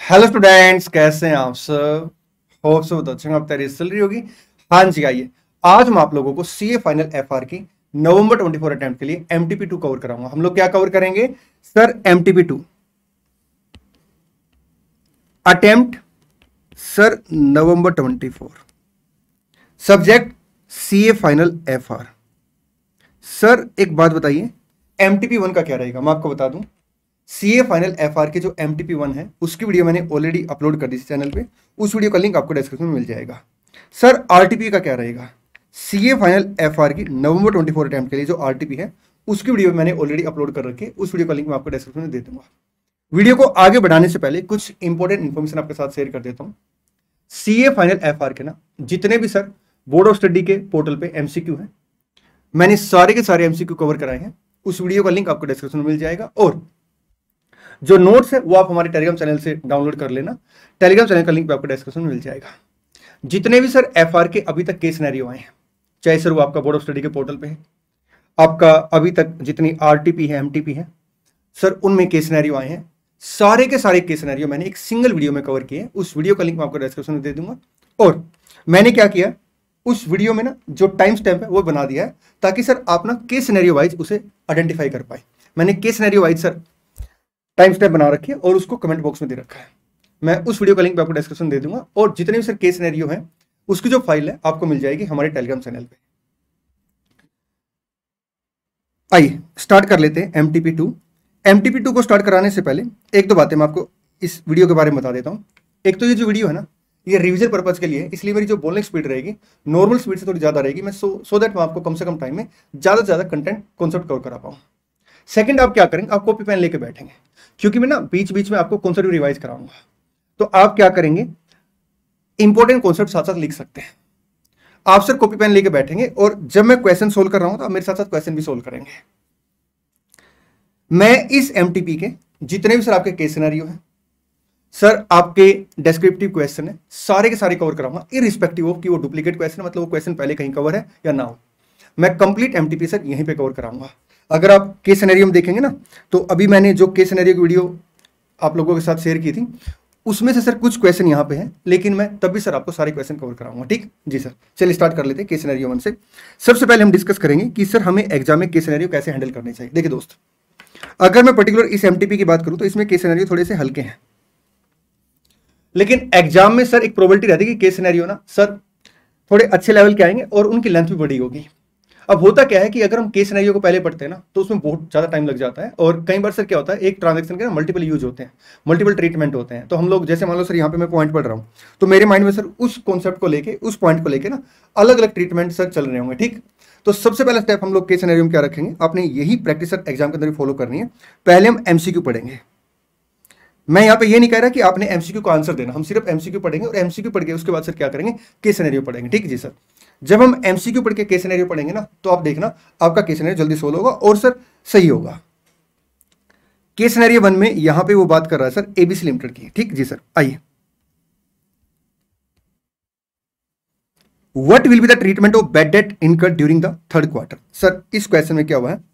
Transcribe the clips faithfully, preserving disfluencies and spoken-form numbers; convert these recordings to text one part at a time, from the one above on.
Hello students, कैसे हैं आप सब। होप सब बहुत अच्छे हैं। आप तैयारी चल रही होगी। हाँ जी, आइए आज मैं आप लोगों को सीए फाइनल एफआर की नवंबर ट्वेंटी फोर अटेम्प्ट के लिए एमटीपी टू कवर कराऊंगा। हम लोग क्या कवर करेंगे sir? MTP two attempt sir, November twenty four. Subject CA final FR. Sir एक बात बताइए, एमटीपी वन का क्या रहेगा? मैं आपको बता दूं, सीए फाइनल एफआर के जो एमटीपी वन है उसकी वीडियो मैंने ऑलरेडी अपलोड कर दी चैनल पे। उस वीडियो का लिंक आपको डिस्क्रिप्शन में मिल जाएगा। सर आरटीपी का क्या रहेगा? सीए फाइनल एफआर की नवंबर ट्वेंटी फोर अटेम्प्ट के लिए जो आरटीपी है उसकी वीडियो मैंने ऑलरेडी अपलोड कर रखी है। उस वीडियो का लिंक मैं आपको डिस्क्रिप्शन में दे दूंगा। वीडियो को आगे बढ़ाने से पहले कुछ इंपॉर्टेंट इन्फॉर्मेशन आपके साथ शेयर कर देता हूं। सीए फाइनल एफआर के ना जितने भी सर बोर्ड ऑफ स्टडी के पोर्टल पे एमसीक्यू हैं, मैंने सारे के सारे एमसीक्यू कवर कराए हैं। उस वीडियो का लिंक आपको डिस्क्रिप्शन में मिल जाएगा। और जो नोट्स है वो आप हमारे टेलीग्राम चैनल से डाउनलोड कर लेना। टेलीग्राम चैनल का लिंक भी आपको डिस्क्रिप्शन में मिल जाएगा। जितने भी सर एफआर के अभी तक के सिनेरियो आए हैं, चाहे सर वो आपका बोर्ड ऑफ स्टडी के पोर्टल पे है, आपका अभी तक जितनी आरटीपी है, एमटीपी है, सर उनमें के सिनेरियो आए हैं, सारे के सारे के सिनेरियो मैंने एक सिंगल वीडियो में कवर किए हैं। उस वीडियो का लिंक मैं आपको डिस्क्रिप्शन में दे दूंगा। और मैंने क्या किया, उस वीडियो में ना जो टाइम स्टैम्प है वो बना दिया है ताकि सर आप ना के सिनेरियो वाइज उसे आइडेंटिफाई कर पाए। मैंने के scenario wise sir time stamp बना रखी है और उसको कमेंट बॉक्स में दे रखा है। मैं उस वीडियो का लिंक आपको डिस्क्रिप्शन दे दूंगा। और जितने भी सर के सिनेरियो हैं उसकी जो फाइल है आपको मिल जाएगी हमारे टेलीग्राम चैनल पे। आइए स्टार्ट कर लेते हैं एमटीपी टू। एमटीपी टू को स्टार्ट कराने से पहले एक दो बातें मैं आपको इस वीडियो के बारे में बता देता हूं। एक तो ये जो वीडियो है ना, ये रिवीजन पर्पज के लिए है, इसलिए मेरी जो बोलने की स्पीड रहेगी नॉर्मल स्पीड से थोड़ी ज्यादा रहेगी। मैं सो सो दैट मैं आपको कम से कम टाइम में ज्यादा से ज्यादा कंटेंट कॉन्सेप्ट कवर करा पाऊं। सेकंड, आप क्या करेंगे, आप कॉपी पेन लेके बैठेंगे, क्योंकि मैं ना बीच बीच में आपको कॉन्सेप्ट रिवाइज कराऊंगा। तो आप क्या करेंगे, इंपॉर्टेंट कॉन्सेप्ट साथ साथ लिख सकते हैं। आप सर कॉपी पेन लेके बैठेंगे और जब मैं क्वेश्चन सोल्व कर रहा हूं तो आप मेरे साथ साथ क्वेश्चन भी सोल्व करेंगे। मैं इस एमटीपी के जितने भी सर आपके केस सिनेरियो हैं, सर आपके डेस्क्रिप्टिव क्वेश्चन है, सारे के सारे कवर कराऊंगा, इररिस्पेक्टिव ऑफ कि वो डुप्लीकेट क्वेश्चन, मतलब वो क्वेश्चन पहले कहीं कवर है या ना हो। मैं कंप्लीट एमटीपी सर यहीं पे कवर कराऊंगा। अगर आप केस सिनेरियो में देखेंगे ना, तो अभी मैंने जो केस सिनेरियो की वीडियो आप लोगों के साथ शेयर की थी उसमें से सर कुछ क्वेश्चन यहाँ पे हैं, लेकिन मैं तब भी सर आपको सारे क्वेश्चन कवर कराऊंगा। ठीक जी सर, चलिए स्टार्ट कर लेते हैं केस सिनेरियो वन से। सबसे पहले हम डिस्कस करेंगे कि सर हमें एग्जाम में केस सिनेरियो कैसे हैंडल करने चाहिए। देखिए दोस्त, अगर मैं पर्टिकुलर इस एमटीपी की बात करूं तो इसमें केस सिनेरियो थोड़े से हल्के हैं, लेकिन एग्जाम में सर एक प्रोबेबिलिटी रहती है कि केस सिनेरियो ना सर थोड़े अच्छे लेवल के आएंगे और उनकी लेंथ भी बड़ी होगी। अब होता क्या है कि अगर हम केस सिनेरियो को पहले पढ़ते हैं ना तो उसमें बहुत ज्यादा टाइम लग जाता है। और कई बार सर क्या होता है, एक ट्रांजैक्शन के ना मल्टीपल यूज होते हैं, मल्टीपल ट्रीटमेंट होते हैं। तो हम लोग जैसे मान लो सर यहाँ पे मैं पॉइंट पढ़ रहा हूँ, तो मेरे माइंड में सर उस कॉन्सेप्ट को लेके, उस पॉइंट को लेके ना अलग अलग ट्रीटमेंट सर चल रहे होंगे। ठीक, तो सबसे पहला स्टेप हम लोग केस सिनेरियो में क्या रखेंगे, आपने यही प्रैक्टिस सर एग्जाम के अंदर फॉलो करनी है। पहले हम एमसीक्यू पढ़ेंगे। मैं यहाँ पे ये नहीं कह रहा कि आपने एमसीक्यू का आंसर देना, हम सिर्फ एमसीक्यू पढ़ेंगे और एमसीक्यू पढ़ के उसके बाद सर क्या करेंगे, केस सिनेरियो पढ़ेंगे। ठीक जी सर, जब हम एमसीक्यू पढ़ के केस सिनेरियो पढ़ेंगे ना तो आप देखना आपका केस सिनेरियो जल्दी सोल्व होगा और सर सही होगा। केस सिनेरियो वन में यहां पे वो बात कर रहा है सर एबीसी लिमिटेड की। ठीक जी सर, आइए, what will be the treatment of bad debt incurred during the third quarter. Sir इस क्वेश्चन में क्या हुआ है,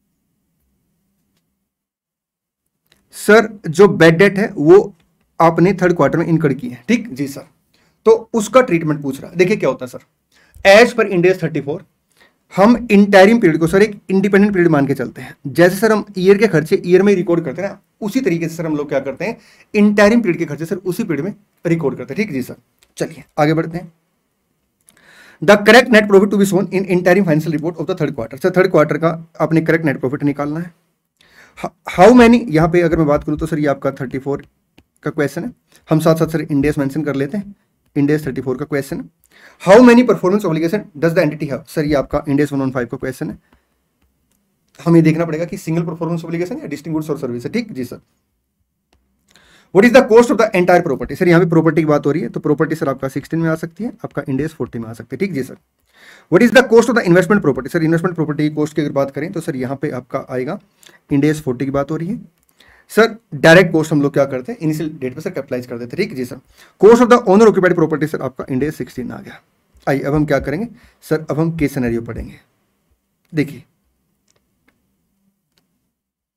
सर जो बैड डेट है वो आपने थर्ड क्वार्टर में इनकर्ड की है। ठीक जी सर, तो उसका ट्रीटमेंट पूछ रहा है। देखिए क्या होता है sir, as per इंडेस thirty four हम इंटायरिम पीरियड को सर एक इंडिपेंडेंट पीरियड मान के चलते हैं। जैसे सर हम ईयर के खर्चे ईयर में रिकॉर्ड करते हैं ना, उसी तरीके से सर हम लोग क्या करते हैं, इंटायरिम पीरियड के खर्चे सर उसी पीरियड में रिकॉर्ड करते हैं। ठीक जी सर, चलिए आगे बढ़ते हैं। The correct net profit to be shown in interim financial report of the third quarter. Sir third quarter का आपने करेक्ट नेट प्रॉफिट निकालना है। हाउ मैनी, यहाँ पे अगर मैं बात करूँ तो सर ये आपका थर्टी फोर का क्वेश्चन है। हम साथ साथ सर इंडेस मेंशन कर लेते हैं। इंडेस थर्टी फोर का क्वेश्चन है। How many performance obligation does the entity have. Sir ये आपका इंडेस वन वन फाइव का क्वेश्चन है। हमें देखना पड़ेगा कि सिंगल परफॉर्मेंस ऑब्लिगेशन या डिस्टिंक्ट गुड्स और सर्विस है। ठीक जी sir, what is the cost of the entire property. Sir यहाँ पे प्रॉपर्टी की बात हो रही है, तो प्रॉपर्टी सर आपका सिक्सटीन में आ सकती है, आपका इंडेस फोर्टी में आ सकती है। ठीक जी sir, what is the cost of the investment property. Sir investment property की कॉस्ट की अगर बात करें तो सर यहाँ पे आपका आएगा, इंडेस फोर्टी की बात हो रही है। सर डायरेक्ट कॉस्ट हम लोग क्या करते हैं, इनिशियल डेट पे सर कैपिटलाइज कर देते हैं। ठीक जी sir, cost of the owner occupied property sir आपका इंडेस सिक्सटीन आ गया। आइए अब हम क्या करेंगे सर, अब हम केस सिनेरियो पढ़ेंगे। देखिए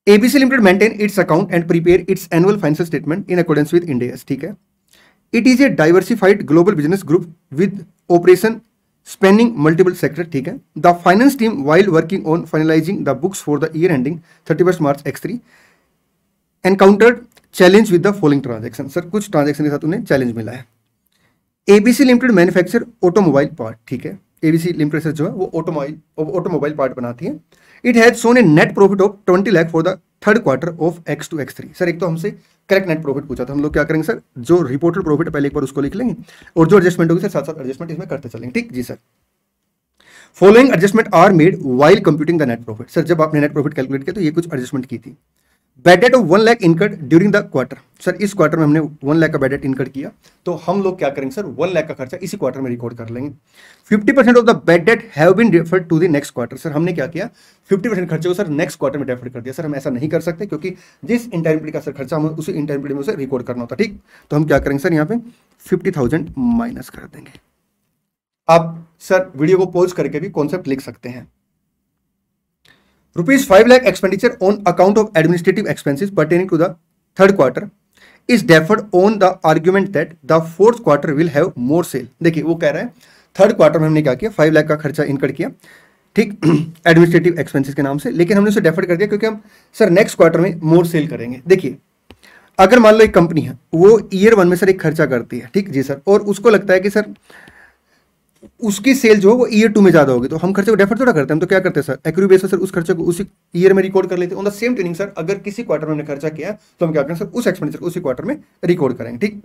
ABC limited maintain its account and prepare its annual financial statement in accordance with Ind AS, ठीक है। It is a diversified global business group with operation spanning multiple sector, ठीक है। The finance team while working on finalising the books for the year ending thirty first March X three encountered challenge with the following transaction. Sir कुछ transaction के साथ उन्हें challenge मिला है। ABC limited manufacture automobile part, ठीक है। ABC limited से जो है वो ऑटोमोबाइल ऑटोमोबाइल पार्ट बनाती है। It has shown a net profit of twenty lakh for the third quarter of X two X three. Sir एक तो हमसे करेक्ट नेट प्रॉफिट पूछा था, हम लोग क्या करेंगे सर, जो रिपोर्टेड प्रॉफिट पहले एक बार उसको लिख लेंगे और जो एडजस्टमेंट होगी सर साथ साथ एडजस्टमेंट इसमें करते चलेंगे, ठीक जी sir. Following adjustment are made while computing the net profit. Sir जब आपने नेट प्रॉफिट कैलकुलेट किया तो ये कुछ एडजस्टमेंट की थी। Bad debt of one lakh incurred during the quarter. Sir इस क्वार्टर में हमने वन लाख का बैड डेट इनकर्ड किया तो हम लोग क्या करेंगे सर, वन लाख का खर्चा इसी क्वार्टर में रिकॉर्ड कर लेंगे। Fifty percent of the bad debt have been referred to the next quarter. Sir हमने क्या किया, फिफ्टी परसेंट खर्चे को सर नेक्स्ट क्वार्टर में रेफर कर दिया। सर हम ऐसा नहीं कर सकते क्योंकि जिस इंटाइम पीरियड का सर खर्चा हमें उसी इंटाइम पीरियड में उसे रिकॉर्ड करना होता, ठीक। तो हम क्या करेंगे सर, यहाँ पे फिफ्टी थाउजेंड माइनस कर देंगे। आप सर वीडियो को पॉज करके भी कॉन्सेप्ट लिख सकते हैं। Rupees five lakh expenditure on account of administrative expenses pertaining to the third quarter is deferred on the argument that the fourth quarter will have more sale। देखिए वो कह रहा है थर्ड क्वार्टर में हमने क्या किया, फाइव लाख का खर्चा इनकर्ड किया, ठीक, एडमिनिस्ट्रेटिव एक्सपेंसेस के नाम से, लेकिन हमने उसे डेफर कर दिया क्योंकि हम सर नेक्स्ट क्वार्टर में मोर सेल करेंगे। देखिए अगर मान लो एक कंपनी है वो ईयर वन में सर एक खर्चा करती है, ठीक जी सर, और उसको लगता है कि सर उसकी सेल जो है वो ईयर टू में ज्यादा होगी तो हम खर्चे को डेफर थोड़ा करते हैं, हम तो क्या करते हैं सर, एक्यूरेट बेस पर सर उस खर्चे को उसी ईयर में रिकॉर्ड कर लेते हैं। On the same training sir अगर किसी क्वार्टर में हमने खर्चा किया तो हम क्या करें सर, उस एक्सपेंडिचर को उसी क्वार्टर में रिकॉर्ड करेंगे, ठीक।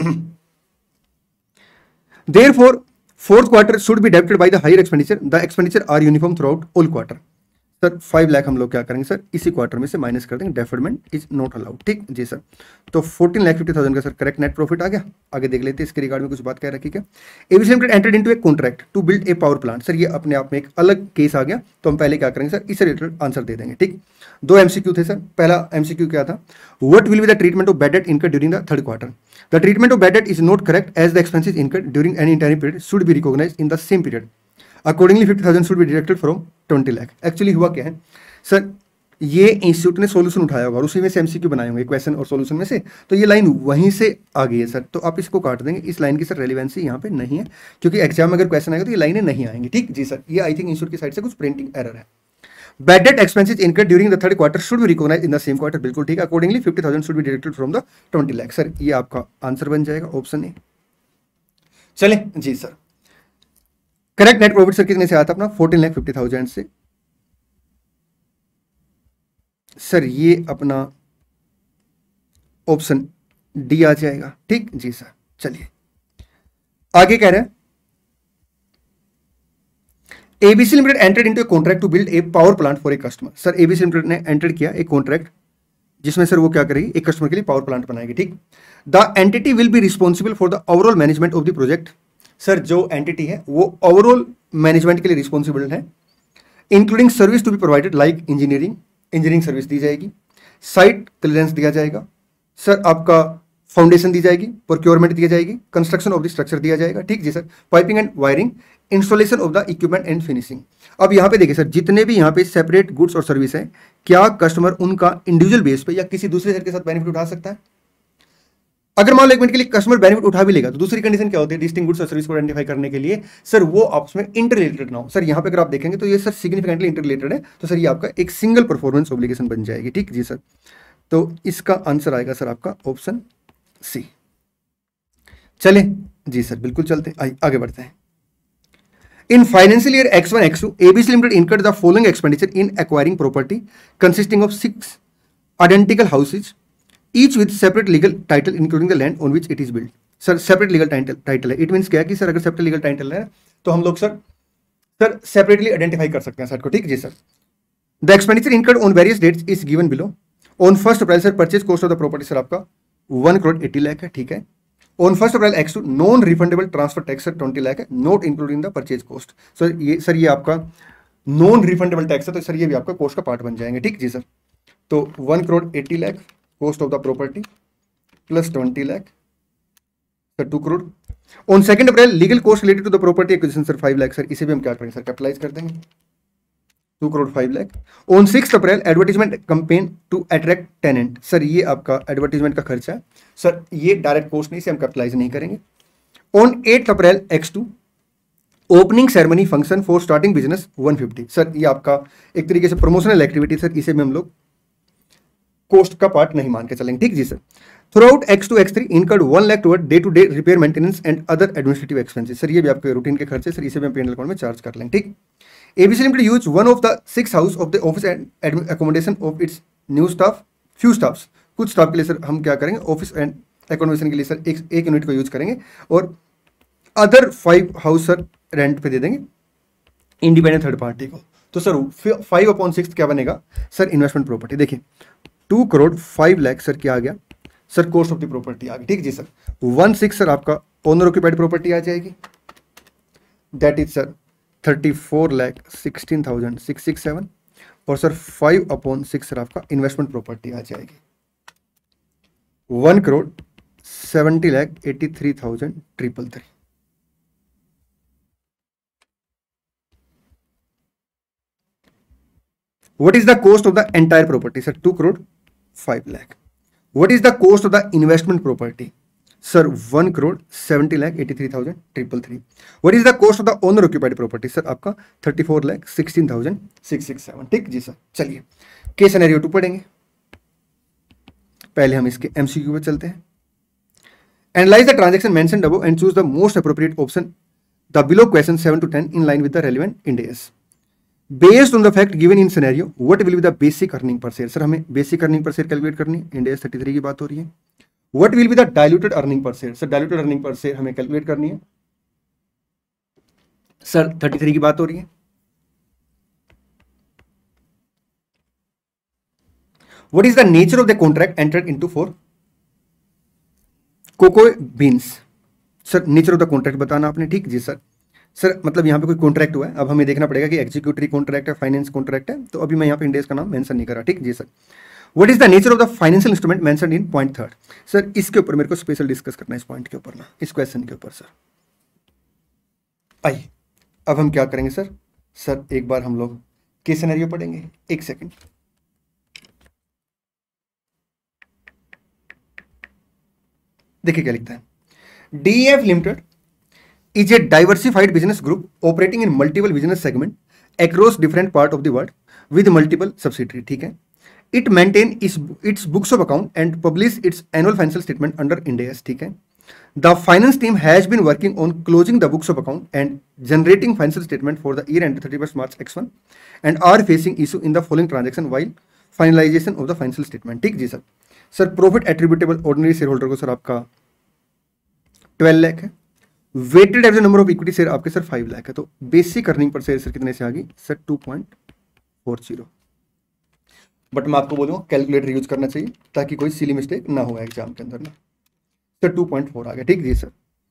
Therefore fourth quarter should be debited by the higher expenditure, the expenditure are uniform throughout all quarter. Sir five lakh हम लोग क्या करेंगे सर, इसी क्वार्टर में से माइनस कर देंगे, डेफरमेंट इज नॉट अलाउड, ठीक जी सर। तो फोर्टीन लाख फिफ्टी थाउजेंड का सर करेक्ट नेट प्रॉफिट आ गया। आगे देख लेते हैं इसके रिगार्ड में कुछ बात कह रखी क्या। ABC limited entered into a contract to build a power plant. Sir ये अपने आप में एक अलग केस आ गया तो हम पहले क्या करेंगे सर, इससे रिलेटेड आंसर दे देंगे, ठीक। दो एमसीक्यू थे सर। पहला एमसीक्यू क्या था, what will be the treatment of bad debt incurred during the third quarter. The treatment of bad debt is not correct as the expenses incurred during any time period should be recognised in the same period. Accordingly fifty thousand should be deducted from twenty lakh. Actually हुआ क्या है sir, ये institute ने solution उठाया होगा और उसी में से एमसीक्यू बनाए होंगे क्वेश्चन और सॉल्यूशन में से, तो ये लाइन वहीं से आ गई है सर, तो आप इसको काट देंगे। इस लाइन की सर रेलिवेंसी यहाँ पे नहीं है क्योंकि एग्जाम में अगर क्वेश्चन आएगा तो ये लाइनें नहीं आएंगी, ठीक जी सर। ये आई थिंक इंस्टीट्यूट की साइड से कुछ प्रिंटिंग एरर है। Bad debt expenses incurred during the third quarter should be recognised in the same quarter, बिल्कुल ठीक। Accordingly fifty thousand should be deducted from the twenty lakh. Sir ये आपका answer बन जाएगा ऑप्शन ए। चले जी sir, correct net profit sir कितने से आता अपना, फोर्टीन लाख फिफ्टी थाउजेंड से। सर ये अपना ऑप्शन डी आ जाएगा, ठीक जी सर। चलिए आगे कह रहे हैं ABC limited entered into a contract to build a power plant for a customer. Sir ABC limited ने एंटर किया एक कॉन्ट्रैक्ट जिसमें सर वो क्या करेगी, एक कस्टमर के लिए पावर प्लांट बनाएगी, ठीक। The entity will be responsible for the overall management of the project. Sir जो एंटिटी है वो ओवरऑल मैनेजमेंट के लिए रिस्पॉन्सिबल है, including service to be provided like engineering, engineering service दी जाएगी, साइट क्लियरेंस दिया जाएगा, सर आपका फाउंडेशन दी जाएगी, प्रोक्योरमेंट दिया जाएगी, कंस्ट्रक्शन ऑफ द स्ट्रक्चर दिया जाएगा, ठीक जी sir, piping and wiring, installation of the equipment and finishing. अब यहाँ पे देखिए सर जितने भी यहाँ पे सेपरेट गुड्स और सर्विस है, क्या कस्टमर उनका इंडिविजुअल बेस पे या किसी दूसरे सेट के साथ बेनिफिट उठा सकता है। अगर मान लो एक मिनट के लिए कस्टमर बेनिफिट उठा भी लेगा तो दूसरी कंडीशन क्या होती है, डिस्टिंक्ट गुड्स और सर्विस को आइडेंटिफाई करने के लिए सर वो आपस में इंटररिलेटेड ना हो। सर यहाँ पे अगर आप देखेंगे तो ये सर सिग्निफिकेंटली इंटररिलेटेड है, तो सर ये आपका एक सिंगल परफॉर्मेंस ऑब्लिगेशन बन जाएगी, ठीक जी सर। तो इसका आंसर आएगा सर आपका ऑप्शन सी। चले जी सर, बिल्कुल चलते हैं, आगे बढ़ते हैं। In financial year X one X two ABC limited incurred the following expenditure in acquiring property consisting of six identical houses each with separate legal title including the land on which it is build. Sir separate legal title है, it means क्या कि sir अगर separate legal title है तो हम लोग sir sir separately identify कर सकते हैं सर को, ठीक जी sir. The expenditure incurred on various dates is given below. On first April sir purchase cost of the property sir आपका वन करोड़ एट्टी लाख है, ठीक है। On first April X two non refundable transfer tax sir twenty lakh है, not including the purchase cost. Sir ये sir ये आपका non refundable tax है तो सर ये भी आपका कॉस्ट का पार्ट बन जाएंगे, ठीक जी सर। तो one crore eighty lakh cost of the property plus twenty lakh sir two crore. On second April legal cost related to the property acquisition sir five lakh. Sir इसे भी हम क्या करेंगे सर, कैपिटलाइज कर देंगे। Two crore five lakh. On six April advertisement campaign to attract tenant, sir ये आपका advertisement का खर्चा है सर, ये डायरेक्ट कॉस्ट नहीं, से हम कैपिटलाइज नहीं करेंगे। On eight April X two opening ceremony function for starting business one fifty, sir ये आपका एक तरीके से प्रमोशनल एक्टिविटी सर, इसे में हम लोग कॉस्ट का पार्ट नहीं मान के चलेंगे, ठीक जी sir. Throughout X two X three incurred one lakh toward day to day repair maintenance and other administrative expenses, sir ये भी आपके रूटीन के खर्चे सर, इसे भी हम पी एंड एल अकाउंट में चार्ज कर लेंगे, ठीक। ABC limited use one of the six house of the office and accommodation of its new staff, few staffs, कुछ स्टाफ के लिए सर हम क्या करेंगे, ऑफिस एंड अकोमोडेशन के लिए सर एक एक यूनिट को यूज करेंगे, और other five house sir rent पे दे देंगे इंडिपेंडेंट थर्ड पार्टी को। तो सर फाइव अपॉन सिक्स क्या बनेगा सर, इन्वेस्टमेंट प्रॉपर्टी। देखिए two crore five lakh sir क्या आ गया sir, cost of the property आ गई, ठीक जी सर। वन सिक्स सर आपका ओनर ऑक्यूपाइड प्रॉपर्टी आ जाएगी, that is sir thirty four lakh sixteen thousand six six seven, और sir five upon six sir आपका इन्वेस्टमेंट प्रॉपर्टी आ जाएगी one crore seventy lakh eighty three thousand triple three. What is the cost of the entire property? Sir, two crore five lakh. What is the cost of the investment property? Sir, one crore seventy lakh eighty three thousand triple three. What is the cost of the owner occupied property? Sir, आपका thirty four lakh sixteen thousand six six seven. ठीक जी sir. चलिए case scenario two पढ़ेंगे, पहले हम इसके MCQ पे चलते हैं। Analyze the transaction mentioned above and choose the most appropriate option. The below question seven to ten in line with the relevant Ind AS. Based on the fact given in scenario, what will be the basic earning per share? Sir हमें basic earning per share calculate करनी है, end AS thirty three की बात हो रही है। What will be the diluted earning per share? Sir diluted earning per share हमें calculate करनी है सर, थर्टी थ्री की बात हो रही है। What is the nature of the contract entered into for cocoa beans? Sir nature of the contract बताना आपने, ठीक जी सर। सर मतलब यहाँ पे कोई कॉन्ट्रैक्ट हुआ है, अब हमें देखना पड़ेगा कि एग्जीक्यूटिव कॉन्ट्रैक्ट है, फाइनेंस कॉन्ट्रैक्ट है, तो अभी मैं यहाँ पे इंडेस का नाम मेंशन नहीं करा, ठीक जी sir. What is the nature of the financial instrument mentioned in point third? Sir इसके ऊपर मेरे को स्पेशल डिस्कस करना है, इस पॉइंट के ऊपर ना, इस क्वेश्चन के ऊपर सर। आइए अब हम क्या करेंगे सर, सर एक बार हम लोग केस सिनेरियो पढ़ेंगे, एक सेकेंड। देखिए क्या लिखता है, DF limited is a diversified business group operating in multiple business segment across different part of the world with multiple subsidiary, ठीक है। It maintain its its books of account and publish its annual financial statement under Ind AS, ठीक है। The finance team has been working on closing the books of account and generating financial statement for the year end thirty-first March X one and are facing issue in the following transaction while finalization of the financial statement, ठीक जी sir. Sir profit attributable ordinary share holder को sir आपका twelve lakh है, weighted average number of equity share आपके sir five lakh है, तो basic earning per share sir कितने से आ गई sir two point four zero. But मैं आपको बोलूंगा कैलकुलेटर यूज करना चाहिए ताकि कोई सिली मिस्टेक ना हो एग्जाम के अंदर ना। सर टू पॉइंट फोर आ गया, ठीक जी sir.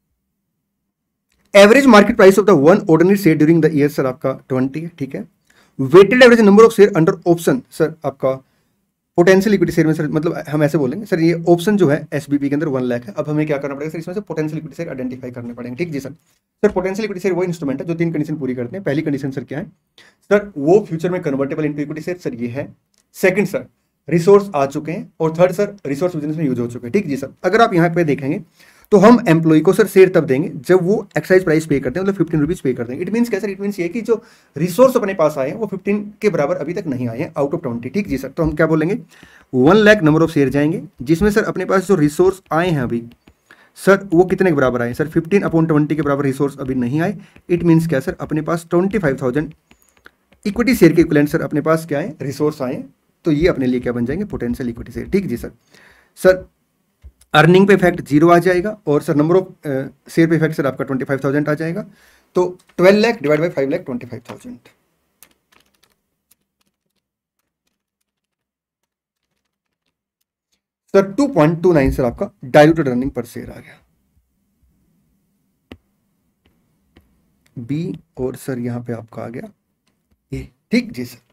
Average market price of the one ordinary share during the year sir आपका ट्वेंटी है, ठीक है। Weighted average number of share under option sir आपका पोटेंशियल इक्विटी शेयर में सर, मतलब हम ऐसे बोलेंगे सर, ये ऑप्शन जो है एसबीपी के अंदर वन लाख है। अब हमें क्या करना पड़ेगा सर, इसमें से पोटेंशियल इक्विटी शेयर आइडेंटिफाई करने पड़ेंगे, ठीक जी sir. Sir potential equity share वो इंस्ट्रूमेंट है जो तीन कंडीशन पूरी करते हैं। पहली कंडीशन सर क्या है सर, वो फ्यूचर में convertible into equity share, sir ये है। सेकंड सर रिसोर्स आ चुके हैं, और थर्ड सर रिसोर्स बिजनेस में यूज हो चुके हैं, ठीक जी सर। अगर आप यहाँ पे देखेंगे तो हम एम्प्लॉय को सर शेयर तब देंगे जब वो एक्साइज प्राइस पे करते हैं, मतलब फिफ्टीन रुपीज पे कर देंगे। इट मीन्स क्या सर, इट मीन्स ये कि जो रिसोर्स अपने पास आए हैं वो फिफ्टीन के बराबर अभी तक नहीं आए हैं आउट ऑफ ट्वेंटी, ठीक जी सर। तो हम क्या बोलेंगे, one lakh number of share जाएंगे जिसमें सर अपने पास जो रिसोर्स आए हैं अभी सर वो कितने के बराबर आए सर, फिफ्टीन अपॉन ट्वेंटी के बराबर रिसोर्स अभी नहीं आए। इट मीन्स क्या सर, अपने पास twenty five thousand equity share के इक्विवेलेंट सर अपने पास क्या है, रिसोर्स आए, तो ये अपने लिए क्या बन जाएंगे, पोटेंशियल इक्विटी शेयर, ठीक जी सर। सर अर्निंग पे इफेक्ट जीरो आ जाएगा, और सर नंबर ऑफ शेयर पे इफेक्ट सर आपका ट्वेंटी फाइव थाउजेंड आ जाएगा, तो twelve lakh divide by five lakh twenty five thousand. Sir two point two nine sir आपका डाइल्यूटेड अर्निंग पर शेयर आ गया बी, और सर यहां पे आपका आ गया ए, ठीक जी सर।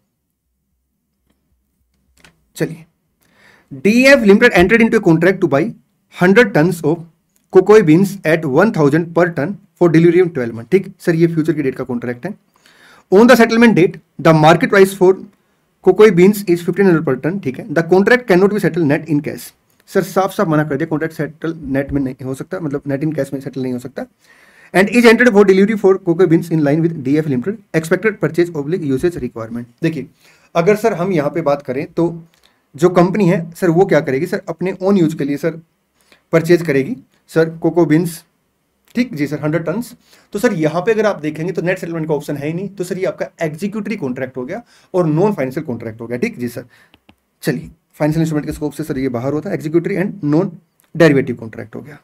चलिए DF limited entered into a contract to buy hundred tons of cocoa beans at one thousand per ton for delivery in twelve month, ठीक सर। ये फ्यूचर की डेट का कॉन्ट्रैक्ट है। On the settlement date the market price for cocoa beans is fifteen hundred per ton, ठीक है। The contract can not be settle net in cash. Sir साफ साफ मना कर दिया, कॉन्ट्रैक्ट सेटल नेट में नहीं हो सकता, मतलब नेट इन कैश में सेटल नहीं हो सकता। And is entered for delivery for cocoa beans in line with DF limited expected purchase oblique usage requirement. देखिए अगर सर हम यहाँ पे बात करें तो जो कंपनी है सर वो क्या करेगी सर, अपने ओन यूज के लिए सर परचेज करेगी सर कोको बीन्स, ठीक जी सर, हंड्रेड टन्स। तो सर यहाँ पे अगर आप देखेंगे तो नेट सेटलमेंट का ऑप्शन है ही नहीं, तो सर ये आपका एग्जीक्यूटरी कॉन्ट्रैक्ट हो गया और नॉन फाइनेंशियल कॉन्ट्रैक्ट हो गया, ठीक जी सर। चलिए फाइनेंशियल इंस्ट्रूमेंट के स्कोप से सर ये बाहर होता है, executory and non derivative contract हो गया।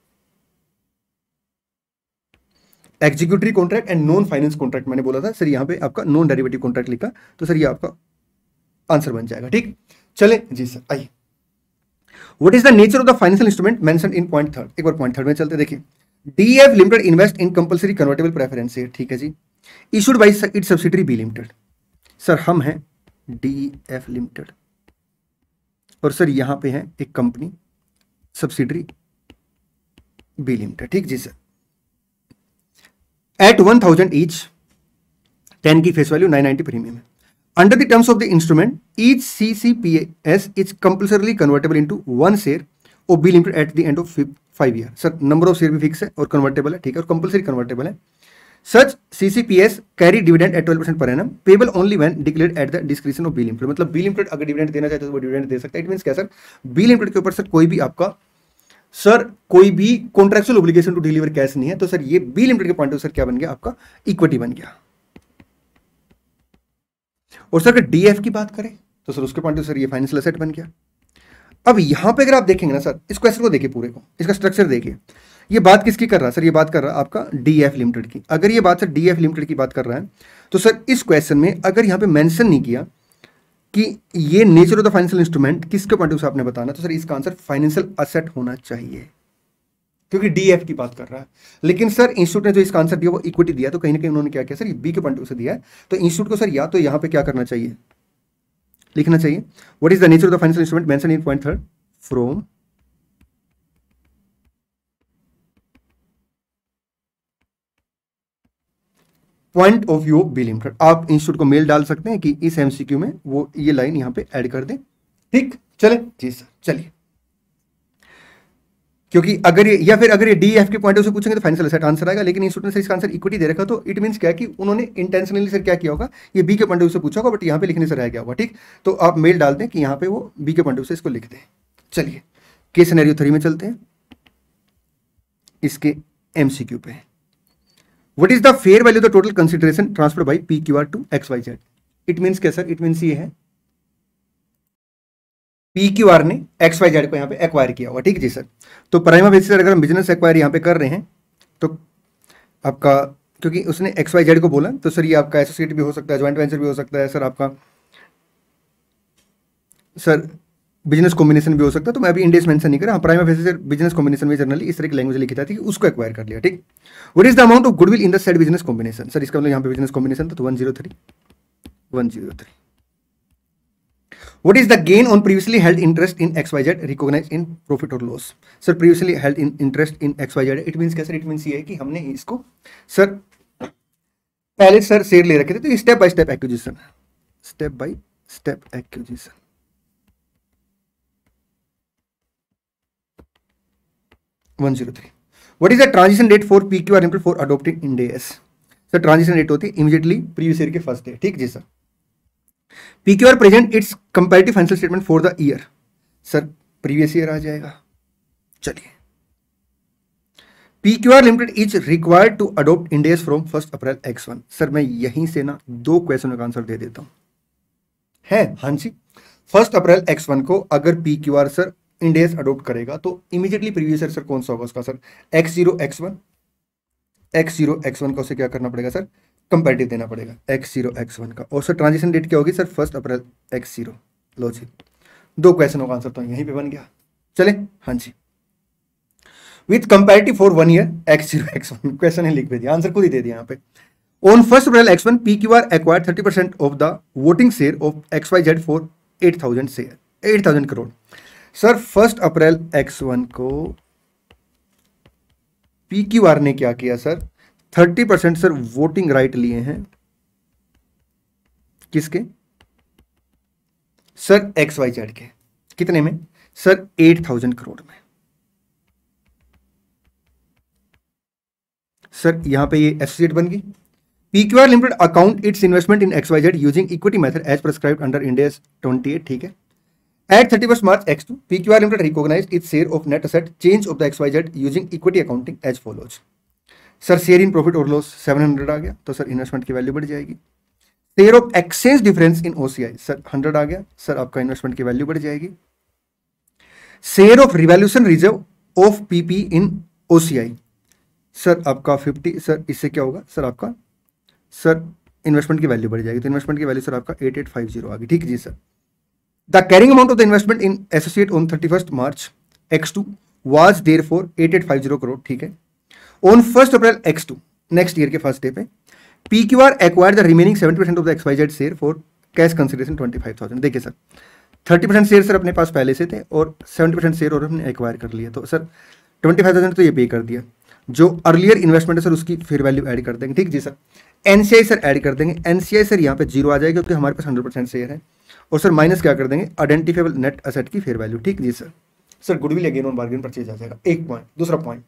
Executory contract and non finance contract मैंने बोला था सर, यहाँ पे आपका नॉन डेरिवेटिव कॉन्ट्रैक्ट लिखा, तो सर ये आपका आंसर बन जाएगा, ठीक। चले जी सर आइए, what is the nature of the financial instrument mentioned in point third. एक बार पॉइंट थर्ड में चलते, देखिए DF limited invest in compulsory convertible preference share, ठीक है जी, issued by its subsidiary B limited. Sir हम हैं डीएफ लिमिटेड और सर यहां पे है एक कंपनी सब्सिडरी बी लिमिटेड, ठीक जी sir. At one thousand each, ten की face value, nine ninety premium है। Under the terms of the instrument each CCPS is compulsorily convertible into one share of B limited at the end of five year. Sir number of share भी fix है और convertible है, ठीक है, और compulsory convertible है। Such CCPS carry dividend at twelve percent per annum payable only when declared at the description of B limited. मतलब B limited अगर डिविडेंड देना चाहते तो वो डिविडेंड दे सकता है। इट मींस क्या सर, बी लिमिटेड के ऊपर सर कोई भी आपका सर कोई भी contractual obligation to deliver cash नहीं है, तो सर ये बी लिमिटेड के पॉइंट ऑफ सर क्या बन गया आपका, इक्विटी बन गया। और सर अगर डीएफ की बात करें तो सर उसके पॉइंट ऑफ सर ये फाइनेंशियल एसेट बन गया। अब यहां पे अगर आप देखेंगे ना सर, इस क्वेश्चन को देखिए पूरे को, इसका स्ट्रक्चर देखिए, ये बात किसकी कर रहा है सर, ये बात कर रहा है आपका डीएफ लिमिटेड की। अगर ये बात सर डीएफ लिमिटेड की बात कर रहा है तो सर इस क्वेश्चन में अगर यहां पे मेंशन नहीं किया कि ये nature of the financial instrument किसके पॉइंट ऑफ से आपने बताना, तो सर इसका आंसर फाइनेंशियल एसेट होना चाहिए, क्योंकि डीएफ की बात कर रहा है। लेकिन सर इंस्टीट्यूट ने जो इसका आंसर दिया वो इक्विटी दिया, तो कहीं ना कहीं उन्होंने क्या किया सर, ये बी के पॉइंट ऑफ से दिया है, तो इंस्टीट्यूट को सर या तो यहां पे क्या करना चाहिए, लिखना चाहिए what is the nature of the financial instrument mention in point third from point of view of B limited. आप इंस्टीट्यूट को मेल डाल सकते हैं कि इस एमसीक्यू में वो ये लाइन यहां पे ऐड कर दें, ठीक। चले जी सर, चलिए, क्योंकि अगर ये या फिर अगर ये डीएफ के पॉइंट ऑफ से पूछेंगे तो फाइनेंशियल एसेट आंसर आएगा, लेकिन इंस्टीट्यूट ने इसका आंसर इक्विटी दे रखा, तो इट मींस क्या कि उन्होंने इंटेंशनली सर क्या किया होगा, ये बी के पॉइंट ऑफ से पूछा होगा, बट यहाँ पे लिखने से रह गया होगा, ठीक। तो आप मेल डाल दें कि यहाँ पे वो बी के पॉइंट ऑफ से इसको लिख दें। चलिए केस सिनेरियो थ्री में चलते हैं, इसके एमसीक्यू पे। What is the fair value the total consideration transfer by P Q R to X Y Z. It means क्या सर, इट मींस ये है पी क्यू आर ने एक्स वाई जेड को यहाँ पे एक्वायर किया हुआ, ठीक जी सर। तो प्राइमा बेसिस अगर हम बिजनेस एक्वायर यहाँ पे कर रहे हैं तो आपका, क्योंकि उसने एक्स वाई जेड को बोला, तो सर ये आपका एसोसिएट भी हो सकता है, ज्वाइंट वेंचर भी हो सकता है, सर आपका सर बिजनेस कॉम्बिनेशन भी हो सकता है। तो मैं अभी इंडेस मेंशन नहीं कर रहा, प्राइमा बेसिस बिजनेस कॉम्बिनेशन में जनरली इस तरह की लैंग्वेज लिखी जाती है कि उसको एक्वायर कर लिया, ठीक। What is the amount of goodwill in the said business combination. Sir इसका मतलब यहाँ पे बिजनेस कॉम्बिनेशन था तो one zero three one zero three. What is the gain on previously held interest in X Y Z recognized in profit or loss? Sir, previously held in interest in X Y Z, it means क्या sir, it means ये है कि हमने इसको sir पहले sir share ले रखे थे, तो step by step acquisition, step by step acquisition. One zero three. What is the transition date for P Q R limited for adopting Ind AS? Sir transition date होती है immediately previous year के first day, ठीक जी sir. P Q R present its comparative financial statement for the year, sir previous year आ जाएगा। चलिए, P Q R Limited is required to adopt Ind AS from first April X one. Sir मैं यहीं से ना दो question का answer दे देता हूं, है हाँ जी। फर्स्ट अप्रैल एक्स वन को अगर P Q R sir Ind AS adopt करेगा तो इमीडिएटली प्रीवियस ईयर सर कौन सा होगा उसका, sir X zero X one, X zero X one का उसे क्या करना पड़ेगा सर, कंपैरेटिव देना पड़ेगा एक्स जीरो एक्स वन का। और सर ट्रांजिशन डेट क्या होगी sir, first April X zero. लो जी, दो क्वेश्चनों का आंसर तो यहीं पे बन गया। चले हाँ जी, with comparative for one year X zero X one, question है लिख दिया, आंसर खुद ही दे दिया यहाँ पे। On first April X one P Q R acquired thirty percent of the voting share of X Y Z for eight thousand share, eight thousand crore. Sir first April X one को P Q R ने क्या किया sir, thirty percent sir voting right लिए हैं किसके sir? X Y Z के। कितने में सर? एट थाउजेंड करोड़ में। सर यहां पे ये एसोसिएट बन गई। PQR limited account its investment in X Y Z using equity method as prescribed under Ind AS twenty eight, ठीक है। At thirty-first March X two, P Q R Limited recognized its share of net asset change of the X Y Z using equity accounting as follows. Sir share in profit और loss seven hundred आ गया, तो sir investment की value बढ़ जाएगी। Share of exchange difference in OCI sir hundred आ गया, sir आपका इन्वेस्टमेंट की वैल्यू बढ़ जाएगी। Share of revaluation reserve of PP in OCI sir आपका फिफ्टी, सर इससे क्या होगा सर? आपका सर इन्वेस्टमेंट की वैल्यू बढ़ जाएगी, तो इन्वेस्टमेंट की वैल्यू सर आपका एट एट फाइव जीरो आ गई, ठीक है जी sir. The carrying amount of the investment in associate on thirty-first March X two was therefore eighty-eight fifty crore, ठीक है। On first April X two, next year के first day पे P Q R acquired the remaining seventy percent of the X Y Z share for cash consideration twenty-five thousand। देखिए sir thirty percent शेयर sir अपने पास पहले से थे और seventy percent शेयर और हमने एक्वायर कर लिया, तो सर twenty-five thousand तो ये पे कर दिया। जो अर्लियर इन्वेस्टमेंट है सर उसकी फेयर वैल्यू ऐड कर देंगे, ठीक जी सर। एनसीआई सर ऐड कर देंगे, एनसीआई सर यहाँ पे जीरो आ जाएगा क्योंकि हमारे पास हंड्रेड परसेंट शेयर है, और सर माइनस क्या कर देंगे? आइडेंटिफाइबल नेट एसेट की फेयर वैल्यू, ठीक जी sir. Sir goodwill again on bargain purchase आ जाएगा, एक पॉइंट। दूसरा पॉइंट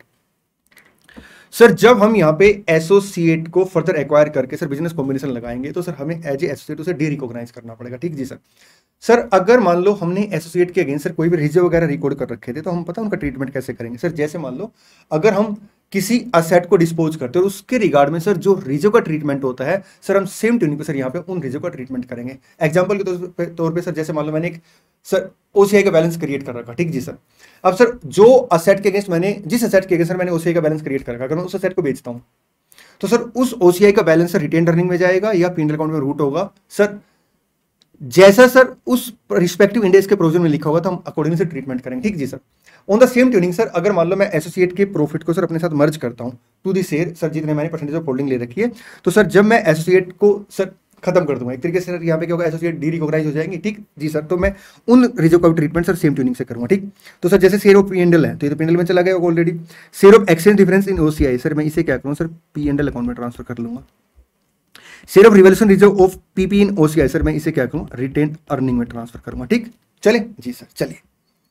सर जब हम यहाँ पे एसोसिएट को फर्दर एक्वायर करके सर बिजनेस कॉम्बिनेशन लगाएंगे तो सर हमें एज ए एसोसिएट उसे डी रिकॉग्नाइज करना पड़ेगा, ठीक जी सर। सर अगर मान लो हमने एसोसिएट के अगेंस्ट सर कोई भी रिजर्व वगैरह रिकॉर्ड कर रखे थे तो हम पता उनका ट्रीटमेंट कैसे करेंगे सर? जैसे मान लो अगर हम किसी असेट को डिस्पोज करते हैं और उसके रिगार्ड में सर जो रिजर्व का ट्रीटमेंट होता है सर हम सेम ट्यूनिंग पे सर यहाँ पे उन रिजर्व का ट्रीटमेंट करेंगे। एग्जांपल के तौर पे सर जैसे मान लो मैंने एक सर ओसीआई का बैलेंस क्रिएट कर रखा, ठीक जी सर। अब सर जो असेट के अगेंस्ट मैंने जिस असेट के अगेंस्ट सर मैंने ओसीआई का बैलेंस क्रिएट कर रखा, अगर मैं उस असेट को बेचता हूँ तो सर उस ओसीआई का बैलेंस सर रिटेन अर्निंग में जाएगा या पी एंड एल अकाउंट में रूट होगा सर? जैसा सर उस रिस्पेक्टिव इंडेक्स के प्रोविजन में लिखा होगा तो हम अकॉर्डिंग से ट्रीटमेंट करेंगे, ठीक जी sir. On the same tuning sir अगर मान लो मैं एसोसिएट के प्रॉफिट को सर अपने साथ मर्ज करता हूं टू दी शेयर सर जितने मैंने परसेंटेज ऑफ होल्डिंग ले रखी है, तो सर जब मैं एसोसिएट को सर खत्म कर दूंगा एक तरीके से सर यहाँ पे क्या होगा? एसोसिएट डी रिकॉग्नाइज हो जाएंगे, ठीक जी सर। तो मैं उन रिजर्व का ट्रीटमेंट सर सेम ट्यूनिंग से करूंगा, ठीक। तो सर जैसे share of P and L है तो ये तो पी एंड एल में चला गया already. Share of exchange difference in OCI sir मैं इसे क्या करूँ sir? P and L account में ट्रांसफर कर लूंगा। Share of revaluation reserve of PP in OCI sir मैं इसे क्या करूँ? रिटेन अर्निंग में ट्रांसफर करूंगा, ठीक। चले जी सर, चलिए।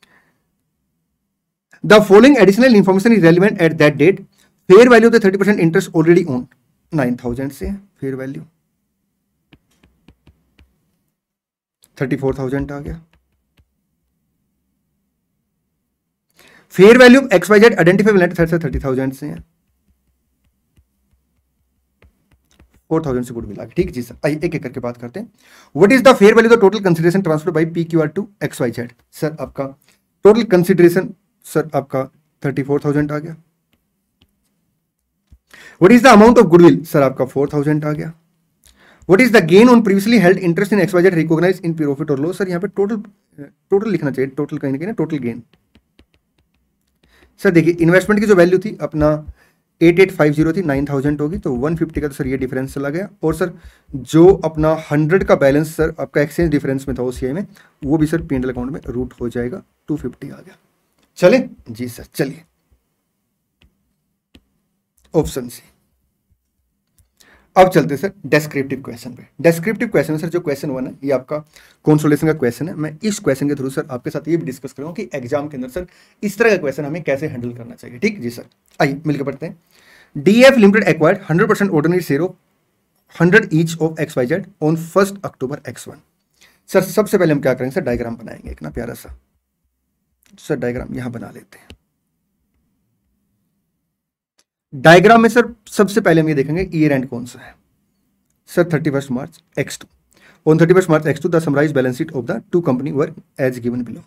The following additional information is relevant at that date. Fair value of the thirty percent interest already owned nine thousand से fair value thirty-four thousand आ गया। Fair value of X Y Z identifiable net asset thirty thousand से है, four thousand से goodwill आ गया, ठीक जी सर। आइए एक एक करके बात करते हैं। What is the fair value of the total consideration transferred by P Q R to X Y Z? Sir आपका टोटल कंसिडरेशन सर आपका थर्टी फोर थाउजेंड आ गया। What is the amount of goodwill sir आपका four thousand आ गया। What is the gain on previously held interest in XYZ recognised in profit और loss? Sir यहाँ पे टोटल टोटल लिखना चाहिए, टोटल कहीं ना कहीं टोटल गेन। सर देखिए इन्वेस्टमेंट की जो वैल्यू थी अपना एट एट फाइव जीरो थी, नाइन थाउजेंड होगी तो वन फिफ्टी का तो सर ये डिफरेंस चला गया, और सर जो अपना हंड्रेड का बैलेंस सर आपका एक्सचेंज डिफरेंस में था ओसीआई में वो भी sir P and L account में रूट हो जाएगा, टू फिफ्टी आ गया। चले जी सर, चलिए ऑप्शन सी। अब चलते सर डेस्क्रिप्टिव क्वेश्चन पे। डेस्क्रिप्टिव क्वेश्चन में सर जो क्वेश्चन वन है ये आपका कंसोलिडेशन का क्वेश्चन है। मैं इस क्वेश्चन के थ्रू सर आपके साथ ये भी डिस्कस करूंगा कि एग्जाम के अंदर सर इस तरह का क्वेश्चन हमें कैसे हैंडल करना चाहिए, ठीक जी सर। आइए मिलकर पढ़ते हैं। DF limited acquired hundred percent ordinary share of hundred each of X Y Z on first October X one. Sir सबसे पहले हम क्या करेंगे सर? डायग्राम बनाएंगे एक ना प्यारा सा। सर डायग्राम यहां बना लेते हैं। डायग्राम में सर सबसे पहले हम ये देखेंगे ईयर एंड कौन सा है sir? Thirty first March X two. On thirty first March X two the summarise balance sheet of the two company were as given below,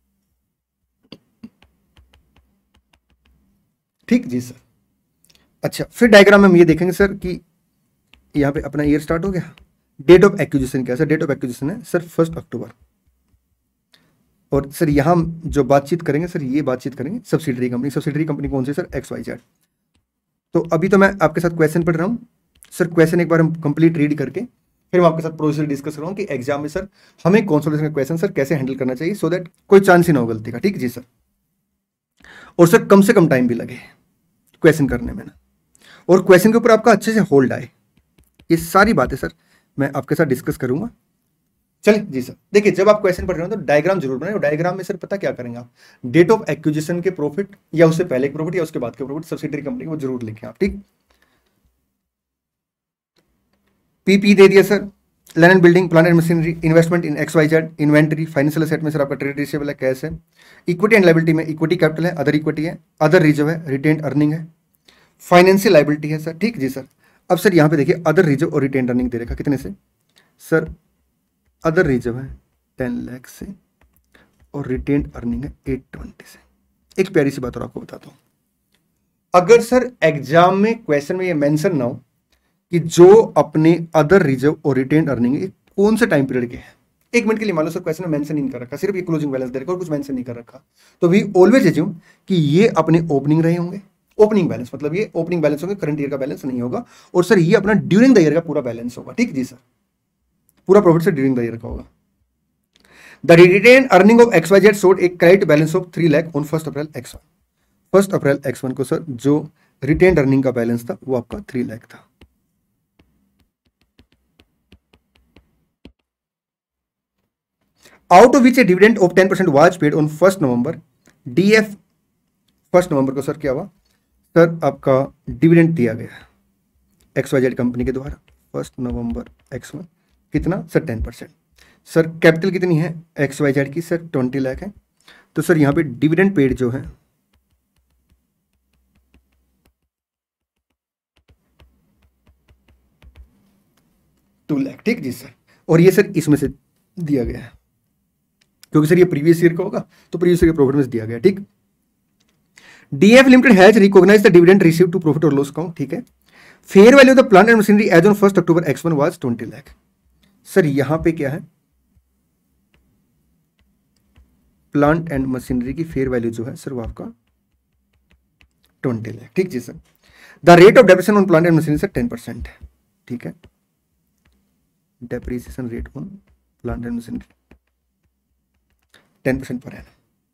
ठीक जी सर। अच्छा फिर डायग्राम में हम ये देखेंगे सर कि यहां पे अपना ईयर स्टार्ट हो गया। डेट ऑफ एक्विजिशन क्या है सर? डेट ऑफ एक्विजिशन है सर फर्स्ट अक्टूबर, और सर यहां जो बातचीत करेंगे सर ये बातचीत करेंगे सब्सिडरी कंपनी। सब्सिडरी कंपनी कौन सी सर? X Y Z. तो अभी तो मैं आपके साथ क्वेश्चन पढ़ रहा हूं सर, क्वेश्चन एक बार हम कंप्लीट रीड करके फिर मैं आपके साथ प्रोसीजर डिस्कस कर रहा हूं कि एग्जाम में सर हमें कंसोलिडेशन का क्वेश्चन सर कैसे हैंडल करना चाहिए सो दैट कोई चांस ही ना हो गलती का, ठीक जी सर। और सर कम से कम टाइम भी लगे क्वेश्चन करने में ना, और क्वेश्चन के ऊपर आपका अच्छे से होल्ड आए। ये सारी बातें सर मैं आपके साथ डिस्कस करूंगा। चलिए जी सर, देखिए जब आप क्वेश्चन पढ़ रहे हो तो डायग्राम जरूर बनाए। डायग्राम में सर पता क्या करेंगे आप, डेट ऑफ एक्विजिशन के प्रॉफिट या उससे पहले के प्रॉफिट या उसके बाद के प्रॉफिट सब्सिडरी कंपनी वो जरूर लिखें आप, ठीक। पीपी दे दिया sir, land and building, plant and machinery, investment in X Y Z, inventory, financial asset में सर आपका ट्रेड रिसीवेबल है, कैश है, इक्विटी एंड लाइबिलिटी में इक्विटी कैपिटल है, अदर इक्विटी है, अदर रिजर्व है, रिटेन्ड अर्निंग है, फाइनेंशियल लाइबिलिटी है सर, ठीक जी सर। अब सर यहाँ पे देखिए अदर रिजर्व और रिटेन्ड अर्निंग दे रखा कितने से सर, अदर रिजर्व है टेन लाख से और रिटेन्ड अर्निंग है एट ट्वेंटी से। एक प्यारी सी बात और आपको बताता हूं, अगर सर एग्जाम में क्वेश्चन में ये मेंशन ना हो कि जो अपने अदर रिजर्व और रिटेन्ड अर्निंग है कौन से टाइम पीरियड के हैं, एक मिनट के लिए मान लो सर क्वेश्चन में मेंशन नहीं कर रखा, सिर्फ ये क्लोजिंग बैलेंस दे रखा और कुछ मेंशन नहीं कर रखा, तो वी ऑलवेज एज्यूम कि ये अपने ओपनिंग रहे होंगे। ओपनिंग बैलेंस मतलब ये ओपनिंग बैलेंस होंगे, करंट ईयर का बैलेंस नहीं होगा, और सर ये अपना ड्यूरिंग द ईयर का पूरा बैलेंस होगा, ठीक जी सर, पूरा प्रॉफिट से ड्यूरिंग द ईयर का होगा। The retain earning of X Y Z showed एक credit balance of three lakh on first April X one. First April X one को सर जो रिटेन अर्निंग का बैलेंस था वो आपका थ्री लाख था। Out of which a dividend of ten percent was paid on first November, DF first November को sir क्या हुआ सर आपका डिविडेंड दिया गया एक्स वाई जेड कंपनी के द्वारा फर्स्ट नवंबर एक्स वन, कितना sir ten percent. Sir capital कितनी है एक्स वाई जेड की सर ट्वेंटी लाख है, तो सर यहां पे डिविडेंड पेड जो है टू लाख, ठीक जी सर, और ये सर इसमें से दिया गया है क्योंकि सर ये प्रीवियस ईयर का होगा तो प्रीवियस ईयर के प्रॉफिट में से दिया गया, ठीक। DF limited has recognised the dividend received to profit और लॉस अकाउंट, ठीक है। Fair value of the plant and machinery as on first October X one was twenty lakh. Sir यहां पे क्या है, प्लांट एंड मशीनरी की फेयर वैल्यू जो है सर वो आपका ट्वेंटी लाख, ठीक जी sir. The rate of depreciation on plant and machinery sir ten percent है, ठीक है। Depreciation rate on plant and machinery ten percent पर है।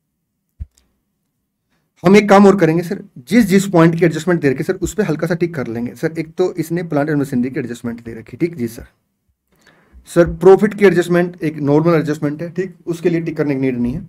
हम एक काम और करेंगे सर, जिस जिस पॉइंट की एडजस्टमेंट दे रखी सर उस पर हल्का सा टिक कर लेंगे सर। एक तो इसने प्लांट एंड मशीनरी की एडजस्टमेंट दे रखी, ठीक जी सर। सर प्रॉफिट की एडजस्टमेंट एक नॉर्मल एडजस्टमेंट है, ठीक, उसके लिए टिक करने की नीड नहीं है।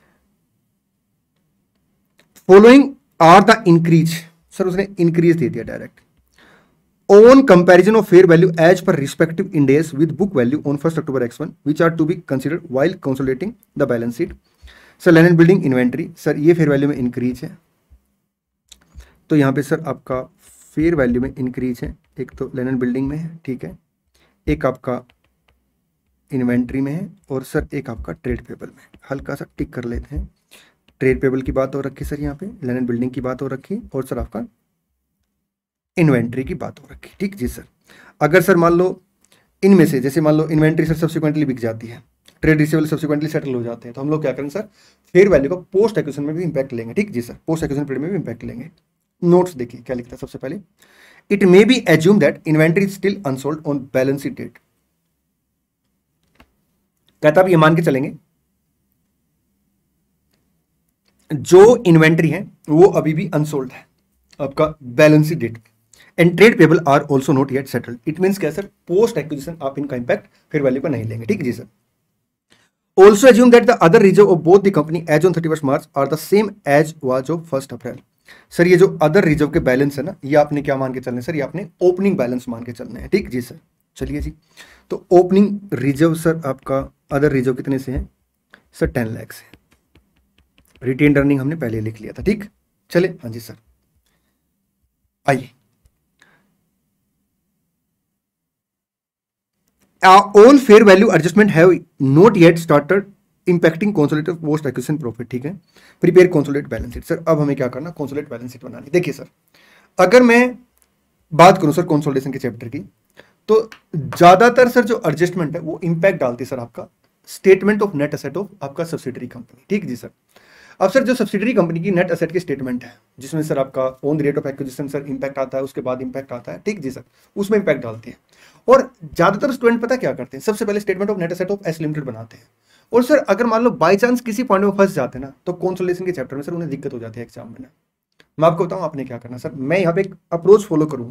Following are the increase, sir उसने इंक्रीज दे दिया direct on comparison of fair value as per respective Ind AS with book value on first October X one which are to be considered while consolidating the balance sheet. Sir land and building inventory, sir ये fair value में increase है, तो यहां पे sir आपका fair value में increase है, एक तो लैंड एंड बिल्डिंग में है, ठीक है, एक आपका इन्वेंट्री में है, और सर एक आपका ट्रेड पेबल में। हल्का सा टिक कर लेते हैं, ट्रेड पेबल की बात हो रखी सर, यहाँ पे लैंड एंड बिल्डिंग की बात हो रखी, और सर आपका इन्वेंट्री की बात हो रखी, ठीक जी सर। अगर सर मान लो इनमें से जैसे मान लो इन्वेंट्री सर सब्सिक्वेंटली बिक जाती है, ट्रेड रिसीवेबल सब्सिक्वेंटली सेटल हो जाते हैं, तो हम लोग क्या करेंगे सर, फेयर वैल्यू का पोस्ट एक्विजिशन में भी इंपैक्ट लेंगे, ठीक जी सर, पोस्ट एक्विजिशन पीरियड में भी इंपैक्ट लेंगे। नोट्स देखिए क्या लिखता है सबसे पहले, it may be assume that inventory is still unsold on balance sheet date. कहता अब ये मान के चलेंगे जो इन्वेंट्री है वो अभी भी अनसोल्ड है आपका balance sheet date, and trade payable are also not yet settled. It means क्या सर, पोस्ट एक्विजिशन आप इनका इंपैक्ट फेयर वैल्यू पर नहीं लेंगे, ठीक जी sir. Also assume that the other reserve of both the company as on thirty first March are the same as was of first April. Sir ये जो other reserve के बैलेंस है ना, ये आपने क्या मान के चलने सर, ये आपने ओपनिंग बैलेंस मान के चलने हैं, ठीक जी सर। चलिए जी, तो ओपनिंग रिजर्व सर आपका अदर रिजर्व कितने से है सर, टेन लाख से। रिटेन अर्निंग हमने पहले लिख लिया था, ठीक। चले हाँ जी सर, आइए all fair value adjustment have not yet started impacting consolidated post acquisition profit, ठीक है। Prepare consolidated balance sheet, sir अब हमें क्या करना, कंसोलिडेटेड बैलेंस शीट बनानी। देखिए सर, अगर मैं बात करूं सर कंसोलिडेशन के चैप्टर की, तो ज्यादातर सर जो एडजस्टमेंट है वो इंपैक्ट डालती है सर आपका statement of net asset of आपका सब्सिडरी कंपनी, ठीक जी सर। अब सर जो सब्सिडरी कंपनी की नेट एसेट की स्टेटमेंट है, जिसमें सर आपका on the rate of acquisition sir impact आता है, उसके बाद इंपैक्ट आता है, ठीक जी सर, उसमें इंपैक्ट डालती है। और ज्यादातर स्टूडेंट पता क्या करते हैं, सबसे पहले statement of net asset of S limited बनाते हैं, और सर अगर मान लो बाई चांस किसी पॉइंट में फंस जाते हैं ना, तो कंसोलिडेशन के चैप्टर में सर उन्हें दिक्कत हो जाती है एग्जाम में ना। मैं आपको बताऊं आपने क्या करना सर, मैं यहाँ पे एक अप्रोच फॉलो करूंगा,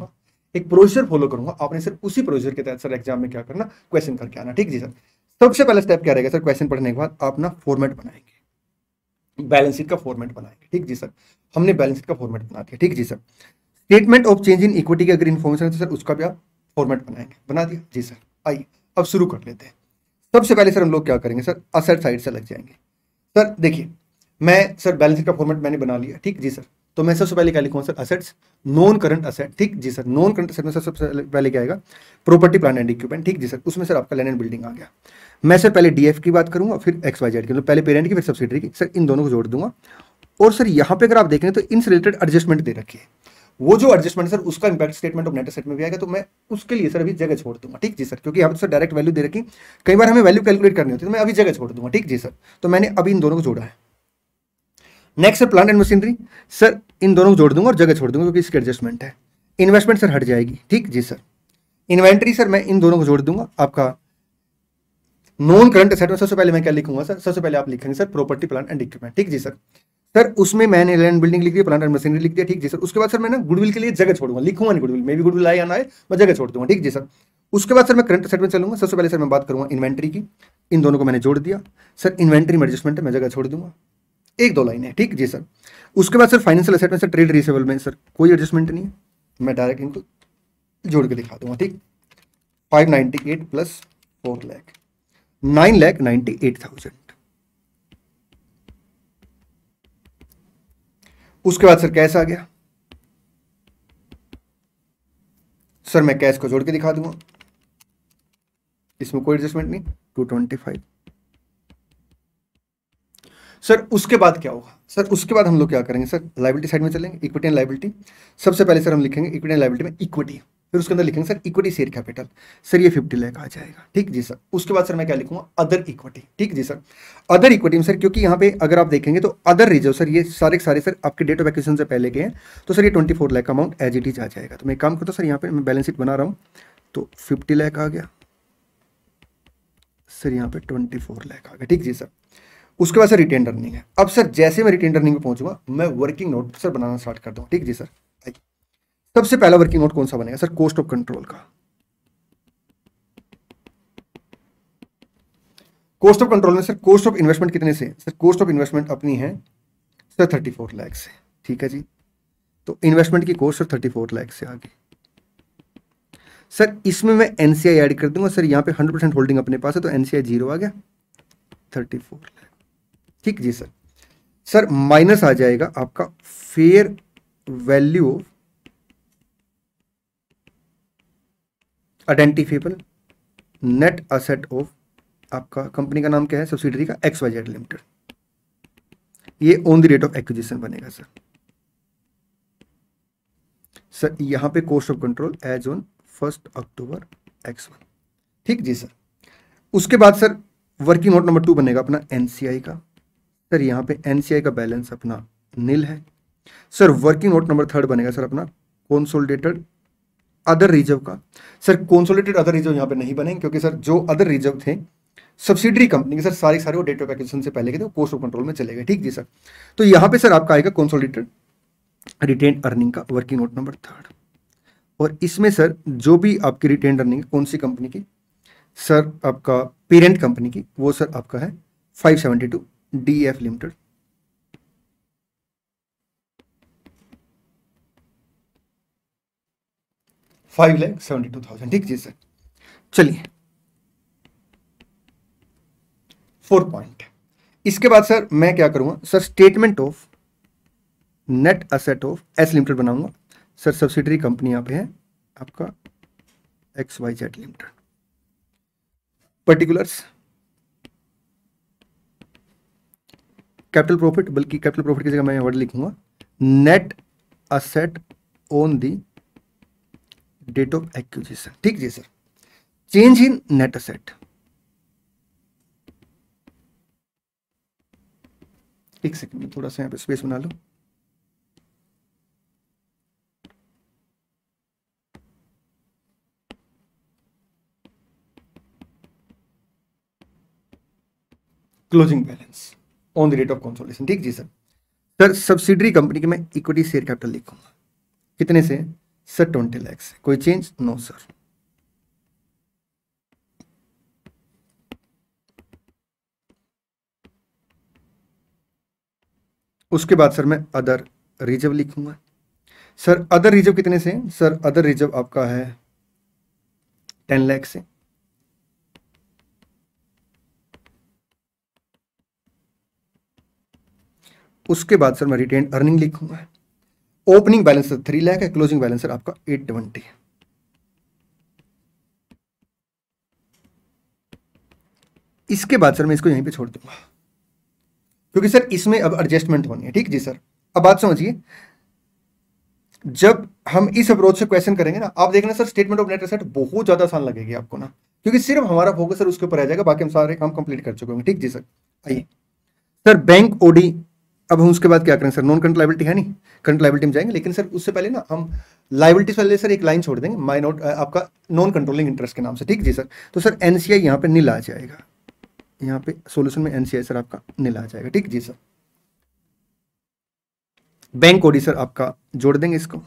एक प्रोसीजर फॉलो करूंगा, आपने सर उसी प्रोसीजर के तहत सर एग्जाम में क्या करना, क्वेश्चन करके आना। ठीक जी सर। सबसे पहला स्टेप क्या रहेगा सर, क्वेश्चन पढ़ने के बाद आप ना फॉर्मेट बनाएंगे, बैलेंस शीट का फॉर्मेट बनाएंगे। ठीक जी सर। हमने बैलेंस शीट का फॉर्मेट बना दिया। ठीक जी sir. Statement of change in equity की अगर इन्फॉर्मेशन है तो सर उसका भी आप फॉर्मेट बनाएंगे। बना दिया जी सर। आइए अब शुरू कर लेते हैं। सबसे पहले सर हम लोग क्या करेंगे सर, असेट साइड से लग जाएंगे। सर देखिए, मैं सर बैलेंस शीट का फॉर्मेट मैंने बना लिया। ठीक जी सर। तो मैं सबसे पहले क्या लिखूंगा sir, assets, non current asset. ठीक जी सर। नॉन करंट असेट में सर सबसे पहले क्या आएगा, प्रॉपर्टी प्लांट एंड इक्विपमेंट। ठीक जी सर। उसमें सर आपका लैंड एंड बिल्डिंग आ गया। मैं सर पहले डीएफ की बात करूंगा, फिर एक्स वाई जेड की, मतलब पहले पेरेंट की फिर सब्सिडरी की। सर इन दोनों को जोड़ दूंगा। और सर यहाँ पे अगर आप देखें तो इनसे रिलेटेड एडजस्टमेंट दे रखी है। वो जो एडजस्टमेंट सर उसका impact statement of net asset में भी आएगा, तो मैं उसके लिए सर अभी जगह छोड़ दूंगा। ठीक जी सर। क्योंकि यहाँ पे सर डायरेक्ट वैल्यू दे रखी, कई बार हमें वैल्यू कैलकुलेट करनी होती है, तो मैं अभी जगह छोड़ दूंगा। ठीक जी सर। तो मैंने अभी इन दोनों को जोड़ा है। Next sir plant and machinery, sir इन दोनों को जोड़ दूंगा और जगह छोड़ दूंगा क्योंकि इसकी एडजस्टमेंट है। इन्वेस्टमेंट सर हट जाएगी। ठीक जी सर। इन्वेंट्री सर मैं इन दोनों को जोड़ दूंगा। आपका नॉन करंट एसेट में सबसे पहले मैं क्या लिखूंगा सर, सबसे पहले आप लिखेंगे sir property plant and equipment. ठीक जी सर। सर उसमें मैंने लैंड बिल्डिंग लिख दिया, प्लांट एंड मशीनरी लिख दिया। ठीक जी सर। उसके बाद सर मैं ना गुडविल के लिए जगह छोड़ूंगा, लिखूंगा नहीं गुडविल, मे भी गुडविल आए या ना आए, मैं जगह छोड़ दूंगा। ठीक जी सर। उसके बाद सर मैं करंट एसेट में चलूंगा। सबसे पहले सर मैं बात करूंगा इन्वेंट्री की। इन दोनों को मैंने जोड़ दिया। सर इन्वेंट्री में एडजस्टमेंट है, मैं जगह छोड़ दूंगा। एक दो लाइन है। ठीक जी सर। उसके बाद सर फाइनेंशियल एसेट में सर ट्रेड रिसीवेबल में सर कोई एडजस्टमेंट नहीं है, मैं डायरेक्ट इनको जोड़ के दिखा दूंगा। ठीक, five ninety eight plus four lakh, nine lakh ninety eight thousand. उसके बाद सर कैश आ गया। सर मैं कैश को जोड़ के दिखा दूंगा, इसमें कोई एडजस्टमेंट नहीं, टू ट्वेंटी फाइव। सर उसके बाद क्या होगा सर, उसके बाद हम लोग क्या करेंगे सर, लायबिलिटी साइड में चलेंगे, इक्विटी एंड लायबिलिटी। सबसे पहले सर हम लिखेंगे इक्विटी एंड लायबिलिटी में इक्विटी, फिर उसके अंदर लिखेंगे sir equity share capital. Sir ये फिफ्टी लाख आ जाएगा। ठीक जी सर। उसके बाद सर मैं क्या लिखूंगा, अदर इक्विटी। ठीक जी सर। अदर इक्विटी में सर, क्योंकि यहाँ पे अगर आप देखेंगे तो अदर रिजर्व सर ये सारे सारे सर आपके डेट ऑफ एक्विजिशन से पहले के हैं, तो सर ये ट्वेंटी फोर लाख का अमाउंट एज इट इज आ जाएगा। तो मैं काम करता हूँ सर, यहाँ पे मैं बैलेंस शीट बना रहा हूँ, तो फिफ्टी लाख आ गया सर, यहाँ पे ट्वेंटी फोर लाख आ गया। ठीक जी सर। उसके बाद सर रिटेन अर्निंग है। अब सर जैसे मैं रिटेन अर्निंग में पहुंचूंगा, मैं वर्किंग नोट सर बनाना स्टार्ट कर दूँ। ठीक जी सर। सबसे पहला वर्किंग नोट कौन सा बनेगा सर, कॉस्ट ऑफ कंट्रोल का। कॉस्ट ऑफ कंट्रोल में सर कॉस्ट ऑफ इन्वेस्टमेंट कितने से, सर कॉस्ट ऑफ इन्वेस्टमेंट अपनी है सर थर्टी फोर लाख से। ठीक है जी। तो इन्वेस्टमेंट की cost sir thirty four lakh से आ गई। सर इसमें मैं एनसीआई ऐड कर दूंगा। सर यहाँ पे हंड्रेड परसेंट होल्डिंग अपने पास है, तो एनसीआई जीरो आ गया, थर्टी फोर लाख। ठीक जी सर। सर माइनस आ जाएगा आपका fair value of identifiable net asset of, आपका कंपनी का नाम क्या है, सब्सिडरी का एक्स वाई जेड लिमिटेड। ये on the date of acquisition बनेगा सर। सर यहां पे cost of control as on first October X one. ठीक जी सर। उसके बाद sir working note number two बनेगा अपना एनसीआई का। सर यहाँ पे एनसीआई का बैलेंस अपना नील है। Sir working note number third बनेगा सर अपना कंसोलिडेटेड अदर रिजर्व का। सर कंसोलिडेटेड अदर रिजर्व यहाँ पे नहीं बनेंगे, क्योंकि सर जो अदर रिजर्व थे सब्सिडरी कंपनी के सर सारे सारे वो डेट ऑफ एक्विजिशन से पहले के थे, वो कॉस्ट ऑफ कंट्रोल में चले गए। ठीक जी सर। तो यहाँ पे सर आपका आएगा कंसोलिडेटेड रिटेन अर्निंग का वर्किंग नोट नंबर थर्ड। और इसमें सर जो भी आपकी रिटेन अर्निंग कौन सी कंपनी की, सर आपका पेरेंट कंपनी की, वो सर आपका है five seventy two DF limited. Five lakh seventy two thousand. ठीक जी सर। चलिए फोर्थ पॉइंट, इसके बाद सर मैं क्या करूंगा sir, statement of net asset of S limited बनाऊंगा। सर सब्सिडरी कंपनी यहां पे है आपका X Y Z limited. Particulars capital profit, बल्कि कैपिटल प्रॉफिट की जगह मैं वर्ड लिखूंगा net asset on the date of acquisition. ठीक जी sir. Change in net asset, एक सेकंड में थोड़ा सा यहाँ पे स्पेस बना लो। Closing balance on the date of consolidation. ठीक जी सर। सर सब्सिडरी कंपनी के मैं इक्विटी शेयर कैपिटल लिखूंगा, कितने से, सर ट्वेंटी लैक्स, कोई चेंज? No sir. उसके बाद सर मैं अदर रिजर्व लिखूंगा। सर अदर रिजर्व कितने से? सर अदर रिजर्व आपका है टेन लाख से। उसके बाद सर मैं रिटेन अर्निंग लिखूंगा। Opening balance sir three lakh है, क्लोजिंग बैलेंस सर आपका एट ट्वेंटी है। इसके बाद सर मैं इसको यहीं पे छोड़ दूंगा, क्योंकि सर इसमें अब एडजस्टमेंट होनी है। ठीक जी सर। अब बात समझिए, जब हम इस अप्रोच से क्वेश्चन करेंगे ना, आप देखना sir statement of net asset बहुत ज्यादा आसान लगेगी आपको ना, क्योंकि सिर्फ हमारा फोकस सर उसके ऊपर आ जाएगा, बाकी हम सारे काम कंप्लीट कर चुके होंगे। ठीक जी सर। आइए सर बैंक ओडी, अब हम उसके बाद क्या करेंगे सर? नॉन करंट लायबिलिटी है नहीं, करंट लायबिलिटी में जाएंगे, लेकिन सर उससे पहले ना हम लायबिलिटीज वाले सर एक लाइन छोड़ देंगे, माई नॉट आपका नॉन कंट्रोलिंग इंटरेस्ट के नाम से। ठीक जी सर। तो सर एनसीआई यहाँ पे नील आ जाएगा, यहाँ पे सॉल्यूशन में एनसीआई सर आपका नील आ जाएगा। ठीक जी सर। बैंक ओडी सर आपका जोड़ देंगे इसको,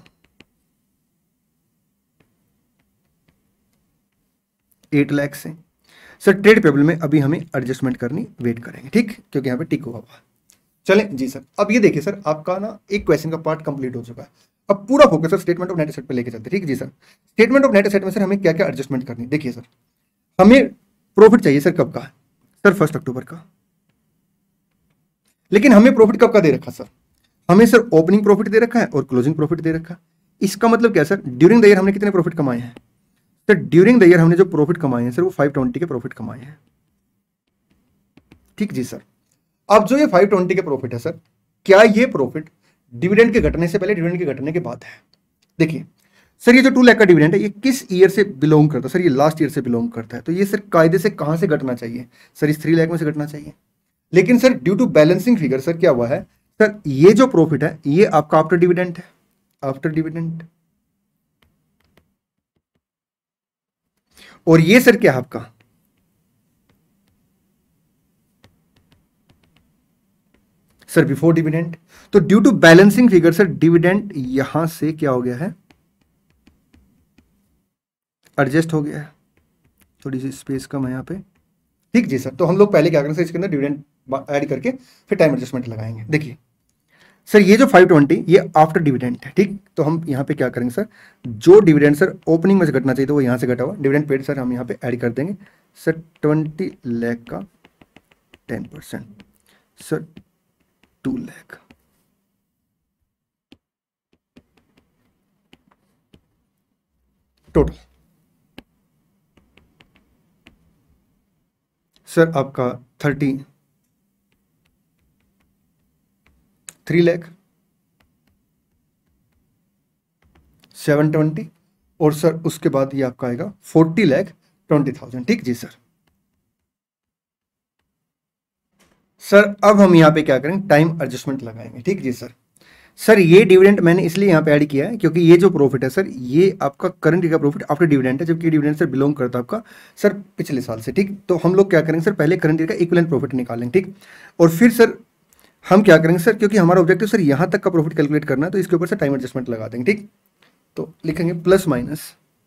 एट लाख से। सर ट्रेड पेबल में अभी हमें एडजस्टमेंट करनी, वेट करेंगे, ठीक, क्योंकि यहाँ पे टिक हुआ हुआ। चले जी सर। अब ये देखिए सर, आपका ना एक क्वेश्चन का पार्ट कंप्लीट हो चुका है। अब पूरा focus sir statement of net asset पे लेके चलते हैं। ठीक जी sir. Statement of net asset में सर हमें क्या क्या एडजस्टमेंट करनी? देखिए सर, हमें प्रॉफिट चाहिए सर कब का? सर फर्स्ट अक्टूबर का। लेकिन हमें प्रॉफिट कब का दे रखा सर? हमें सर ओपनिंग प्रॉफिट दे रखा है और क्लोजिंग प्रॉफिट दे रखा है। इसका मतलब क्या सर? ड्यूरिंग द ईयर हमने कितने प्रॉफिट कमाए हैं? सर ड्यूरिंग द ईयर हमने जो प्रॉफिट कमाए हैं सर वो फाइव ट्वेंटी के प्रॉफिट कमाए हैं। ठीक जी सर। अब जो ये फाइव ट्वेंटी के प्रॉफिट है सर, क्या ये प्रॉफिट डिविडेंड के घटने से पहले, डिविडेंड के घटने के बाद है? देखिए सर, ये जो टू लाख का डिविडेंड है ये किस ईयर से बिलोंग करता है? सर ये लास्ट ईयर से बिलोंग करता है। तो ये सर कायदे से कहां से घटना चाहिए? सर इस थ्री लाख में से घटना चाहिए। लेकिन sir due to balancing figure sir क्या हुआ है सर, ये जो प्रॉफिट है ये आपका आफ्टर डिविडेंड है, आफ्टर डिविडेंड। और ये सर क्या है आपका? Sir before dividend. तो due to balancing figure sir dividend यहां से क्या हो गया है? एडजस्ट हो गया है। थोड़ी सी स्पेस कम है यहाँ पे। ठीक जी सर। तो हम लोग पहले क्या करेंगे सर, इसके अंदर डिविडेंड ऐड करके फिर टाइम एडजस्टमेंट लगाएंगे। देखिए सर, ये जो फाइव ट्वेंटी ये आफ्टर डिविडेंड है। ठीक, तो हम यहाँ पे क्या करेंगे सर, जो डिविडेंड सर ओपनिंग में से घटना चाहिए तो वो यहाँ से घटा हुआ डिविडेंड पेड सर हम यहाँ पे ऐड कर देंगे। सर ट्वेंटी लाख का ten percent, sir two lakh. Total sir आपका thirty three lakh seven twenty, और सर उसके बाद ये आपका आएगा फोर्टी लाख ट्वेंटी थाउजेंड। ठीक जी सर। सर अब हम यहाँ पे क्या करेंगे, टाइम एडजस्टमेंट लगाएंगे। ठीक जी सर। सर ये डिविडेंड मैंने इसलिए यहाँ पे ऐड किया है क्योंकि ये जो प्रॉफिट है सर ये आपका करंट का प्रॉफिट आफ्टर डिविडेंड है, जबकि डिविडेंड सर बिलोंग करता है आपका सर पिछले साल से। ठीक, तो हम लोग क्या करेंगे सर, पहले करंट ईयर का इक्विवेलेंट प्रॉफिट निकालेंगे। ठीक, और फिर सर हम क्या करेंगे सर, क्योंकि हमारा ऑब्जेक्टिव सर यहाँ तक का प्रॉफिट कैलकुलेट करना है, तो इसके ऊपर सर टाइम एडजस्टमेंट लगा देंगे। ठीक, तो लिखेंगे plus minus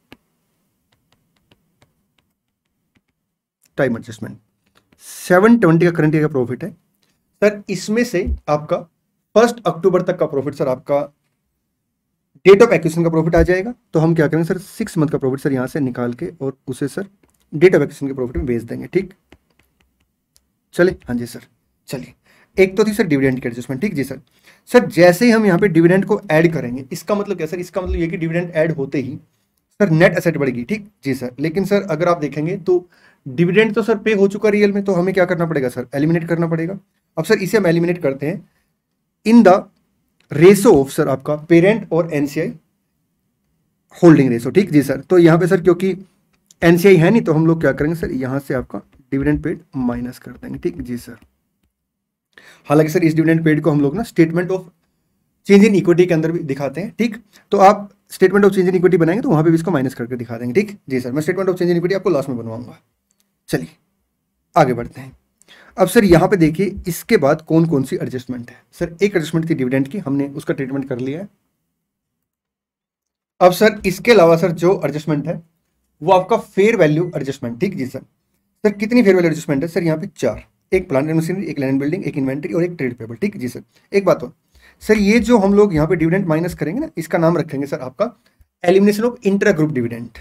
time adjustment. Seven twenty का करंट ईयर का प्रॉफिट है सर, इसमें से आपका फर्स्ट अक्टूबर तक का प्रॉफिट सर आपका डेट ऑफ एक्विजिशन का प्रॉफिट आ जाएगा। तो हम क्या करेंगे सर, सिक्स मंथ का प्रॉफिट सर यहां से निकाल के और उसे सर डेट ऑफ एक्विजिशन के प्रॉफिट में बेच देंगे। ठीक, चले, हाँ जी सर। चलिए, एक तो थी सर डिविडेंड की एडजस्टमेंट। ठीक जी सर। सर जैसे ही हम यहाँ पे डिविडेंड को ऐड करेंगे, इसका मतलब क्या सर, इसका मतलब ये कि डिविडेंड ऐड होते ही सर नेट एसेट बढ़ेगी। ठीक जी सर। लेकिन सर अगर आप देखेंगे तो डिविडेंड तो सर पे हो चुका रियल में, तो हमें क्या करना पड़ेगा सर, एलिमिनेट करना पड़ेगा। अब सर इसे हम एलिमिनेट करते हैं in the ratio of sir आपका पेरेंट और एनसीआई होल्डिंग रेशो। ठीक जी सर। तो यहाँ पे सर क्योंकि एनसीआई है नहीं, तो हम लोग क्या करेंगे सर, यहाँ से आपका डिविडेंड पेड माइनस कर देंगे। ठीक जी सर। हालांकि सर इस डिविडेंड पेड को हम लोग ना statement of change in equity के अंदर भी दिखाते हैं। ठीक, तो आप statement of change in equity बनाएंगे तो वहां पे भी इसको माइनस करके दिखा देंगे। ठीक जी सर। मैं statement of change in equity आपको लास्ट में बनवाऊंगा। चलिए आगे बढ़ते हैं। अब सर यहाँ पे देखिए इसके बाद कौन कौन सी एडजस्टमेंट है। सर एक एडजस्टमेंट थी डिविडेंड की, हमने उसका ट्रीटमेंट कर लिया है। अब सर इसके अलावा सर जो एडजस्टमेंट है वो आपका फेयर वैल्यू एडजस्टमेंट, ठीक जी सर। सर कितनी फेयर वैल्यू एडजस्टमेंट है सर? यहाँ पे चार, एक प्लांट एंड मशीनरी, एक लैंड एंड बिल्डिंग, एक इन्वेंटरी और एक ट्रेड पेबल, ठीक जी सर। एक बात और सर, ये जो हम लोग यहाँ पे डिविडेंड माइनस करेंगे ना, इसका नाम रखेंगे सर आपका elimination of intra group dividend.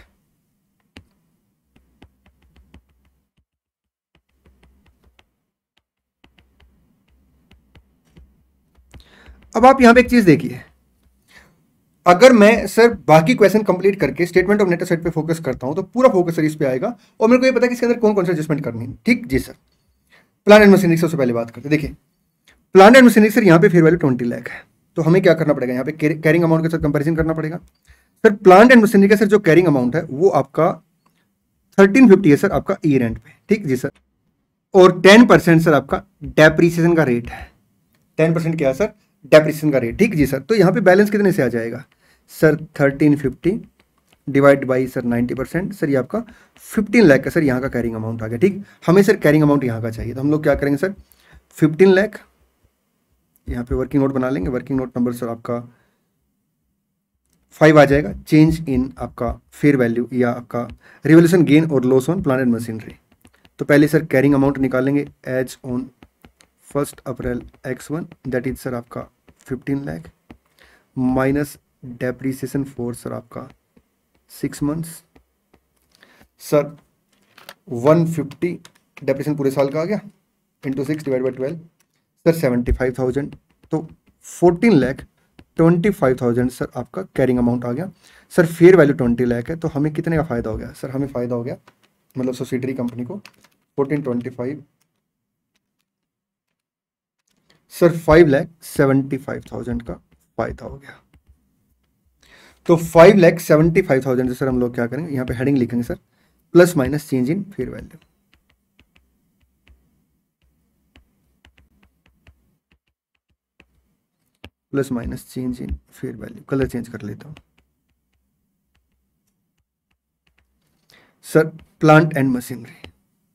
अब आप यहाँ पे एक चीज देखिए, अगर मैं सर बाकी क्वेश्चन कंप्लीट करके स्टेटमेंट ऑफ नेट एसेट पे फोकस करता हूं तो पूरा फोकस सर इस पे आएगा और मेरे को ये पता है कि इसके अंदर कौन कौन सा एडजस्टमेंट करनी है, ठीक जी सर। प्लांट एंड मशीनरी सबसे पहले बात करते हैं। देखिए प्लांट एंड मशीनरी सर यहाँ पे फेयर वैल्यू ट्वेंटी लाख है, तो हमें क्या करना पड़ेगा, यहाँ पे कैरिंग अमाउंट के साथ कंपेरिजन करना पड़ेगा। सर प्लांट एंड मशीनरी का सर जो कैरिंग अमाउंट है वो आपका थर्टीन फिफ्टी है सर आपका ईयर एंड पे, ठीक जी सर। और टेन परसेंट सर आपका डेप्रीसिएशन का रेट है। टेन परसेंट क्या है सर? डेप्रीसिएशन का रेट, ठीक जी सर। तो यहाँ पे बैलेंस कितने से आ जाएगा sir? Thirteen fifty divide by sir ninety percent, sir ये आपका फिफ्टीन लाख का सर यहाँ का कैरिंग अमाउंट आ गया, ठीक। हमें सर कैरिंग अमाउंट यहाँ का चाहिए, तो हम लोग क्या करेंगे सर, फिफ्टीन लाख यहाँ पे वर्किंग नोट बना लेंगे। वर्किंग नोट नंबर सर आपका फाइव आ जाएगा। चेंज इन आपका फेयर वैल्यू या आपका रिवोल्यूशन गेन और loss on plant and machinery. तो पहले सर कैरिंग अमाउंट निकालेंगे as on first April X one, that is sir आपका fifteen lakh minus depreciation for sir आपका six months, sir one fifty depreciation पूरे साल का आ गया into six divide by twelve, sir seventy five thousand. तो fourteen lakh twenty five thousand sir आपका carrying amount आ गया। Sir fair value twenty lakh है, तो हमें कितने का फायदा हो गया सर? हमें फायदा हो गया मतलब सब्सिडरी कंपनी को fourteen twenty five sir five lakh seventy five thousand का फायदा हो गया। तो five lakh seventy five thousand sir हम लोग क्या करेंगे, यहाँ पे हेडिंग लिखेंगे sir plus minus change in fair value. Plus minus change in fair value, colour change कर लेता हूं सर। प्लांट एंड मशीनरी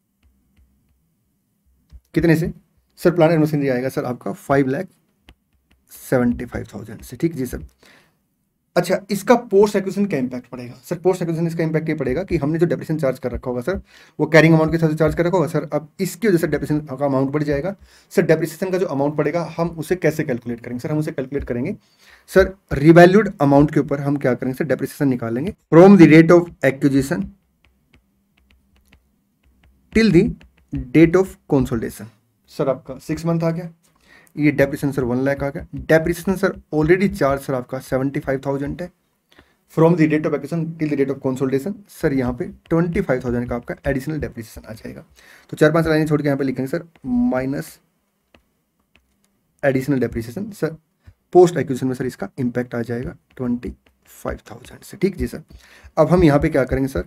कितने से सर? प्लांट एंड मशीनरी आएगा सर आपका five lakh seventy five thousand से, ठीक जी सर। अच्छा, इसका पोस्ट एक्विजिशन क्या इंपैक्ट पड़ेगा सर? पोस्ट एक्विजिशन इसका इंपैक्ट ये पड़ेगा कि हमने जो डेप्रिसिएशन चार्ज कर रखा होगा सर वो कैरिंग अमाउंट के साथ चार्ज कर रखा होगा सर। अब इसकी वजह से डेप्रिसिएशन का अमाउंट बढ़ जाएगा सर। डेप्रिसिएशन का जो अमाउंट पड़ेगा हम उसे कैसे कैलकुलेट करेंगे सर? हम उसे कैलकुलेट करेंगे सर रिवैल्यूड अमाउंट के ऊपर हम क्या करेंगे सर, डेप्रिसिएशन निकालेंगे from the rate of acquisition till the date of consolidation. Sir आपका सिक्स मंथ आ गया, ये डेप्रिसिएशन सर वन लाख आ गया। Depreciation sir already charge sir आपका सेवेंटी फाइव थाउजेंड है from the date of acquisition till the date of consolidation. Sir यहाँ पे ट्वेंटी फाइव थाउजेंड का आपका एडिशनल डेप्रिसिएशन आ जाएगा। तो चार पांच लाइनें छोड़ के यहाँ पे लिखेंगे sir minus additional depreciation. Sir post acquisition में सर इसका इंपैक्ट आ जाएगा ट्वेंटी फाइव थाउजेंड से, ठीक जी सर। अब हम यहाँ पे क्या करेंगे सर,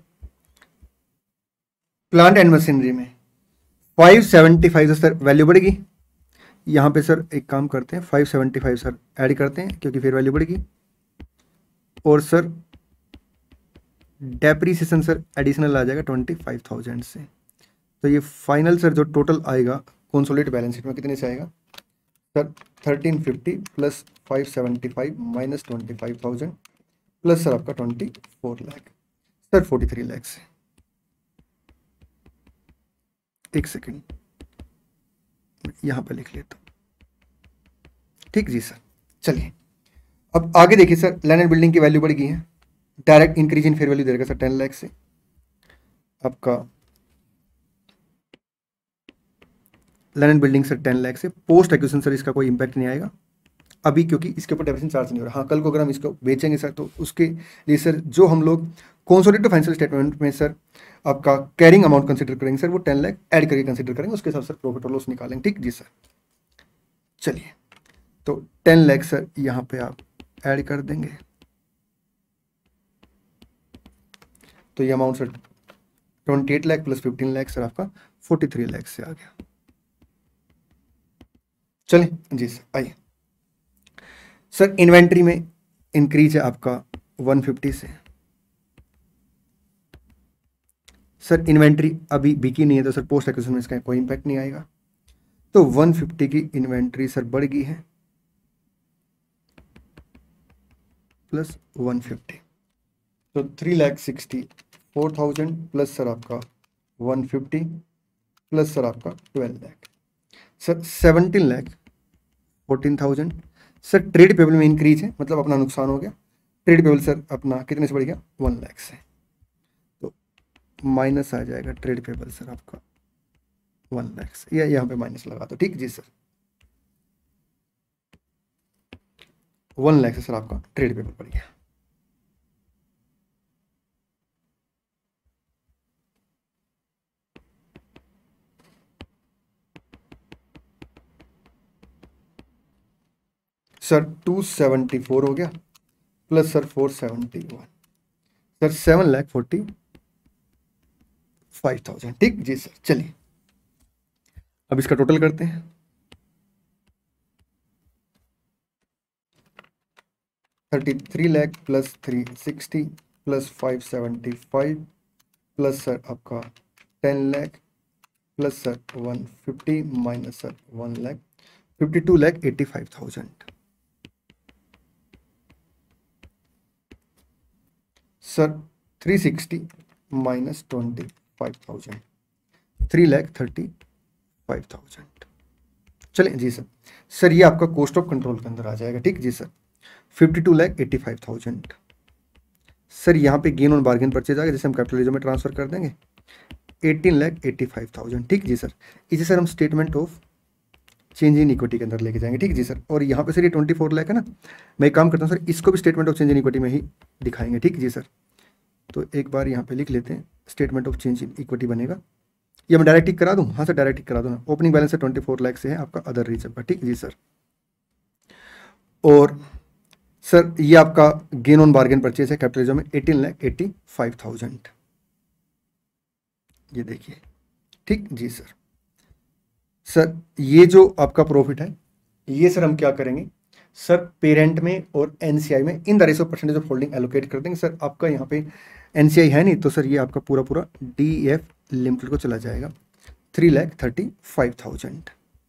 प्लांट एंड मशीनरी में five seventy five sir value बढ़ेगी। यहाँ पे सर एक काम करते हैं, five seventy five sir add करते हैं क्योंकि फिर वैल्यू बढ़ेगी। और सर डेप्रीसिएशन सर एडिशनल आ जाएगा ट्वेंटी फाइव थाउजेंड से। तो ये फाइनल सर जो टोटल आएगा कंसोलिडेटेड बैलेंस शीट में कितने से आएगा sir? Thirteen fifty plus five seventy five minus twenty five thousand plus sir आपका twenty four lakh sir forty three lakh से। एक सेकेंड यहां पर लिख लेता हूं, ठीक जी सर। चलिए अब आगे देखिए सर, लैंड एंड बिल्डिंग की वैल्यू बढ़ गई है, direct increase in fair value देगा सर टेन लाख से। आपका land and building sir ten lakh से। पोस्ट एक्विजिशन सर इसका कोई इंपैक्ट नहीं आएगा अभी क्योंकि इसके ऊपर डेप्रिसिएशन चार्ज नहीं हो रहा। हाँ, कल को अगर हम इसको बेचेंगे सर तो उसके लिए सर जो हम लोग कंसोलिडेटेड फाइनेंशियल स्टेटमेंट में सर आपका कैरिंग अमाउंट कंसीडर करेंगे सर वो टेन लाख ऐड करके कंसीडर करेंगे, उसके हिसाब से प्रॉफिट और लॉस निकालेंगे, ठीक जी सर। चलिए तो टेन लाख सर यहाँ पे आप ऐड कर देंगे तो ये amount sir twenty eight lakh plus fifteen lakh sir आपका फोर्टी थ्री लाख से आ गया। चलिए जी सर, आइए सर इन्वेंट्री में इंक्रीज है आपका वन फिफ्टी से। सर इन्वेंट्री अभी बिकी नहीं है तो सर पोस्ट एक्विजिशन में इसका कोई इंपैक्ट नहीं आएगा। तो वन फिफ्टी की इन्वेंट्री सर बढ़ गई है प्लस वन फिफ्टी। तो three lakh sixty four thousand plus sir आपका वन फिफ्टी प्लस सर आपका twelve lakh, sir seventeen lakh fourteen thousand. Sir trade payable में इंक्रीज है, मतलब अपना नुकसान हो गया। ट्रेड पेबल सर अपना कितने से बढ़ गया, वन लैख से, तो माइनस आ जाएगा ट्रेड पेबल सर आपका वन लैख से, या यहाँ पे माइनस लगा दो, ठीक जी सर। वन लैख से सर आपका ट्रेड पेबल बढ़ गया। सर टू सेवेंटी फोर हो गया plus sir four seventy one, sir seven lakh forty five thousand, ठीक जी सर। चलिए अब इसका टोटल करते हैं। Thirty three lakh plus three sixty plus five seventy five plus sir आपका ten lakh plus sir one fifty minus sir one lakh, fifty two lakh eighty five thousand. Sir three sixty minus twenty five thousand, three lakh thirty five thousand. चलें जी sir. Sir ये आपका cost of control के अंदर आ जाएगा, ठीक जी sir. Fifty two lakh eighty five thousand. Sir यहाँ पे गेन ऑन बार्गेन परचेज आ गया, जैसे हम कैपिटल में ट्रांसफर कर देंगे eighteen lakh eighty five thousand, ठीक जी सर। इसे सर हम statement of change in equity के अंदर लेके जाएंगे, ठीक जी सर। और यहाँ पे सर ये ट्वेंटी फोर लैख है ना, मैं एक काम करता हूँ सर, इसको भी statement of change in equity में ही दिखाएंगे, ठीक जी सर। तो एक बार यहाँ पे लिख लेते हैं, statement of change in equity बनेगा। ये मैं डायरेक्ट टिक करा दूँ, हाँ सर डायरेक्ट टिक करा दूँ ना। ओपनिंग बैलेंस है ट्वेंटी फोर लैख से है आपका अदर रिजर्व का, ठीक जी सर। और सर ये आपका गेन ऑन बार्गेन परचेज है कैपिटलिज्म में eighteen lakh eighty five thousand, ये देखिए, ठीक जी सर। सर ये जो आपका प्रॉफिट है, ये सर हम क्या करेंगे सर, पेरेंट में और एनसीआई में in the ratio percentage of holding allocate कर देंगे। सर आपका यहाँ पे एनसीआई है नहीं, तो सर ये आपका पूरा पूरा डीएफ लिमिटेड को चला जाएगा, three lakh thirty five thousand.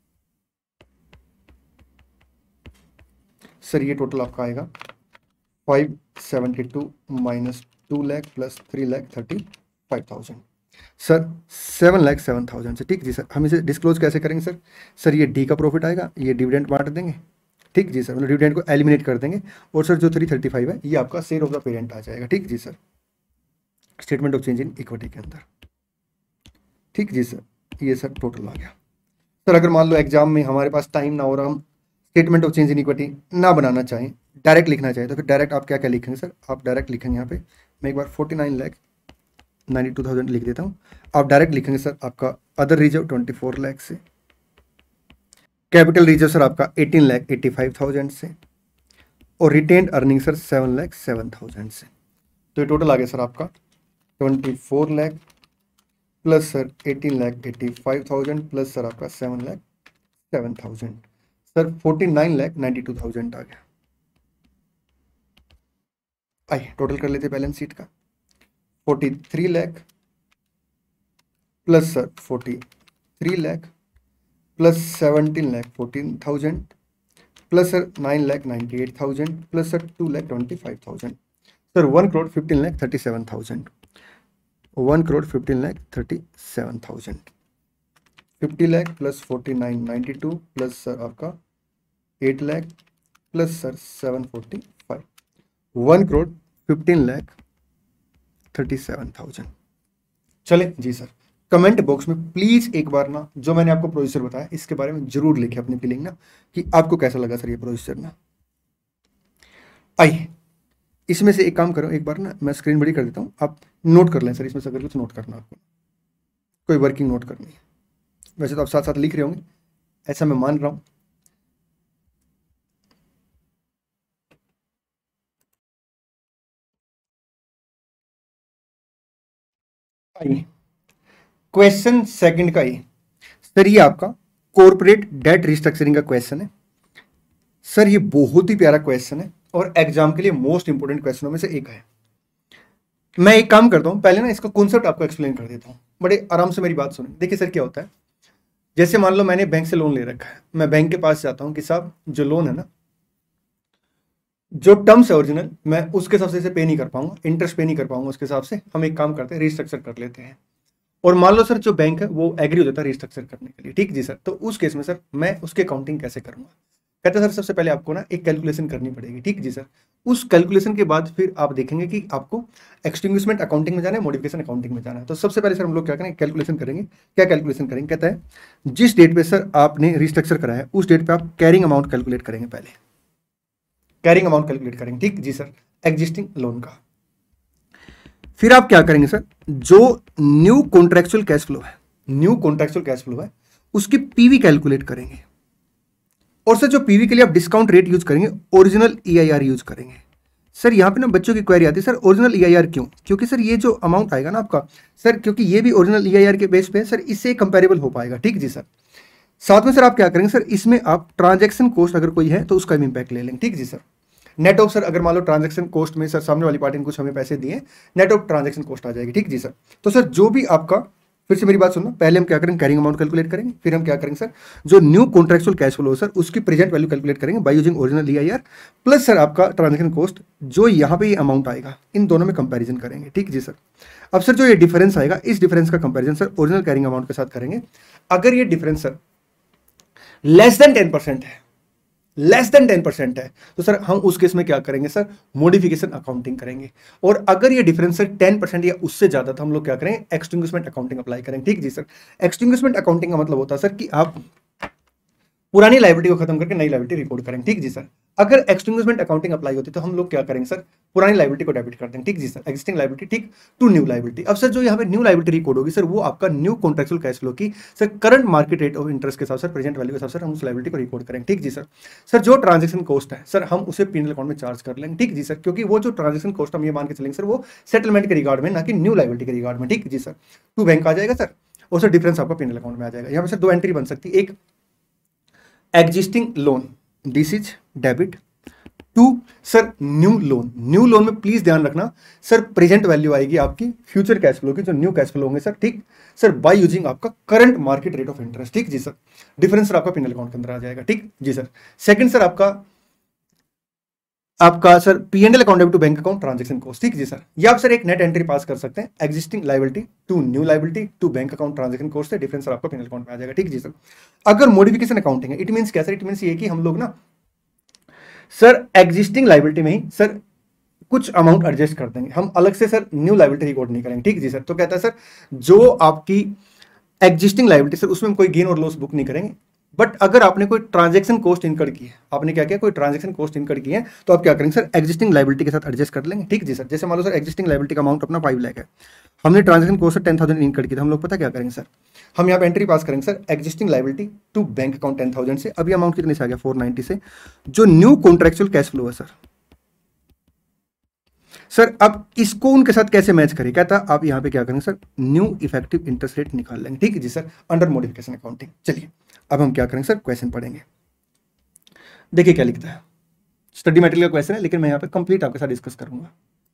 Sir ये टोटल आपका आएगा five seventy two minus two lakh plus three lakh thirty five thousand, sir seven lakh seven thousand से, ठीक जी सर। हम इसे डिस्क्लोज कैसे करेंगे सर, सर ये डी का प्रॉफिट आएगा, ये डिविडेंड बांट देंगे, ठीक जी सर, मतलब डिविडेंड को एलिमिनेट कर देंगे। और सर जो थ्री थर्टी फाइव है ये आपका शेयर ऑफ द पेरेंट आ जाएगा, ठीक जी sir, statement of change in equity के अंदर, ठीक जी सर। ये सर टोटल आ गया। सर अगर मान लो एग्जाम में हमारे पास टाइम ना हो रहा, हम statement of change in equity ना बनाना चाहें, डायरेक्ट लिखना चाहें, तो फिर डायरेक्ट आप क्या क्या लिखेंगे सर, आप डायरेक्ट लिखेंगे यहाँ पे, मैं एक बार forty nine lakh ninety two thousand लिख देता हूँ। आप डायरेक्ट लिखेंगे सर आपका other reserve twenty four lakh से, कैपिटल रिजर्व सर आपका eighteen lakh eighty five thousand से, और retained earning sir seven lakh seven thousand से। तो ये टोटल आ गया सर आपका twenty four lakh plus sir eighteen lakh eighty five thousand plus sir आपका seven lakh seven thousand, sir forty nine lakh ninety two thousand आ गया। आइए टोटल कर लेते बैलेंस शीट का, forty three lakh plus sir forty three lakh plus seventeen lakh fourteen thousand plus sir nine lakh ninety eight thousand plus sir two lakh twenty five thousand, sir one crore fifteen lakh thirty seven thousand, one crore fifteen lakh thirty seven thousand, fifty lakh plus forty nine ninety two plus sir आपका eight lakh plus sir seven forty five, one crore fifteen lakh thirty seven thousand. चले जी sir. Comment box में please एक बार ना जो मैंने आपको प्रोसीजर बताया इसके बारे में जरूर लिखे अपनी फीलिंग ना, कि आपको कैसा लगा सर ये प्रोसीजर ना। आइए इसमें से एक काम करो, एक बार ना मैं स्क्रीन बड़ी कर देता हूँ, आप नोट कर लें सर, इसमें से अगर कुछ नोट करना आपको, कोई वर्किंग नोट करनी है। वैसे तो आप साथ साथ लिख रहे होंगे, ऐसा मैं मान रहा हूँ। आइए क्वेश्चन सेकंड का ही सर, ये आपका कॉर्पोरेट डेट रिस्ट्रक्चरिंग का क्वेश्चन है सर। ये बहुत ही प्यारा क्वेश्चन है और एग्जाम के लिए मोस्ट इंपोर्टेंट क्वेश्चनों में से एक है। मैं एक काम करता हूं, पहले ना इसका कॉन्सेप्ट आपको एक्सप्लेन कर देता हूं, बड़े आराम से मेरी बात सुने। देखिए सर क्या होता है, जैसे मान लो मैंने बैंक से लोन ले रखा है, मैं बैंक के पास जाता हूं कि साहब जो लोन है ना जो टर्म्स है ओरिजिनल, मैं उसके हिसाब से इसे पे नहीं कर पाऊंगा, इंटरेस्ट पे नहीं कर पाऊंगा उसके हिसाब से। हम एक काम करते हैं, रिस्ट्रक्चर कर लेते हैं। और मान लो सर जो बैंक है वो एग्री हो जाता है रिस्ट्रक्चर करने के लिए, ठीक जी सर। तो उस केस में सर मैं उसके अकाउंटिंग कैसे करूंगा? कहते हैं सर सबसे पहले आपको ना एक कैलकुलेशन करनी पड़ेगी, ठीक जी सर। उस कैलकुलेशन के बाद फिर आप देखेंगे कि आपको एक्सटिंग्विशमेंट अकाउंटिंग में जाना है, मॉडिफिकेशन अकाउंटिंग में जाना है। तो सबसे पहले सर हम लोग क्या करेंगे, कैलकुलेशन करेंगे। क्या कैलकुलेशन करेंगे? कहता है जिस डेट पे सर आपने रिस्ट्रक्चर कराया है उस डेट पे आप कैरिंग अमाउंट कैलकुलेट करेंगे। पहले कैरिंग अमाउंट कैलकुलेट करेंगे, ठीक जी सर, एग्जिस्टिंग लोन का। फिर आप क्या करेंगे सर, जो न्यू कॉन्ट्रेक्चुअल कैश फ्लो है, न्यू कॉन्ट्रेक्चुअल कैश फ्लो है उसकी पीवी कैलकुलेट करेंगे। और सर जो पीवी के लिए आप डिस्काउंट रेट यूज करेंगे, ओरिजिनल ईआईआर यूज करेंगे। सर यहाँ पे ना बच्चों की क्वेरी आती है, सर ओरिजिनल ईआईआर क्यों? क्योंकि सर ये जो अमाउंट आएगा ना आपका सर, क्योंकि ये भी ओरिजिनल ईआईआर के बेस पे है सर, इससे कंपेरेबल हो पाएगा, ठीक जी सर। साथ में सर आप क्या करेंगे सर, इसमें आप ट्रांजैक्शन कॉस्ट अगर कोई है तो उसका भी इंपैक्ट ले लेंगे, ठीक जी सर। नेट ऑफ सर अगर मान लो ट्रांजैक्शन कॉस्ट में सर सामने वाली पार्टी ने कुछ हमें पैसे दिए, नेट ऑफ ट्रांजैक्शन कॉस्ट आ जाएगी, ठीक जी सर। तो सर जो भी आपका, फिर से मेरी बात सुनना, पहले हम क्या करेंगे, कैरिंग अमाउंट कैलकुलेट करेंगे। फिर हम क्या करेंगे सर, जो new contractual cash flow sir उसकी प्रेजेंट वैल्यू कैलकुलेट करेंगे by using original EIR plus sir आपका ट्रांजैक्शन कॉस्ट, जो यहाँ पे ये अमाउंट आएगा, इन दोनों में कंपैरिजन करेंगे, ठीक जी सर। अब सर जो ये डिफरेंस आएगा, इस डिफरेंस का comparison sir original carrying amount के साथ करेंगे। अगर ये difference sir less than ten percent है, लेस देन टेन परसेंट है, तो सर हम उस केस में क्या करेंगे सर, मॉडिफिकेशन अकाउंटिंग करेंगे। और अगर ये डिफरेंस सर टेन परसेंट या उससे ज्यादा, तो हम लोग क्या करेंगे, एक्सटिंग्विशमेंट अकाउंटिंग अप्लाई करेंगे, ठीक जी सर। एक्सटिंग्विशमेंट अकाउंटिंग का मतलब होता है सर कि आप पुरानी लायबिलिटी को खत्म करके नई लायबिलिटी रिकॉर्ड करेंगे, ठीक जी सर। अगर एक्सटिंग्विशमेंट अकाउंटिंग अप्लाई होती है तो हम लोग क्या करेंगे सर, पुरानी लायबिलिटी को डेबिट कर देंगे, ठीक जी सर, एक्जिस्टिंग लायबिलिटी ठीक टू न्यू लायबिलिटी। अब सर जो यहाँ पे न्यू लायबिलिटी रिकॉर्ड होगी सर, वो आपका न्यू कॉन्ट्रेक्चुअल कैश फ्लो की sir current market rate of interest के साथ सर प्रेजेंट वैल्यू के साथ सर हम उस लायबिलिटी को रिकॉर्ड करेंगे, ठीक जी सर। सर जो ट्रांजेक्शन कॉस्ट है सर हम उसे पीएनएल अकाउंट में चार्ज कर लेंगे, ठीक जी सर, क्योंकि वो जो ट्रांजेक्शन कॉस्ट हम ये मान के चलेंगे सर, वो सेटलमेंट के रिगार्ड में, ना कि न्यू लायबिलिटी के रिगार्ड में, ठीक जी सर। टू बैंक आ जाएगा सर, और सर डिफरेंस आपका पीएनएल अकाउंट में आ जाएगा। यहाँ पे सर दो एंट्री बन सकती है, एक existing loan, this is debit, to sir new loan. New loan में प्लीज ध्यान रखना सर प्रेजेंट वैल्यू आएगी आपकी फ्यूचर कैश फ्लो की, जो न्यू कैश फ्लो होंगे सर, ठीक सर, बाय यूजिंग आपका current market rate of interest, ठीक जी सर। डिफरेंस सर आपका पीएनएल अकाउंट के अंदर आ जाएगा, ठीक जी सर। सेकंड सर आपका आपका sir PNL account debit to bank account transaction cost, ठीक जी सर। ये आप सर एक नेट एंट्री पास कर सकते हैं, existing liability to new liability to bank account transaction cost से डिफरेंस सर आपका पीएनएल अकाउंट में आ जाएगा, ठीक जी सर। अगर मॉडिफिकेशन अकाउंटिंग है, इट मींस क्या सर, इट मींस ये कि हम लोग ना सर एग्जिस्टिंग लायबिलिटी में ही सर कुछ अमाउंट एडजस्ट कर देंगे, हम अलग से सर न्यू लायबिलिटी रिकॉर्ड नहीं करेंगे, ठीक जी सर। तो कहता है सर जो आपकी एग्जिस्टिंग लायबिलिटी सर उसमें कोई गेन और लॉस बुक नहीं करेंगे, बट अगर आपने कोई ट्रांजैक्शन कॉस्ट इनकर की है, आपने क्या किया, कोई ट्रांजैक्शन कॉस्ट इनकर की है, तो आप क्या करेंगे सर, एग्जिस्टिंग लायबिलिटी के साथ एडजस्ट कर लेंगे, ठीक जी सर। जैसे मान लो सर एग्जिस्टिंग लायबिलिटी का अमाउंट अपना फाइव लाख है, हमने ट्रांजैक्शन कॉस्ट टेन थाउजेंड इनकर की, तो हम लोग पता क्या करेंगे सर, हम यहाँ पे एंट्री पास करेंगे sir existing liability to bank account ten thousand से, अभी अमाउंट कितने से आ गया, फोर नाइनटी से, जो न्यू कॉन्ट्रेक्चुअल कैश फ्लो है सर। सर अब इसको उनके साथ कैसे मैच करें, कहता आप यहाँ पे क्या करेंगे sir, new effective interest rate निकाल लेंगे, ठीक है जी सर, अंडर मॉडिफिकेशन अकाउंटिंग। चलिए अब हम क्या करेंगे सर, क्वेश्चन पढ़ेंगे। देखिए क्या लिखता है, स्टडी मटेरियल का क्वेश्चन है, लेकिन मैं यहाँ पे कंप्लीट आपके साथ डिस्कस करूंगा।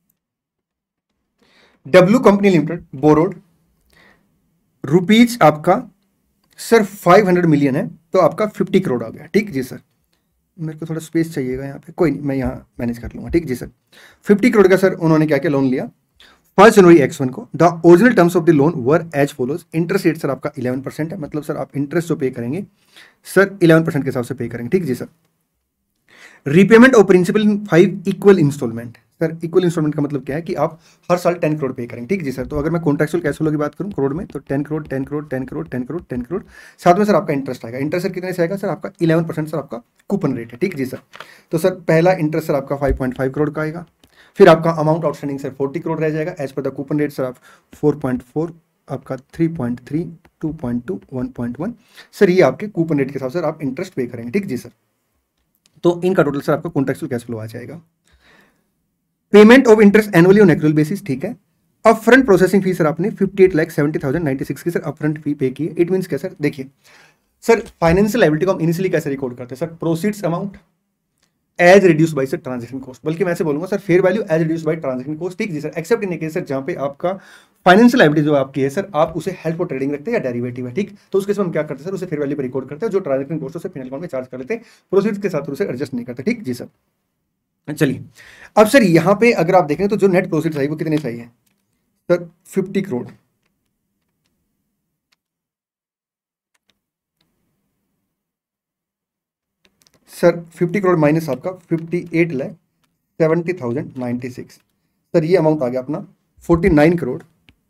W company limited borrowed rupees आपका सर फाइव हंड्रेड मिलियन है, तो आपका फिफ्टी करोड़ आ गया, ठीक जी सर। मेरे को थोड़ा स्पेस चाहिएगा यहाँ पे, कोई नहीं मैं यहाँ मैनेज कर लूंगा, ठीक जी सर। फिफ्टी करोड़ का सर उन्होंने क्या क्या लोन लिया, फर्स्ट जनवरी एक्स वन को। The original terms of the loan were as follows, interest rate sir आपका इलेवन परसेंट है, मतलब सर आप इंटरेस्ट जो पे करेंगे सर इलेवन परसेंट के हिसाब से पे करेंगे, ठीक जी sir. Repayment of principal in five equal instalment, sir equal instalment का मतलब क्या है कि आप हर साल टेन करोड़ पे करेंगे, ठीक जी सर। तो अगर मैं कॉन्ट्रेक्चुअल कैश फ्लो की बात करूं करोड़ में, तो ten crore ten crore ten crore ten crore ten crore, साथ में सर आपका इंटरेस्ट आएगा। इंटरेस्ट सर कितने से आएगा सर, आपका इलेवन परसेंट सर आपका कूपन रेट है, ठीक जी सर। तो सर पहला इंटरेस्ट सर आपका फाइव पॉइंट फाइव करोड़ का आएगा, फिर आपका amount outstanding sir forty crore रह जाएगा, as per the coupon rate sir आप फोर पॉइंट फोर, आपका three point three, two point two, one point one, sir ये आपके कूपन रेट के हिसाब से आप इंटरेस्ट पे करेंगे, ठीक जी सर। तो इनका टोटल सर आपका कॉन्ट्रेक्चुअल कैश फ्लो आ जाएगा। Payment of interest annually on actual basis, ठीक है। अपफ्रंट प्रोसेसिंग फी सर आपने fifty eight lakh seventy thousand ninety six की सर अपफ्रंट फी पे की है। इट मींस क्या सर, देखिए सर फाइनेंशियल लायबिलिटी को हम इनिशियली कैसे रिकॉर्ड करते हैं sir, proceeds amount as reduce by sir transaction cost, बल्कि मैं ऐसे बोलूंगा sir fair value as reduce by transaction cost, ठीक जी sir. Except in case sir जहां पे आपका फाइनेंशियल लायबिलिटी जो आपकी है सर, आप उसे हेल्प फॉर ट्रेडिंग रखते हैं या डेरिवेटिव है, ठीक। तो उसके साथ हम क्या करते हैं सर, उसे फेयर वैल्यू पे रिकॉर्ड करते हैं, जो ट्रांजैक्शन कॉस्ट है पीएनएल अकाउंट में चार्ज कर लेते हैं, प्रोसीड्स के साथ उसे एडजस्ट नहीं करते, ठीक जी सर। चलिए अब सर यहां पे अगर आप देखें तो जो नेट प्रोसीड्स आई वो कितने सही है sir, fifty crore. Sir fifty crore minus आपका fifty eight lakh seventy thousand ninety six, sir ये अमाउंट आ गया अपना forty nine crore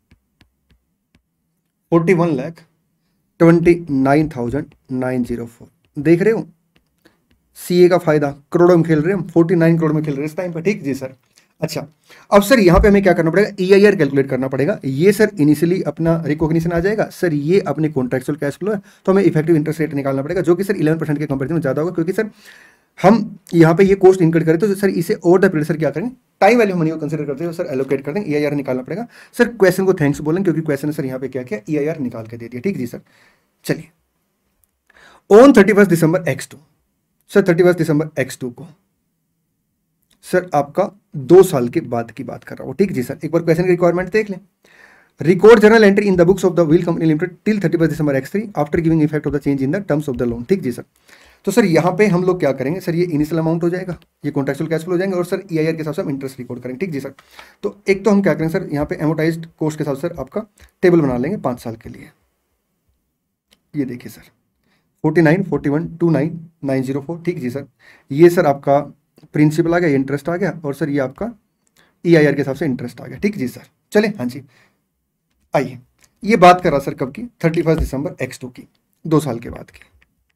forty one lakh twenty nine thousand nine zero four. देख रहे हो सीए का फायदा, करोड़ों में खेल रहे हैं हम, फोर्टी नाइन करोड़ में खेल रहे हैं इस टाइम पर। ठीक जी सर। अच्छा अब सर यहाँ पे हमें क्या करना पड़ेगा, ईआईआर कैलकुलेट करना पड़ेगा। ये सर इनिशियली अपना रिकॉग्निशन आ जाएगा सर, ये अपने कॉन्ट्रेक्चुअल कैश फ्लो है, तो हमें इफेक्टिव इंटरेस्ट रेट निकालना पड़ेगा जो कि सर इलेवन परसेंट के कंपेरिजन में ज्यादा होगा, क्योंकि सर हम यहाँ पे ये कॉस्ट इनकट करें तो सर इसे ओवर द पीरियड सर क्या करेंगे, टाइम वैल्यू मनी को कंसीडर करते हुए सर एलोकेट कर देंगे, ईआईआर निकालना पड़ेगा। सर क्वेश्चन को थैंक्स बोलेंगे क्योंकि क्वेश्चन ने सर यहाँ पे क्या किया, ईआईआर निकाल के दे दिया। ठीक जी सर। चलिए on thirty first December X two, sir thirty first December X two को सर आपका दो साल के बाद की बात कर रहा हूं। ठीक जी सर। एक बार क्वेश्चन की रिक्वायरमेंट देख लें। Record journal entry in the books of the wheel company limited till thirty first December X three after giving effect of the change in the terms of the loan. ठीक जी sir. तो sir यहाँ पे हम लोग क्या करेंगे sir, ये इनिशियल अमाउंट हो जाएगा, ये कॉन्ट्रेक्चुअल कैश फ्लो हो जाएंगे और सर ईआईआर के हिसाब से हम इंटरेस्ट रिकॉर्ड करेंगे। ठीक जी सर। तो एक तो हम क्या करेंगे सर, यहाँ पे एमोटाइज्ड कॉस्ट के साथ सर आपका टेबल बना लेंगे पाँच साल के लिए। ये देखिए sir forty nine forty one two nine nine zero four. ठीक जी सर। ये सर आपका प्रिंसिपल आ गया, इंटरेस्ट आ गया और सर ये आपका ईआईआर के हिसाब से इंटरेस्ट आ गया। ठीक जी सर। चले हाँ जी आइए, ये बात कर रहा सर कब की, थर्टी फर्स्ट दिसंबर एक्स टू की, दो साल के बाद की।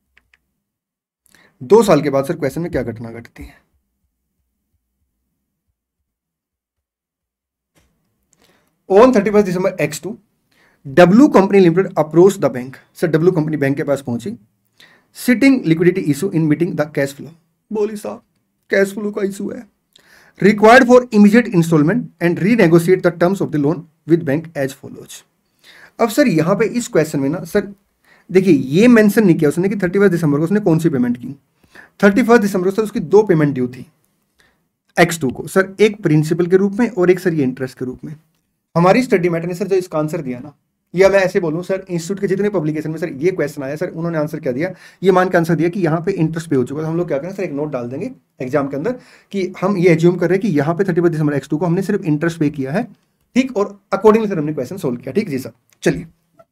दो साल के बाद सर क्वेश्चन में क्या घटना घटती है, on thirty first December X two W company limited approach the bank. Sir W company bank के पास पहुंची, citing liquidity issue in meeting the cash flow. बोली साहब कैश फ्लो का इशू है, required for immediate instalment and renegotiate the terms of the loan with bank as follows. अब sir यहां पे इस क्वेश्चन में ना सर देखिए ये मेंशन नहीं किया उसने कि थर्टी फर्स्ट दिसंबर को उसने कौन सी पेमेंट की। थर्टी फर्स्ट दिसंबर को सर उसकी दो पेमेंट ड्यू थी एक्स टू को, सर एक प्रिंसिपल के रूप में और एक सर ये इंटरेस्ट के रूप में। हमारी स्टडी मैटर ने सर जो इसका आंसर दिया ना, या मैं ऐसे बोलूं सर इंस्टीट्यूट के जितने पब्लिकेशन में सर ये क्वेश्चन आया सर उन्होंने आंसर क्या दिया, ये मान के आंसर दिया कि यहाँ पे इंटरेस्ट पे हो चुका है। हम लोग क्या करें सर एक नोट डाल देंगे एग्जाम के अंदर कि हम ये एज्यूम कर रहे हैं कि यहाँ पे थर्टी फर्स्ट दिसंबर एक्स टू को हमने सिर्फ इंटरेस्ट पे किया है। ठीक, और अकॉर्डिंगली सर हमने क्वेश्चन सोल्व किया। ठीक जी सर। चलिए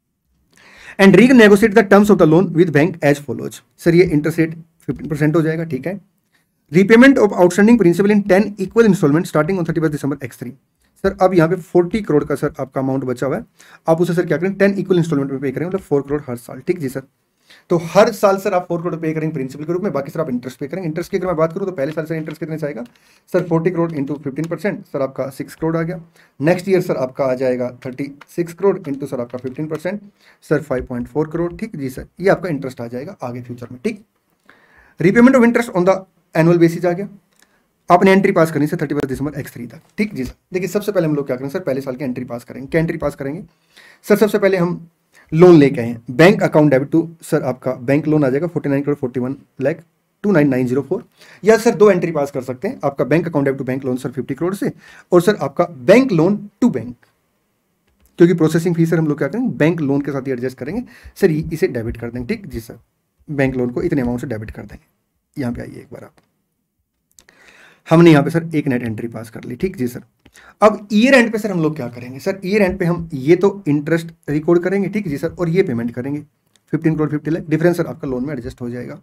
and renegotiate the terms of the loan with bank as follows. Sir ये इंटरेस्ट रेट फिफ्टीन परसेंट हो जाएगा। ठीक है। Repayment of outstanding principal in ten equal instalment starting on thirty first December X three. Sir अब यहाँ पे forty crore का sir आपका अमाउंट बचा हुआ है, आप उसे सर क्या करें टेन इक्वल इंस्टॉलमेंट में पे करेंगे, मतलब फोर करोड़ हर साल। ठीक जी सर। तो हर साल सर आप फोर करोड़ पे करेंगे प्रिंसिपल के रूप में, बाकी सर आप इंटरेस्ट पे करेंगे। इंटरेस्ट की अगर मैं बात करूँ तो पहले साल सर इंटरेस्ट कितने से आएगा sir, forty crore into fifteen percent sir आपका सिक्स करोड़ आ गया। नेक्स्ट ईयर सर आपका आ जाएगा thirty six crore into sir आपका fifteen percent sir five point four crore. ठीक जी सर। ये आपका इंटरेस्ट आ जाएगा आगे फ्यूचर में। ठीक। Repayment of interest on the annual basis आ गया, आपने एंट्री पास करनी सर थर्टी फर्स्ट दिसंबर एक्स थ्री तक। ठीक जी सर। देखिए सबसे पहले हम लोग क्या करेंगे सर, पहले साल की एंट्री पास करेंगे। क्या एंट्री पास करेंगे सर, सबसे पहले हम लोन लेके आए हैं, bank account debit to sir आपका बैंक लोन आ जाएगा forty nine crore forty one lakh two nine nine zero four. या सर दो एंट्री पास कर सकते हैं, आपका bank account debit to bank loan sir fifty crore से, और सर आपका बैंक लोन टू बैंक, क्योंकि प्रोसेसिंग फीस सर हम लोग क्या करेंगे बैंक लोन के साथ ही एडजस्ट करेंगे सर, इसे डेबिट कर देंगे। ठीक जी सर। बैंक लोन को इतने अमाउंट से डेबिट कर देंगे। यहाँ पे आइए एक बार आप, हमने यहाँ पे सर एक नेट एंट्री पास कर ली। ठीक जी सर। अब ईयर एंड पे सर हम लोग क्या करेंगे सर, ईयर एंड पे हम ये तो इंटरेस्ट रिकॉर्ड करेंगे। ठीक जी सर। और ये पेमेंट करेंगे fifteen crore fifty lakh, difference sir आपका लोन में एडजस्ट हो जाएगा।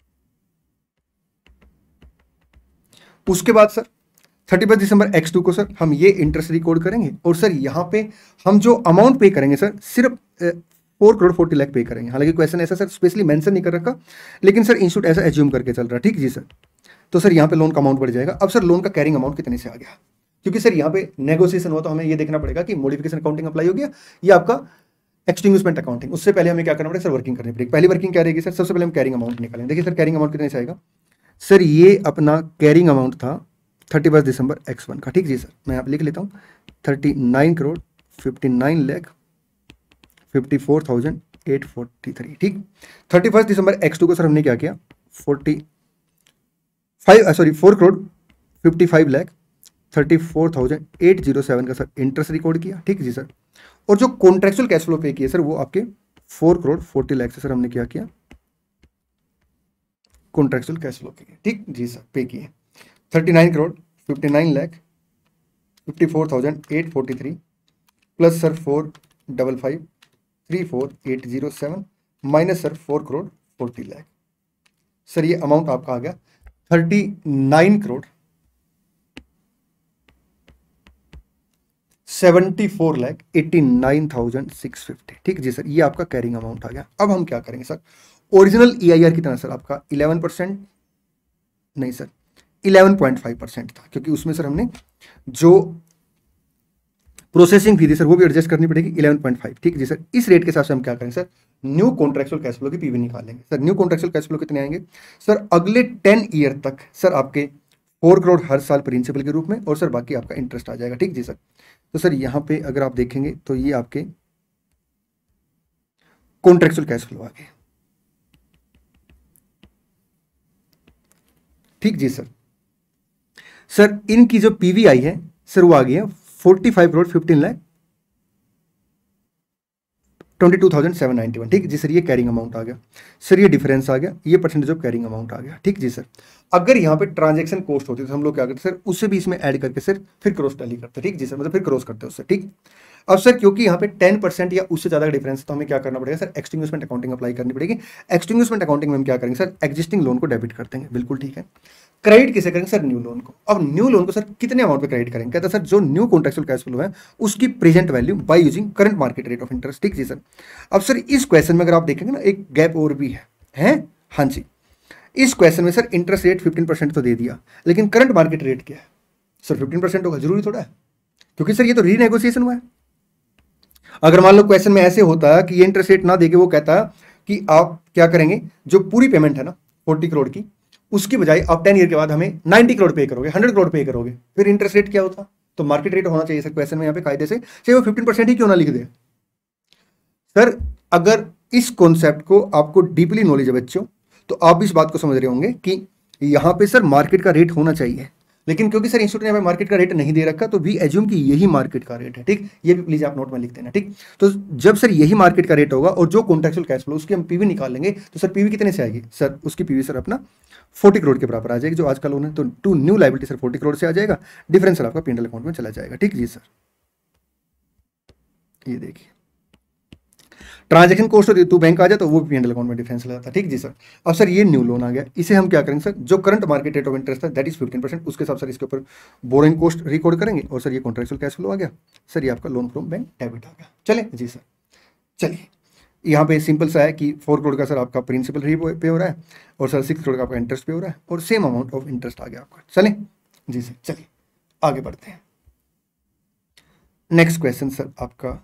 उसके बाद सर थर्टी फर्स्ट दिसंबर एक्स टू को सर हम ये इंटरेस्ट रिकॉर्ड करेंगे और सर यहाँ पे हम जो अमाउंट पे करेंगे सर सिर्फ फोर करोड़ फोर्टी लाख पे करेंगे। हालांकि क्वेश्चन ऐसा सर स्पेशली मेंशन नहीं कर रखा, लेकिन सर इंस्टीट्यूट ऐसा एज्यूम करके चल रहा है। ठीक जी सर। तो सर यहाँ पे लोन का अमाउंट बढ़ जाएगा। अब सर लोन का कैरिंग अमाउंट कितने से आ गया, क्योंकि सर यहाँ पे नेगोशिएशन हुआ तो हमें ये देखना पड़ेगा कि मॉडिफिकेशन अकाउंटिंग अप्लाई हो गया या आपका एक्सटिंग्विशमेंट अकाउंटिंग। उससे पहले हमें क्या करना पड़ेगा सर, वर्किंग करनी पड़ेगी। पहली वर्किंग क्या रहेगी सर, सबसे पहले हम कैरिंग अमाउंट निकालेंगे। देखिए सर कैरिंग अमाउंट कितने से आएगा सर, ये अपना कैरिंग अमाउंट था थर्टी फर्स्ट दिसंबर एक्स वन का। ठीक जी सर। मैं यहाँ लिख लेता हूँ thirty nine crore fifty nine lakh fifty four thousand eight forty three. ठीक। थर्टी फर्स्ट दिसंबर एक्स टू को सर हमने क्या किया, forty five sorry four crore fifty five lakh thirty four thousand eight zero seven का सर इंटरेस्ट रिकॉर्ड किया। ठीक जी सर। और जो कॉन्ट्रेक्चुअल कैश फ्लो पे किया सर वो आपके फोर करोड़ फोर्टी लैख से सर हमने क्या किया, कॉन्ट्रेक्चुअल कैश फ्लो किया। ठीक जी सर पे किए। Thirty nine crore fifty nine lakh fifty four thousand eight forty three plus sir four double five three four eight zero seven minus sir four crore forty lakh. Sir ये amount आपका आ गया thirty nine crore seventy four lakh eighty nine thousand six fifty. ठीक जी sir, ये आपका carrying amount आ गया। अब हम क्या करेंगे sir, original E I R कितना सर आपका इलेवन परसेंट, नहीं sir eleven point five percent था, क्योंकि उसमें सर हमने जो प्रोसेसिंग फी थी सर वो भी एडजस्ट करनी पड़ेगी इलेवन पॉइंट फाइव। ठीक जी सर, इस रेट के हिसाब से हम क्या करेंगे sir, new contractual cash flow की पीवी निकालेंगे। Sir new contractual cash flow कितने आएंगे सर, अगले टेन ईयर तक सर आपके फोर करोड़ हर साल प्रिंसिपल के रूप में, और सर बाकी आपका इंटरेस्ट आ जाएगा। ठीक जी सर, तो सर यहां पे अगर आप देखेंगे तो ये आपके कॉन्ट्रेक्चुअल कैश फ्लो आ गए। ठीक जी सर, सर इनकी जो पीवी आई है सर वो आ गई है forty five crore fifteen lakh twenty two thousand seven ninety one. ठीक जी सर, ये कैरिंग अमाउंट आ गया। सर ये डिफरेंस आ गया, ये परसेंटेज ऑफ कैरिंग अमाउंट आ गया। ठीक जी सर, अगर यहाँ पे ट्रांजैक्शन कॉस्ट होती है तो हम लोग क्या करते सर, उससे भी इसमें ऐड करके सर फिर क्रॉस टैली करते। ठीक जी सर, मतलब फिर क्रॉस करते हैं उससे। ठीक, अब सर क्योंकि यहाँ पे टेन परसेंट या उससे ज्यादा डिफरेंस है तो हमें क्या करना पड़ेगा सर, एक्सटिंग्विशमेंट अकाउंटिंग अप्लाई करनी पड़ेगी। एक्सटिंग्विशमेंट अकाउंटिंग में हम क्या करेंगे सर, एग्जिस्टिंग लोन को डेबिट कर देंगे। बिल्कुल ठीक है। क्रेडिट किसे करेंगे सर, न्यू लोन को। अब न्यू लोन को सर कितने अमाउंट पे क्रेडिट करेंगे, कहता है सर जो न्यू कॉन्ट्रेक्चुअल कैश फ्लो है उसकी present value by using current market rate of interest. ठीक जी सर, अब सर इस क्वेश्चन में अगर आप देखेंगे ना एक गैप और भी है, है? हाँ जी, इस क्वेश्चन में sir interest rate fifteen percent तो दे दिया, लेकिन करंट मार्केट रेट क्या है सर, फिफ्टीन परसेंट होगा, जरूरी थोड़ा है, क्योंकि सर ये तो रीनेगोशिएशन हुआ है। अगर मान लो क्वेश्चन में ऐसे होता है कि ये इंटरेस्ट रेट ना देके वो कहता है कि आप क्या करेंगे, जो पूरी पेमेंट है ना फोर्टी करोड़ की, उसकी बजाय आप टेन ईयर के बाद हमें नाइन्टी करोड़ पे करोगे, हंड्रेड करोड़ पे करोगे, फिर इंटरेस्ट रेट क्या होता? तो मार्केट रेट होना चाहिए सर क्वेश्चन में यहाँ पे कायदे से, चाहे वो फिफ्टीन परसेंट ही क्यों ना लिख दे। सर अगर इस कॉन्सेप्ट को आपको डीपली नॉलेज है बच्चों, तो आप इस बात को समझ रहे होंगे कि यहाँ पे सर मार्केट का रेट होना चाहिए, लेकिन क्योंकि सर इंस्टीट्यूट ने हमें मार्केट का रेट नहीं दे रखा तो वी एज्यूम कि यही मार्केट का रेट है। ठीक, ये भी प्लीज आप नोट में लिख देना। ठीक, तो जब सर यही मार्केट का रेट होगा और जो कॉन्ट्रेक्चुअल कैश फ्लो उसकी हम पीवी निकाल लेंगे, तो सर पीवी कितने से आएगी सर, उसकी पीवी सर अपना फोर्टी करोड़ के बराबर आ जाएगी, जो आज का लोन है। तो to new liability sir forty crore से आ जाएगा, डिफरेंस सर आपका पीएनएल अकाउंट में चला जाएगा। ठीक जी सर, ये देखिए ट्रांजैक्शन कॉस्ट होती है तो बैंक आ जाए तो वो पीएनएल अकाउंट में डिफरेंस लगाता है। ठीक जी सर, अब सर ये न्यू लोन आ गया, इसे हम क्या करेंगे सर, जो current market rate of interest है दैट इज फिफ्टीन परसेंट, उसके हिसाब सर इसके ऊपर बोरिंग कॉस्ट रिकॉर्ड करेंगे, और सर ये कॉन्ट्रेक्चुअल कैश फ्लो आ गया। सर ये आपका लोन फ्रॉम बैंक डेबिट आ गया। चले जी सर, चलिए यहाँ पे सिंपल सा है कि फोर करोड़ का सर आपका प्रिंसिपल री पे हो रहा है, और सर सिक्स करोड़ का आपका इंटरेस्ट पे हो रहा है, और सेम अमाउंट ऑफ इंटरेस्ट आ गया आपका। चले जी सर, चलिए आगे बढ़ते हैं। नेक्स्ट क्वेश्चन सर आपका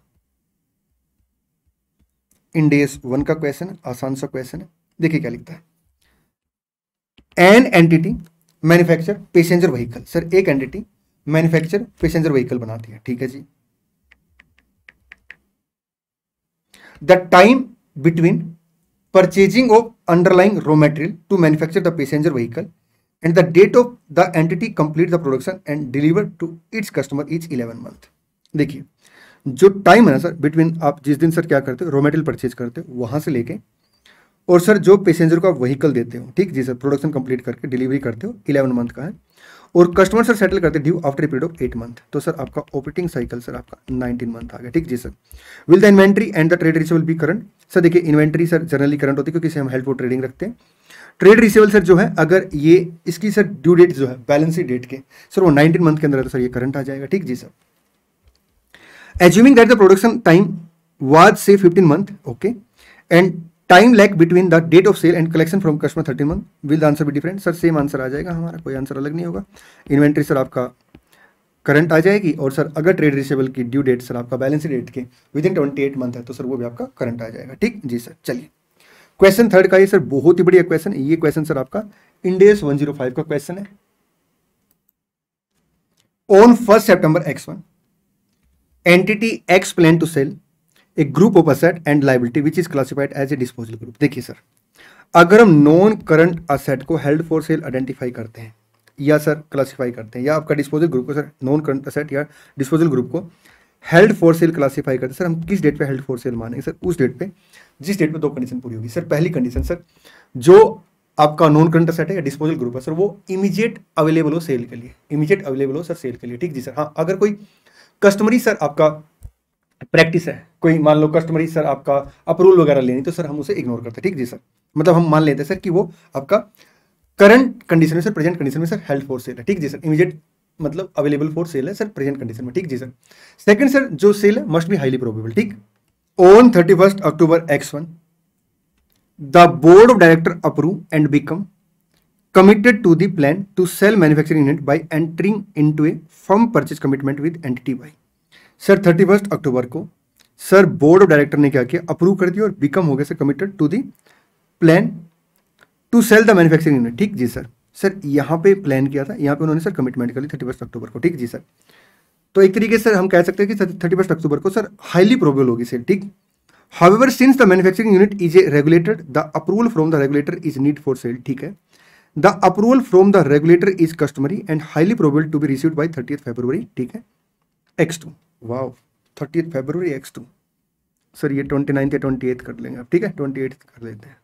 इंडेस वन का क्वेश्चन है, आसान सा क्वेश्चन है। देखिए क्या लिखता है, an entity manufacture passenger vehicle. Sir एक एंटिटी मैन्युफैक्चर पैसेंजर व्हीकल बनाती है, ठीक है जी। The time between purchasing of underlying raw material to manufacture the passenger vehicle and the date of the entity complete the production and deliver to its customer is eleven month. देखिए जो time है ना sir between, आप जिस दिन sir क्या करते हो रॉ मटेरियल परचेज करते हो वहां से लेके, और सर जो पैसेंजर को आप व्हीकल देते हो, ठीक जी सर, प्रोडक्शन कंप्लीट करके डिलीवरी करते हो, इलेवन मंथ का है, और कस्टमर सर सेटल करते due after a period of eight month. तो सर आपका ऑपरेटिंग साइकिल सर आपका नाइनटीन मंथ आ गया। ठीक जी sir, will the inventory and the trade receivable be current. Sir देखिए इन्वेंट्री सर जनरली करंट होती है क्योंकि इसे हम हेल्ड फॉर ट्रेडिंग रखते हैं। ट्रेड रिसीवेबल सर जो है, अगर ये इसकी सर ड्यू डेट जो है बैलेंस शीट डेट के सर वो नाइनटीन मंथ के अंदर है तो सर ये करंट आ जाएगा। ठीक जी sir, assuming that the production time was say fifteen month, okay, and time lag between the date of sale and collection from customer thirteen month, will the answer be different? Sir same answer आ जाएगा हमारा, कोई answer अलग नहीं होगा। Inventory sir आपका current आ जाएगी, और सर अगर ट्रेड रिसीवेबल की ड्यू डेट सर आपका बैलेंस डेट के within twenty eight month है तो सर वो भी आपका करंट आ जाएगा। ठीक जी सर, चलिए क्वेश्चन थर्ड का ये सर बहुत ही बढ़िया क्वेश्चन। ये क्वेश्चन सर आपका इंडेस वन जीरो फाइव का क्वेश्चन है। On first September X one entity X plan to sell a group of asset and liability which is classified as a disposal group। देखिए sir, अगर हम non current asset को held for sale identify करते हैं या sir classify करते हैं, या आपका डिस्पोजल ग्रुप को सर नॉन करंट असेट या डिस्पोजल ग्रुप को हेल्ड फॉर सेल क्लासिफाई करते हैं, सर हम किस डेट पे हेल्ड फॉर सेल मानेंगे? सर उस डेट पे जिस डेट पे दो कंडीशन पूरी होगी। सर पहली कंडीशन सर, जो आपका नॉन करंट एसेट है या डिस्पोजल ग्रुप है सर, वो इमीडिएट अवेलेबल हो सेल के लिए, इमीडिएट अवेलेबल हो सर सेल के लिए, ठीक जी सर। हाँ, अगर कोई कस्टमरी सर आपका प्रैक्टिस है, कोई मान लो कस्टमरी सर आपका अप्रूवल वगैरह लेनी, तो सर हम उसे इग्नोर करते हैं, ठीक जी सर। मतलब हम मान लेते हैं सर कि वो आपका करंट कंडीशन में सर, प्रेजेंट कंडीशन में सर हेल्ड फॉर सेल है, ठीक जी सर। इमीडिएट मतलब अवेलेबल फॉर सेल है सर प्रेजेंट कंडीशन में, ठीक जी सर। सेकंड सर, जो सेल है मस्ट बी हाईली प्रोबेबल, ठीक। On thirty first October X one the board of director approve and become committed to the plan to sell manufacturing unit by entering into a firm purchase commitment with entity Y। Sir thirty first अक्टूबर को sir board of director ने क्या किया, approve कर दिया और become हो गया sir committed to the plan to sale the manufacturing unit, ठीक जी सर। सर यहाँ पे प्लान किया था, यहाँ पे उन्होंने सर कमिटमेंट कर ली थर्टी फर्स्ट अक्टूबर को, ठीक जी सर। तो एक तरीके से सर हम कह सकते हैं कि थर्टी फर्स्ट अक्टूबर को सर हाईली प्रोबेबल होगी सेल, ठीक। However since the manufacturing unit is a regulated the approval from the regulator is need for sale, ठीक है। The approval from the regulator is customary and highly probable to be received by thirtieth February, ठीक है, X two. Wow, thirtieth February X two. Sir ये twenty ninth या twenty eighth कर लेंगे आप, ठीक है, ट्वेंटी एथ कर लेते हैं।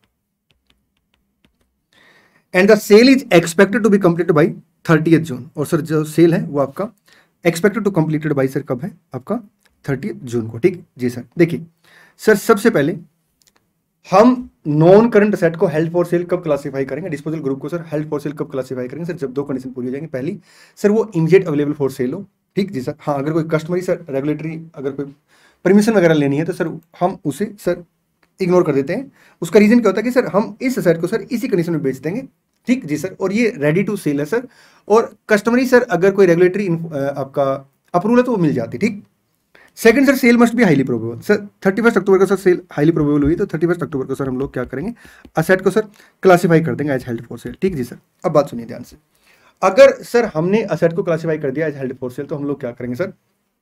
And the sale is expected to be completed by thirtieth June. और सर जो सेल है वो आपका expected to completed by sir कब है, आपका थर्टियथ जून को, ठीक जी सर। देखिए सर, सबसे पहले हम नॉन करंट एसेट को हेल्ड फॉर सेल कब क्लासिफाई करेंगे, डिस्पोजल ग्रुप को सर हेल्ड फॉर सेल कब क्लासिफाई करेंगे सर, जब दो कंडीशन पूरी हो जाएंगी। पहली सर वो इमीडिएट अवेलेबल फॉर सेल हो, ठीक जी सर। हाँ, अगर कोई कस्टमरी सर रेगुलेटरी अगर कोई परमिशन वगैरह लेनी है तो सर हम उसे सर इग्नोर कर देते हैं। उसका रीजन क्या होता है कि सर हम इस एसेट को सर इसी कंडीशन में बेच देंगे, ठीक जी सर, और ये रेडी टू सेल है सर। और कस्टमरी सर अगर कोई रेगुलेटरी आपका अप्रूवल है तो वो मिल जाती, ठीक। Second sir, sale must be highly probable. Sir thirty first अक्टूबर को सर सेल हाईली प्रोबेबल हुई तो थर्टी फर्स्ट अक्टूबर को सर हम लोग क्या करेंगे, असेट को सर क्लासिफाई कर देंगे एज हेल्ड फॉर सेल, ठीक जी सर। अब बात सुनिए ध्यान से, अगर सर हमने असेट को क्लासिफाई कर दिया एज हेल्ड फॉर सेल तो हम लोग क्या करेंगे सर,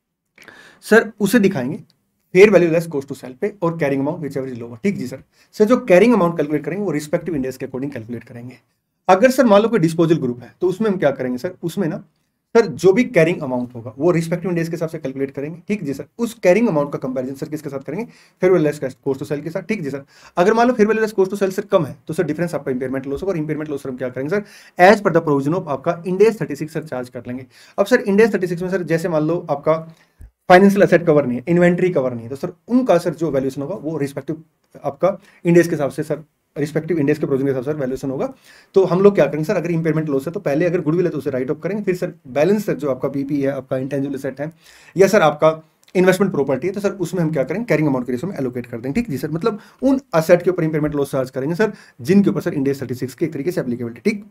सर उसे दिखाएंगे fair value less cost to sale पे और carrying amount whichever is lower, ठीक जी सर। सर जो कैरिंग अमाउंट कैलकुलेट करेंगे वो रिस्पेक्टिव इंडेक्स के अकॉर्डिंग कैलकुलेट करेंगे। अगर सर मान लो कोई डिस्पोजल ग्रुप है तो उसमें हम क्या करेंगे सर, उसमें ना सर जो भी कैरिंग अमाउंट होगा वो रिस्पेक्टिव इंडेक्स के हिसाब से कैलकुलेट करेंगे, ठीक जी सर। उस कैरिंग अमाउंट का कंपैरिजन सर किसके साथ करेंगे, fair value less cost to cell के साथ, ठीक जी सर। अगर मान लो fair value less cost to sale sir कम है तो सर डिफरेंस आपका इंपेयरमेंट लॉस होगा, और इंपेयरमेंट लॉस हम क्या करेंगे sir, as per the provision of आपका Ind AS thirty six sir charge कर लेंगे। अब सर इंडेस थर्टी सिक्स में सर जैसे मान लो आपका फाइनेंशियल एसेट कवर नहीं है, इन्वेंट्री कवर नहीं है, तो सर उनका सर जो वैल्यूएशन होगा वो रिस्पेक्टिव आपका इंडेक्स के हिसाब से सर रिस्पेक्टिव इंडेक्स के प्रोविजन के हिसाब से वैल्यूएशन होगा। तो हम लोग क्या करेंगे सर, अगर इंपेयरमेंट लॉस है तो पहले अगर गुडविल है तो उसे राइट ऑफ करेंगे, फिर सर बैलेंस सर जो आपका बीपी है, आपका इंटेंजिबल एसेट है या सर आपका इन्वेस्टमेंट प्रॉपर्टी है, तो सर उसमें हम क्या करेंगे, कैरिंग अमाउंट के रेशो में एलोकेट कर देंगे, ठीक जी सर। मतलब उन एसेट के ऊपर इंपेयरमेंट लॉस चार्ज करेंगे सर जिनके ऊपर सर इंडेक्स थर्टी सिक्स के एक तरीके से एप्लीकेबिलिटी, ठीक।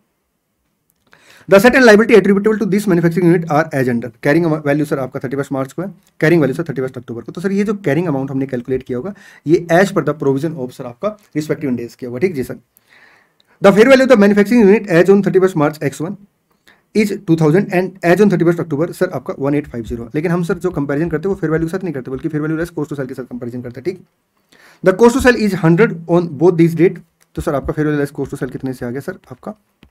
The asset and liability attributable to this manufacturing unit are as under। Carrying value sir आपका थर्टी फर्स्ट मार्च को है, carrying value sir thirty first अक्टूबर को। तो सर ये जो कैरिंग अमाउंट हमने कैलकुलेट किया होगा ये as per the provision of sir आपका रिस्पेक्टिव इंडेक्स किया होगा, ठीक जी sir. The fair value of the manufacturing unit as on thirty first March X one is two thousand and as on thirty first October sir आपका one eight five zero. लेकिन हम sir जो comparison करते हैं वो fair value के साथ नहीं करते बल्कि fair value less cost to cell के साथ कंपेरिजन करते हैं, ठीक। The cost to sell is hundred on both this date. तो सर आपका fair value less cost to sell कितने से आ गया सर, आपका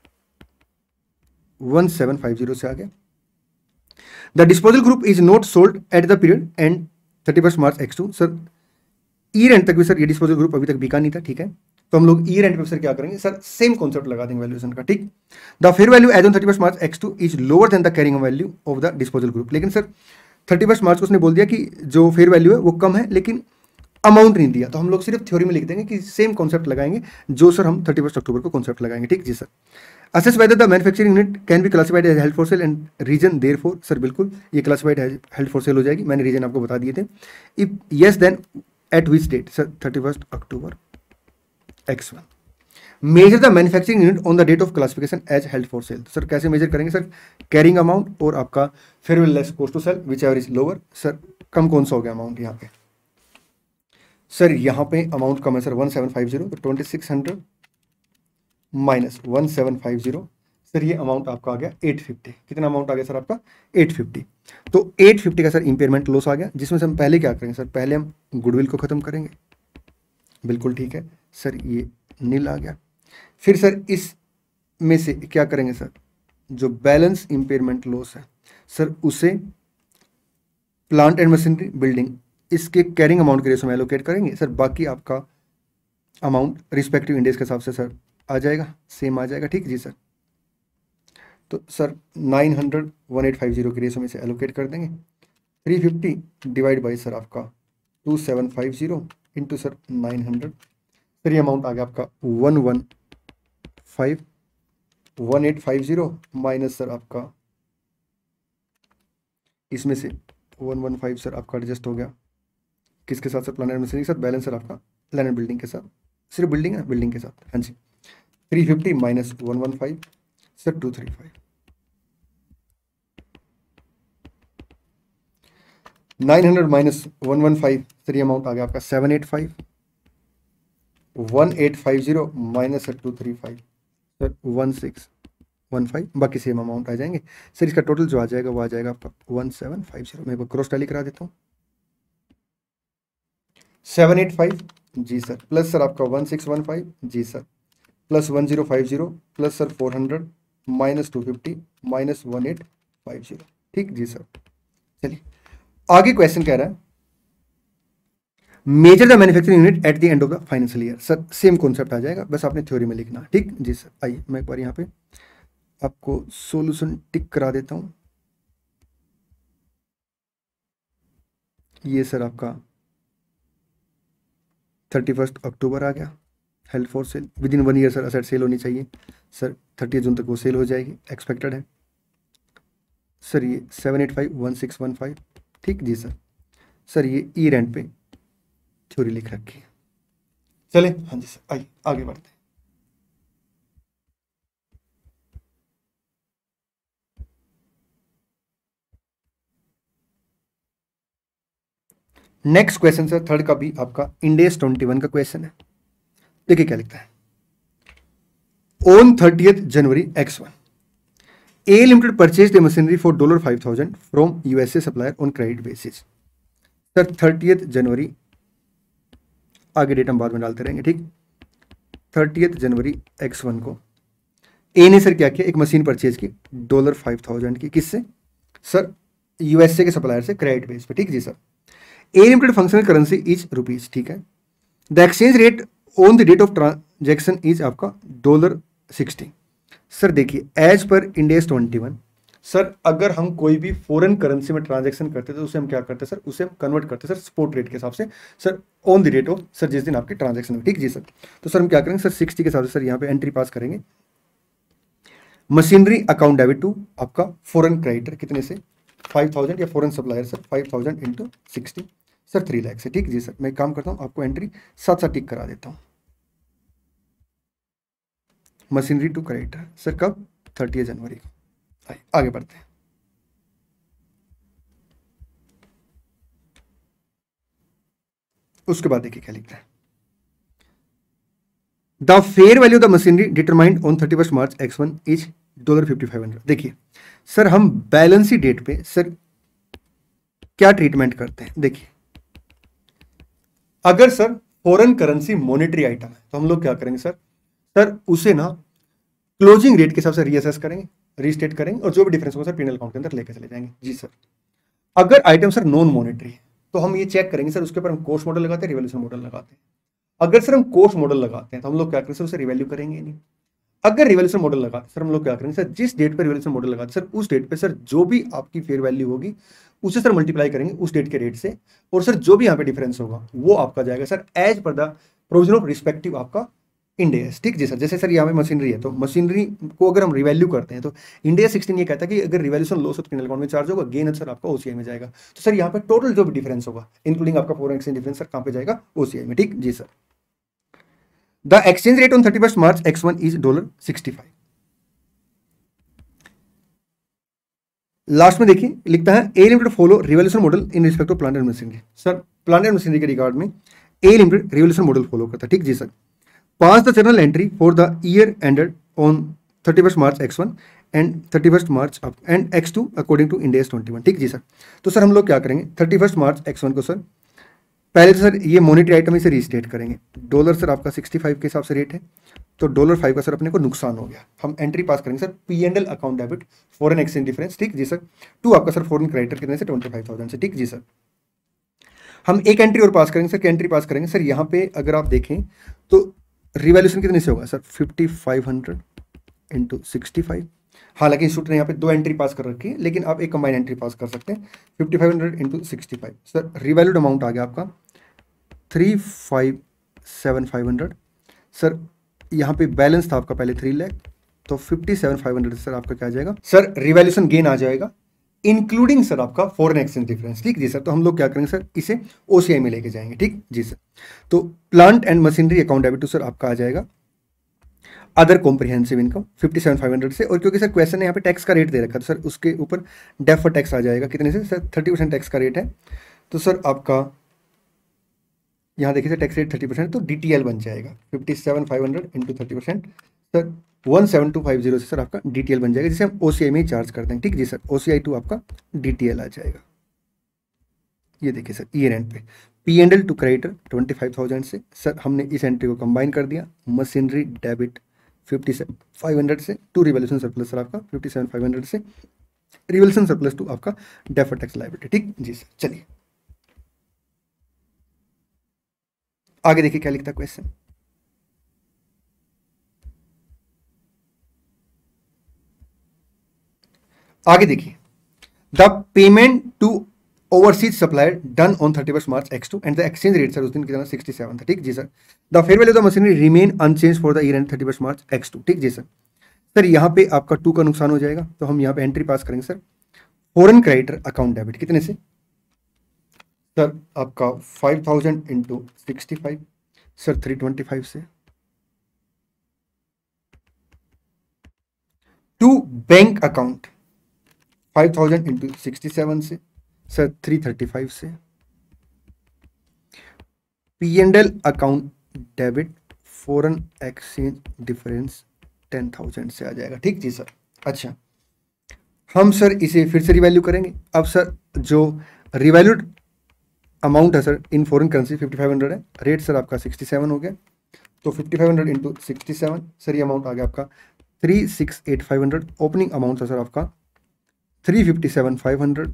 वन सेवन फाइव जीरो से आ गया। The disposal group is not sold at the period end thirty first March X two. Sir year end तक भी सर ये डिस्पोजल ग्रुप अभी तक बिका नहीं था, ठीक है। तो हम लोग ईयर एंड पे सर क्या करेंगे सर, सेम कॉन्सेप्ट लगा देंगे वैल्यूएशन का, ठीक। The fair value as on thirty first March X two is lower than the carrying value of the disposal group. लेकिन सर थर्टी फर्स्ट मार्च को उसने बोल दिया कि जो फेयर वैल्यू है वो कम है लेकिन अमाउंट नहीं दिया, तो हम लोग सिर्फ थ्योरी में लिख देंगे कि सेम कॉन्सेप्ट लगाएंगे जो सर हम थर्टी फर्स्ट अक्टूबर को कॉन्सेप्ट लगाएंगे, ठीक जी sir. Assess whether the manufacturing unit can be classified as held for sale and reason therefor. Sir बिल्कुल ये क्लासिफाइड हेल्ड फॉर सेल हो जाएगी, मैंने रीजन आपको बता दिए थे। If yes then at which date sir, thirty first October X one. Measure the manufacturing unit on the date of classification as held for sale. Sir कैसे measure करेंगे sir, carrying amount और आपका fair value less cost to sell whichever is lower. Sir कम कौन सा हो गया amount यहाँ पे, सर यहाँ पे अमाउंट कम है sir one seven five zero, तो twenty six hundred minus one seven five zero, sir ये अमाउंट आपका आ गया एट फिफ्टी। कितना अमाउंट आ गया सर आपका एट फिफ्टी। तो एट फिफ्टी का सर इंपेयरमेंट लॉस आ गया, जिसमें से हम पहले क्या करेंगे सर, पहले हम गुडविल को खत्म करेंगे, बिल्कुल ठीक है सर, ये नील आ गया। फिर सर इस में से क्या करेंगे सर, जो बैलेंस इंपेयरमेंट लॉस है सर उसे प्लांट एंड मशीनरी बिल्डिंग इसके कैरिंग अमाउंट के रेशो में एलोकेट करेंगे सर। बाकी आपका अमाउंट रिस्पेक्टिव इंडेक्स के हिसाब से सर आ जाएगा, सेम आ जाएगा, ठीक जी सर। तो sir nine hundred one eight five zero के रेशो में से एलोकेट कर देंगे, three fifty divide by sir आपका two seven five zero into sir nine hundred, sir ये अमाउंट आ गया आपका one one five one eight five zero minus sir आपका इसमें से वन वन फाइव सर आपका एडजस्ट हो गया किसके साथ सर, प्लानर मशीनरी के साथ, बैलेंस सर आपका लैंड बिल्डिंग के साथ, सिर्फ बिल्डिंग है ना, बिल्डिंग के साथ, हाँ जी। Three fifty minus one one five sir two three five, nine hundred minus one one five sir ये अमाउंट आ गया आपका seven eight five, one eight five zero minus sir two three five sir one six one five, बाकी same amount आ जाएंगे sir. इसका total जो आ जाएगा वो आ जाएगा आपका वन सेवन फाइव जीरो, मैं एक क्रॉस टैली करा देता हूँ, सेवन एट फाइव जी सर, प्लस सर आपका वन सिक्स वन फाइव जी sir, plus one zero five zero, plus sir four hundred minus two fifty minus one eight five zero, ठीक जी सर। चलिए आगे क्वेश्चन कह रहा है measure the manufacturing unit at the end of the financial year. Sir same concept आ जाएगा, बस आपने थ्योरी में लिखना, ठीक जी सर। आइए मैं एक बार यहाँ पे आपको सॉल्यूशन टिक करा देता हूँ। ये सर आपका थर्टी फर्स्ट अक्टूबर आ गया, held for sale, within one year sir asset sale होनी चाहिए सर, थर्टी जून तक वो सेल हो जाएगी, एक्सपेक्टेड है सर। ये seven eight five one six one five, ठीक जी सर। सर ये ई रेंट पे थ्योरी लिख रखी है, चले हाँ जी सर। आइए आगे बढ़ते हैं। नेक्स्ट क्वेश्चन सर थर्ड का भी आपका इंडेस ट्वेंटी वन का क्वेश्चन है। देखिए क्या लिखता है, on thirtieth January X one A limited purchase the machinery for dollar five thousand from USA supplier on credit basis. Sir thirtieth January, आगे डेट हम बाद में डालते रहेंगे, ठीक। थर्टियथ जनवरी एक्स वन को ए ने सर क्या किया, एक मशीन परचेज की डॉलर फाइव थाउजेंड की, किससे सर, यूएसए के सप्लायर से क्रेडिट बेस पे, ठीक जी sir. A limited functional currency is rupees, ठीक है। The exchange rate on the date of transaction is आपका डॉलर सिक्सटी। सर देखिए as per Ind AS twenty one sir, अगर हम कोई भी फॉरेन करेंसी में ट्रांजैक्शन करते तो उसे हम क्या करते सर, उसे हम कन्वर्ट करते सर स्पॉट रेट के हिसाब से sir, on the date of sir जिस दिन आपके ट्रांजैक्शन हुई, ठीक जी सर। तो सर हम क्या करेंगे सर, सिक्सटी के हिसाब से सर यहाँ पे एंट्री पास करेंगे, मशीनरी अकाउंट डेबिट टू आपका फॉरेन क्रेडिटर कितने से फाइव थाउजेंड, या foreign supplier sir five thousand into sixty sir three lakh से, ठीक जी सर। मैं काम करता हूँ आपको एंट्री साथ साथ टिक करा देता हूँ। मशीनरी टू क्रेडिटर सर कब, थर्टी जनवरी को। आगे बढ़ते हैं। उसके बाद देखिए क्या लिखता है, the fair value of the machinery determined on thirty first March X one is dollar fifty five hundred. देखिए सर हम बैलेंस शीट डेट पे सर क्या ट्रीटमेंट करते हैं, देखिए अगर sir foreign currency monetary item है तो हम लोग क्या करेंगे सर, सर उसे ना क्लोजिंग रेट के हिसाब से रीअसेस करेंगे, रीस्टेट करेंगे, और जो भी डिफरेंस होगा सर पीनल अकाउंट के अंदर लेके चले जाएंगे जी सर। अगर आइटम सर नॉन मॉनेटरी है तो हम ये चेक करेंगे सर, उसके ऊपर हम कॉस्ट मॉडल लगाते हैं, रिवैल्यूएशन मॉडल लगाते हैं। अगर सर हम कॉस्ट मॉडल लगाते हैं तो हम लोग क्या करेंगे सर, उसे रिवैल्यू करेंगे नहीं। अगर रिवैल्यूएशन मॉडल लगाते सर हम लोग क्या करेंगे सर, जिस डेट पर रिवैल्यूएशन मॉडल लगाते सर उस डेट पे सर जो भी आपकी फेयर वैल्यू होगी उसे सर मल्टीप्लाई करेंगे उस डेट के रेट से, और सर जो भी यहाँ पे डिफरेंस होगा वो आपका जाएगा sir as per the provision of respective आपका इंडेस, ठीक जी सर। जैसे सर यहाँ पे मशीनरी है तो मशीनरी को अगर हम रिवैल्यू करते हैं तो इंडिया सिक्सटीन ये कहता है कि अगर रिवैल्यूएशन लॉस हो तो पीनल अकाउंट में चार्ज होगा, गेन है सर आपका ओसीआई में जाएगा। तो सर यहाँ पे टोटल जो भी डिफरेंस होगा इंक्लूडिंग आपका फॉरेन एक्सचेंज डिफरेंस सर कहाँ पे जाएगा, ओसीआई में, ठीक जी sir. The exchange rate on thirty first March X one is dollar sixty five. Last में देखिए लिखता है A limited follow revaluation model in respect of plant and machinery. Sir plant and machinery के regard में A limited revaluation model follow करता है, ठीक जी sir. Pass the journal entry for the year ended on thirty first March X one and thirty first March and X two according to Ind AS twenty one, ठीक जी sir. तो sir हम लोग क्या करेंगे, thirty first March X one को sir पहले तो सर ये मॉनेटरी आइटम इसे रीस्टेट करेंगे, डॉलर सर आपका सिक्सटी फाइव के हिसाब से रेट है तो डॉलर फाइव का सर अपने को नुकसान हो गया, हम एंट्री पास करेंगे sir P and L account debit foreign exchange difference, ठीक जी सर, टू आपका सर फॉरेन क्रेडिटर कितने से ट्वेंटी फाइव थाउजेंड से, ठीक जी सर। हम एक एंट्री और पास करेंगे सर, क्या एंट्री पास करेंगे सर, यहाँ पे अगर आप देखें तो रिवैल्यूएशन कितने से होगा sir, fifty five hundred into sixty five. हालांकि इंस्टीट्यूट ने यहाँ पे दो एंट्री पास कर रखी है, लेकिन आप एक कंबाइन एंट्री पास कर सकते हैं। Fifty five hundred into sixty five, sir revalued amount आ गया आपका three five seven five hundred. Sir यहाँ पे बैलेंस था आपका पहले थ्री लैख, तो fifty seven five hundred sir आपका क्या आ जाएगा सर, रिवैल्यूएशन गेन आ जाएगा, इंक्लूडिंग सर आपका फॉरेन एक्सचेंज डिफरेंस। ठीक जी सर, तो हम लोग क्या करेंगे सर, इसे ओसीआई में लेके जाएंगे। ठीक जी सर, तो plant and machinery account debit to sir आपका आ जाएगा other comprehensive income fifty seven five hundred से। और क्योंकि सर क्वेश्चन यहाँ पे टैक्स का रेट दे रखा है, तो सर उसके ऊपर डेफर टैक्स आ जाएगा कितने से सर, थर्टी परसेंट टैक्स का रेट है। तो सर आपका यहाँ देखिए sir tax rate thirty percent, तो डीटीएल बन जाएगा fifty seven five hundred into thirty percent sir one seven two five zero से सर आपका डीटीएल बन जाएगा, जिसे हम ओसीआई में ही चार्ज करते हैं। ठीक जी सर, ओसीआई टू आपका डीटीएल आ जाएगा। ये देखिए सर ईयर एंड पे P and L to creditor twenty five thousand से सर हमने इस एंट्री को कंबाइन कर दिया, machinery debit fifty seven five hundred से टू रिवैल्यूएशन सरप्लस सर आपका फिफ्टी सेवन फाइव हंड्रेड से रिवैल्यूएशन सरप्लस टू आपका डेफर्ड टैक्स लायबिलिटी। ठीक जी सर, चलिए आगे देखिए क्या लिखता है क्वेश्चन। आगे देखिए, the payment to overseas supplier done on thirty first March X two and the exchange rate sir उस दिन कितना सिक्सटी सेवन था। ठीक जी sir, the fair value of the machinery remain unchanged for the year end thirty first March X two. ठीक जी sir, sir यहाँ पे आपका टू का नुकसान हो जाएगा, तो हम यहाँ पे एंट्री पास करेंगे sir, foreign creditor account debit कितने से सर आपका five thousand into sixty five sir three twenty five से, to bank account five thousand into sixty seven से सर थ्री थर्टी फाइव से, P and L account debit foreign exchange difference ten thousand से आ जाएगा। ठीक जी sir, अच्छा हम सर इसे फिर से रिवैल्यू करेंगे। अब सर जो रिवैल्यूड अमाउंट है sir in foreign currency fifty five hundred है, रेट सर आपका सिक्सटी सेवन हो गया, तो fifty five hundred into sixty seven sir ये अमाउंट आ गया आपका three six eight five hundred. Opening amount था सर आपका three fifty seven five hundred,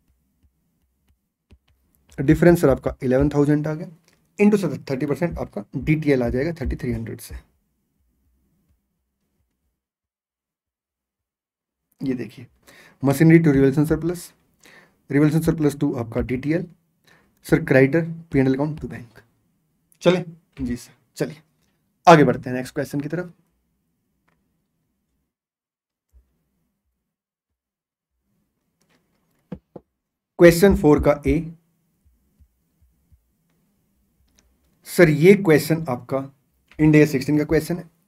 difference sir आपका इलेवन थाउजेंड आ गया, इंटू सर थर्टी परसेंट आपका डीटीएल आ जाएगा थर्टी थ्री हंड्रेड से। ये देखिए machinery to revaluation surplus, revaluation surplus to आपका DTL sir, creditor P and L account to bank. चले जी सर, चलिए आगे बढ़ते हैं नेक्स्ट क्वेश्चन की तरफ। क्वेश्चन फोर का ए सर, ये क्वेश्चन आपका इंडिया सिक्सटीन का क्वेश्चन है।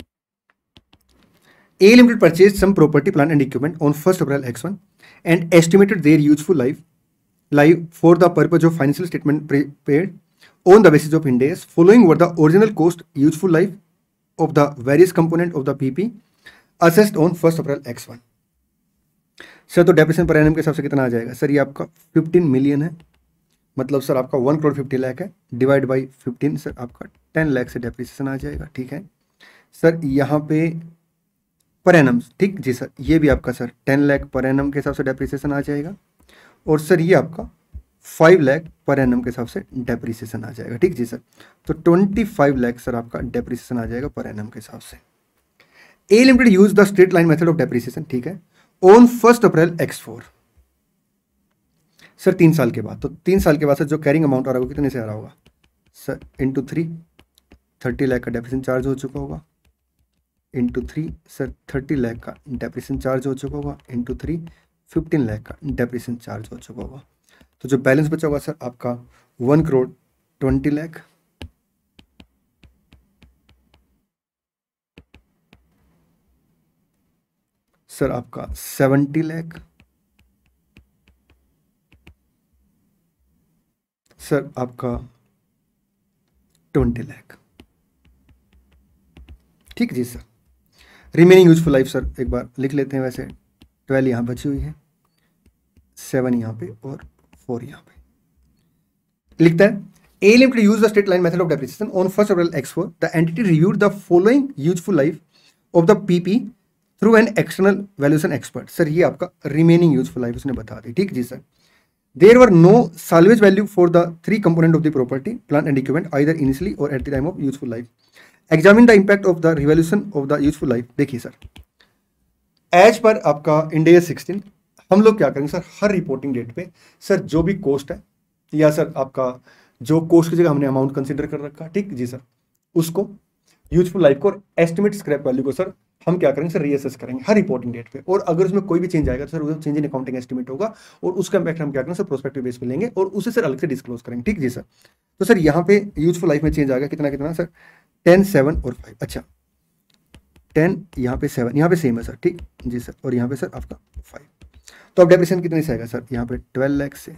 A limited purchase some property plant and equipment on first April X one and estimated their useful life life for the purpose of financial statement prepared on the basis of Ind AS. Following were the original cost useful life of the various component of the P P assessed on first April X one. Sir तो depreciation per annum के हिसाब से कितना आ जाएगा sir, ये आपका fifteen million है, मतलब सर आपका वन करोड़ फिफ्टी लाख है, डिवाइड बाई फिफ्टीन सर आपका टेन लाख से डेप्रिसिएशन आ जाएगा। ठीक है सर, यहाँ पे पर एनम, ठीक जी सर, ये भी आपका सर टेन लाख पर एनम के हिसाब से डेप्रिसिएशन आ जाएगा, और सर ये आपका फाइव लाख पर एनम के हिसाब से डेप्रिसिएशन आ जाएगा। ठीक जी सर, तो ट्वेंटी फाइव लाख सर आपका डेप्रिसिएशन आ जाएगा पर एनम के हिसाब से। A limited use the straight line method of depreciation, ठीक है, on first April X four sir तीन साल के बाद, तो तीन साल के बाद सर जो कैरिंग अमाउंट आ रहा होगा कितने से आ रहा होगा sir, into three thirty lakh का डेप्रिसिएशन चार्ज हो चुका होगा, into three sir thirty lakh का डेप्रिसिएशन चार्ज हो चुका होगा, इंटू थ्री फिफ्टीन लाख का डेप्रिसिएशन चार्ज हो चुका होगा। तो जो बैलेंस बचा होगा सर आपका one crore twenty lakh, sir आपका सेवेंटी लाख, सर आपका ट्वेंटी लाख। ठीक जी sir, remaining useful life sir एक बार लिख लेते हैं, वैसे ट्वेल्व यहाँ बची हुई है, सेवन यहाँ पे और फोर यहाँ पे। लिखता है A limited use the straight line method of depreciation on first April X four, the entity reviewed the following useful life of the PP through an external valuation expert. Sir ये आपका remaining useful life उसने बता दी। ठीक जी sir, there were no salvage value for the three component of the property plant and equipment either initially or at the time of useful life examine the impact of the revolution of the useful life. देखिए sir, as per आपका India sixteen हम लोग क्या करेंगे sir, हर reporting date पे sir जो भी कोस्ट है या सर आपका जो कोस्ट की जगह हमने अमाउंट कंसिडर कर रखा, ठीक जी सर, उसको यूजफुल लाइफ को और एस्टिमेट स्क्रैप वैल्यू को सर हम क्या करेंगे सर, रीअसेस करेंगे हर रिपोर्टिंग डेट पे। और अगर उसमें कोई भी चेंज आएगा तो सर वो चेंज इन अकाउंटिंग एस्टिमेट होगा और उसका इम्पैक्ट हम क्या करेंगे सर, प्रोस्पेक्टिव बेस पे लेंगे और उसे सर अलग से डिस्क्लोज करेंगे, ठीक जी सर। तो सर यहाँ पे यूजफुल लाइफ में चेंज आ गया कितना कितना सर, टेन सेवन और फाइव। अच्छा, टेन यहाँ पे सेवन, यहाँ पे सेम है सर, ठीक जी सर, और यहाँ पे सर आपका फाइव। तो अब डेप्रिसिएशन कितने से आएगा सर, यहाँ पे ट्वेल्व लैख से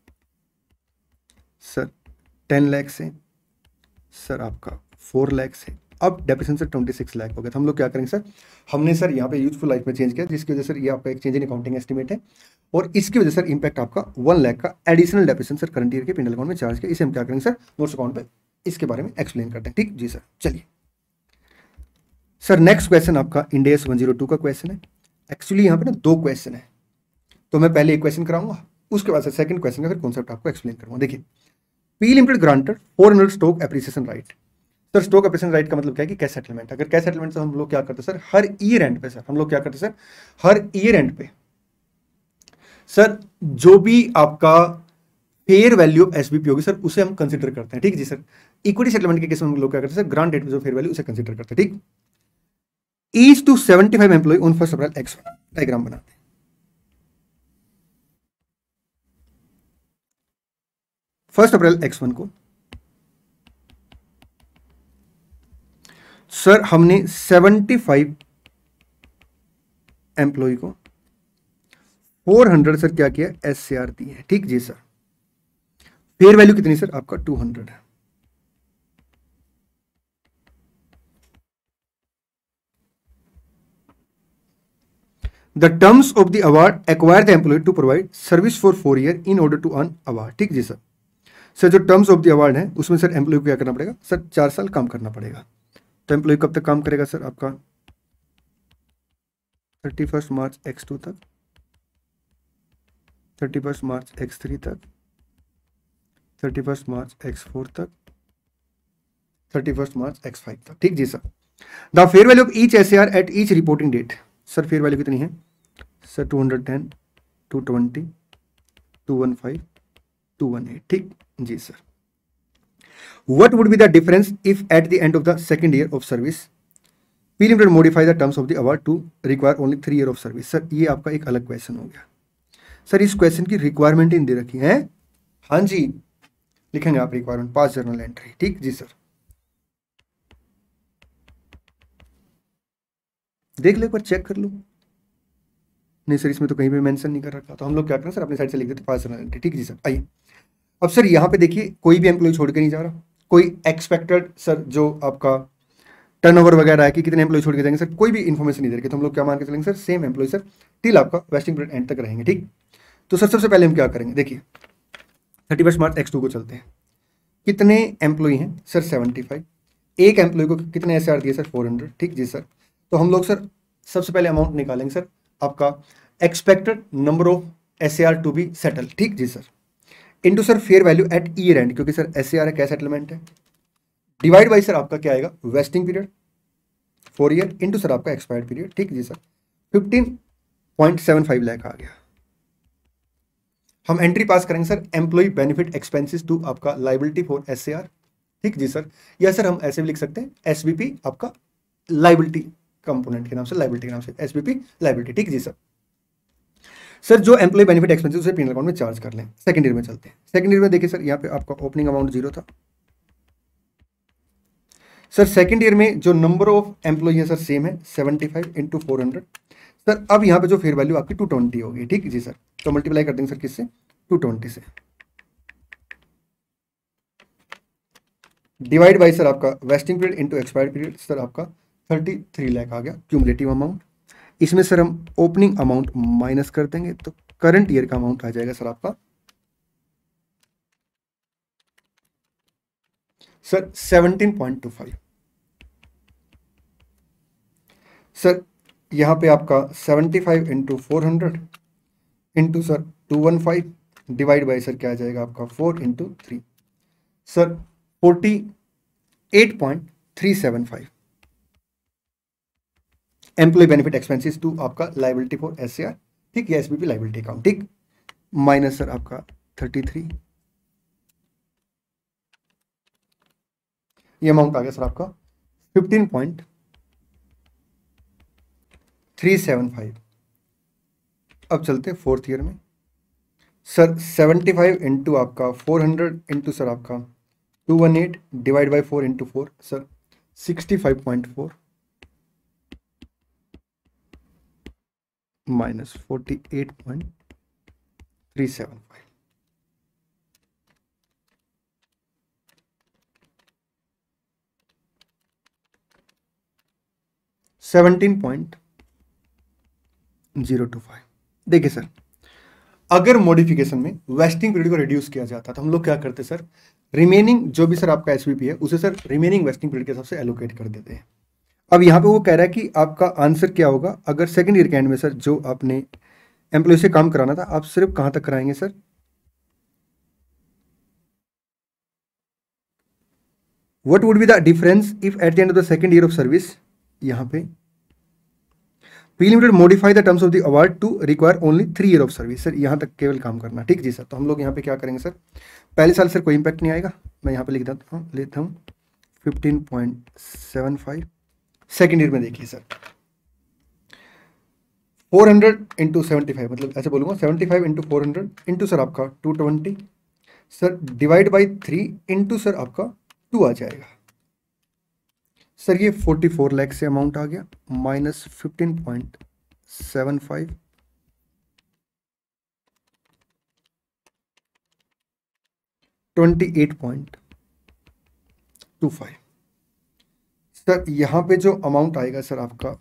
सर, टेन लैख से सर, आपका फोर लैख से, अब depreciation sir twenty six lakh हो गया। तो हम लोग क्या करेंगे सर, हमने सर यहाँ पे यूजफुल लाइफ में चेंज किया जिसकी वजह से सर ये आपका एक चेंज इन अकाउंटिंग एस्टिमेट है और इसकी वजह से सर इंपैक्ट आपका वन लाख का additional depreciation sir current year के पिनल अकाउंट में चार्ज किया। इसे हम क्या करेंगे सर, नोट्स अकाउंट पे इसके बारे में एक्सप्लेन करते हैं, ठीक जी सर। चलिए सर, नेक्स्ट क्वेश्चन आपका इंडेस वन जीरो टू का क्वेश्चन है। एक्चुअली यहाँ पे ना दो क्वेश्चन है, तो मैं पहले एक क्वेश्चन कराऊंगा, उसके बाद सर सेकंड क्वेश्चन का फिर कॉन्सेप्ट आपको एक्सप्लेन करूंगा। देखिए, P limited granted four hundred stock appreciation right. Sir stock appreciation right का मतलब क्या है कि कैश सेटलमेंट। अगर कैश सेटलमेंट से हम लोग क्या करते हैं सर, हर ईयर एंड पे सर हम लोग क्या करते हैं सर, हर ईयर एंड पे सर जो भी आपका फेयर वैल्यू ऑफ एसबीपी होगी सर उसे हम कंसिडर करते हैं, ठीक जी सर। इक्विटी सेटलमेंट के केस में हम लोग क्या करते हैं सर, ग्रांट डेट पे जो फेयर वैल्यू उसे कंसिडर करते हैं, ठीक। Each two seventy five employ on first April X one diagram बनाते हैं। फर्स्ट अप्रैल एक्स वन को सर हमने सेवेंटी फाइव एम्प्लॉय को फोर हंड्रेड सर क्या किया, एस सी आर दी है, ठीक जी सर। फेयर वैल्यू कितनी सर, आपका टू हंड्रेड है। The terms of the award acquire the employ to provide service for four year in order to earn award, ठीक जी सर। सर जो टर्म्स ऑफ द अवार्ड है उसमें sir employ को क्या करना पड़ेगा सर, चार साल काम करना पड़ेगा। तो एम्प्लॉय कब तक काम करेगा सर, आपका thirty first March X two तक, thirty first March X three तक, thirty first March X four तक, thirty first March X five तक, ठीक जी sir. The fair value of each S A R at each reporting date. Sir fair value कितनी है sir, two hundred ten, two twenty, two one five, two one eight, ठीक जी sir. What would be the difference if at the end of the second year of service P Limited modify the terms of the award to require only three year of service? Sir ये आपका एक अलग question हो गया sir. इस question की requirement in दे रखी है, हाँ जी, लिखेंगे आप रिक्वायरमेंट पांच जर्नल एंट्री, ठीक जी सर। देख लो एक बार, चेक कर लो। नहीं सर इसमें तो कहीं भी मेंशन नहीं कर रखा, तो हम लोग क्या करें सर, अपनी साइड से लिख देते पांच जर्नल एंट्री, ठीक जी सर। आइए अब सर यहाँ पे देखिए, कोई भी एम्प्लॉय छोड़ के नहीं जा रहा, कोई एक्सपेक्टेड सर जो आपका टर्नओवर वगैरह है कि कितने एम्प्लॉय छोड़ के जाएंगे सर, कोई भी इन्फॉर्मेशन नहीं दे रही, तो हम लोग क्या मान के चलेंगे सर, सेम एम्प्लॉय सर टिल आपका वेस्टिंग पीरियड एंड तक रहेंगे, ठीक। तो सर सबसे पहले हम क्या करेंगे, देखिए thirty first March X two को चलते हैं। कितने एम्प्लॉय हैं सर, सेवेंटी फाइव। एक एम्प्लॉय को कितने एस आर दिए सर, फोर हंड्रेड, ठीक जी सर। तो हम लोग सर सबसे पहले अमाउंट निकालेंगे सर, आपका expected number of S A R to be settle, ठीक जी sir, into sir fair value at year end, क्योंकि सर एस ए आर है, कैश सेटलमेंट है, डिवाइड बाई सर आपका क्या आएगा, vesting period four year, into sir आपका expired period, ठीक जी sir. Fifteen point seven five lakh आ गया। हम एंट्री पास करेंगे sir, employ benefit expenses to आपका liability for S A R, ठीक जी सर। या सर हम ऐसे भी लिख सकते हैं, एसबीपी आपका लाइबिलिटी कंपोनेंट के नाम से, लाइबिलिटी के नाम से एसबीपी लाइबिलिटी, ठीक जी सर। सर जो एम्प्लॉय बेनिफिट एक्सपेंसेस उसे पीनल अकाउंट में चार्ज कर लें। सेकंड ईयर में चलते हैं। सेकंड ईयर में देखिए सर, यहाँ पे आपका ओपनिंग अमाउंट जीरो था सर। सेकंड ईयर में जो नंबर ऑफ एम्प्लॉय है सर सेम है, seventy five into four hundred sir. अब यहाँ पे जो फेयर वैल्यू आपकी टू ट्वेंटी होगी, ठीक जी सर। तो मल्टीप्लाई कर देंगे सर किससे, टू ट्वेंटी से, डिवाइड बाई सर आपका vesting period into expired period, sir आपका थर्टी थ्री लाख आ गया क्यूमुलेटिव अमाउंट। इसमें सर हम ओपनिंग अमाउंट माइनस कर देंगे, तो करंट ईयर का अमाउंट आ जाएगा सर आपका sir seventeen point two five. Sir यहाँ पे आपका seventy five into four hundred into sir two one five divide by sir क्या आ जाएगा आपका four into three, sir forty eight point three seven five. Employ benefit expenses to आपका liability for S C R, ठीक, या SBP liability account, ठीक, minus sir आपका thirty three, ये अमाउंट आ गया सर आपका fifteen point three seven five. अब चलते फोर्थ ईयर में सर, सेवेंटी फाइव इंटू आपका फोर हंड्रेड इंटू सर आपका two one eight divide by four into four sir sixty five point four minus forty eight point three seven five. Seventeen point zero two five. देखिए sir, अगर modification में vesting period को reduce किया जाता तो हम लोग क्या करते सर, रिमेनिंग जो भी सर आपका एसवीपी है उसे सर रिमेनिंग वेस्टिंग पीरियड के हिसाब से एलोकेट कर देते हैं। अब यहाँ पे वो कह रहा है कि आपका आंसर क्या होगा अगर सेकंड ईयर के एंड में सर जो आपने एम्प्लॉय से काम कराना था आप सिर्फ कहां तक कराएंगे sir, what would be the difference if at the end of the second year of service, यहाँ पे P limited modify the terms of the award to require only three year of service. Sir यहाँ तक केवल काम करना, ठीक जी sir. तो हम लोग यहाँ पे क्या करेंगे सर, पहले साल सर कोई इंपैक्ट नहीं आएगा, मैं यहाँ पे लिख देता हूँ, लेता हूँ fifteen point seven five. Second year में देखिए sir four hundred into seventy five, मतलब ऐसे बोलूँगा seventy five into four hundred into sir आपका two twenty sir divide by three into sir आपका टू आ जाएगा सर, ये फोर्टी फोर लाख से अमाउंट आ गया minus fifteen point seven five twenty eight point two five. Sir यहां पे जो अमाउंट आएगा सर आपका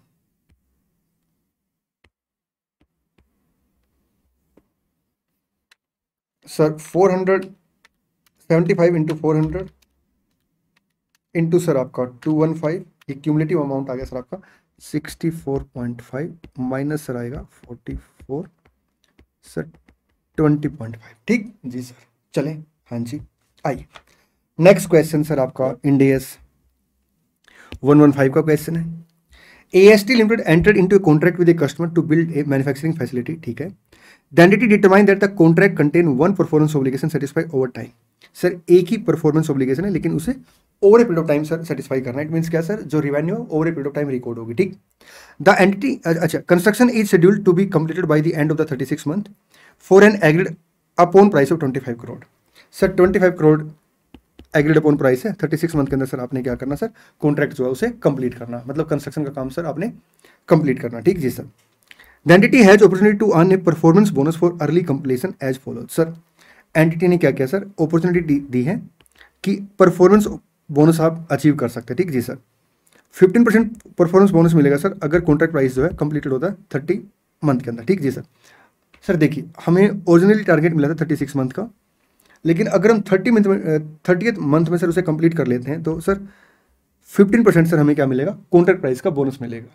sir four hundred seventy five into four hundred into sir आपका टू वन फाइव, ये क्यूमुलेटिव अमाउंट आ गया सर आपका sixty four point five minus sir आएगा forty four sir twenty point five, ठीक जी सर। चले, हाँ जी, आइए नेक्स्ट क्वेश्चन सर आपका इंडियस वन वन फाइव का क्वेश्चन है। A S T Limited entered into a contract with a customer to build a manufacturing facility, ठीक है। The entity determined that the contract contain one performance obligation satisfied over time। Sir एक ही performance obligation है लेकिन उसे over a period of time sir satisfy करना है। It means क्या सर, जो revenue over a period of time record होगी, ठीक। द एंटिटी, अच्छा, construction is scheduled to be completed by the end of the thirty six month for an agreed upon price of twenty five crore. Sir twenty five crore agreed upon price है, thirty six month के अंदर sir आपने क्या करना sir, contract जो है उसे complete करना, मतलब कंस्ट्रक्शन का काम सर आपने कंप्लीट करना, ठीक जी sir. The entity has opportunity to earn a performance bonus for early completion as follows. Sir entity ने क्या किया सर, अपॉर्चुनिटी दी है कि परफॉर्मेंस बोनस आप अचीव कर सकते हैं, ठीक जी sir. Fifteen percent performance bonus मिलेगा सर अगर कॉन्ट्रैक्ट प्राइस जो है कंप्लीटेड होता है थर्टी मंथ के अंदर, ठीक जी सर। सर देखिए, हमें ओरिजिनली टारगेट मिला था थर्टी सिक्स मंथ का, लेकिन अगर हम थर्टी मंथ में थर्टीथ मंथ में सर उसे कंप्लीट कर लेते हैं तो सर फिफ्टीन परसेंट सर हमें क्या मिलेगा, कॉन्ट्रैक्ट प्राइस का बोनस मिलेगा।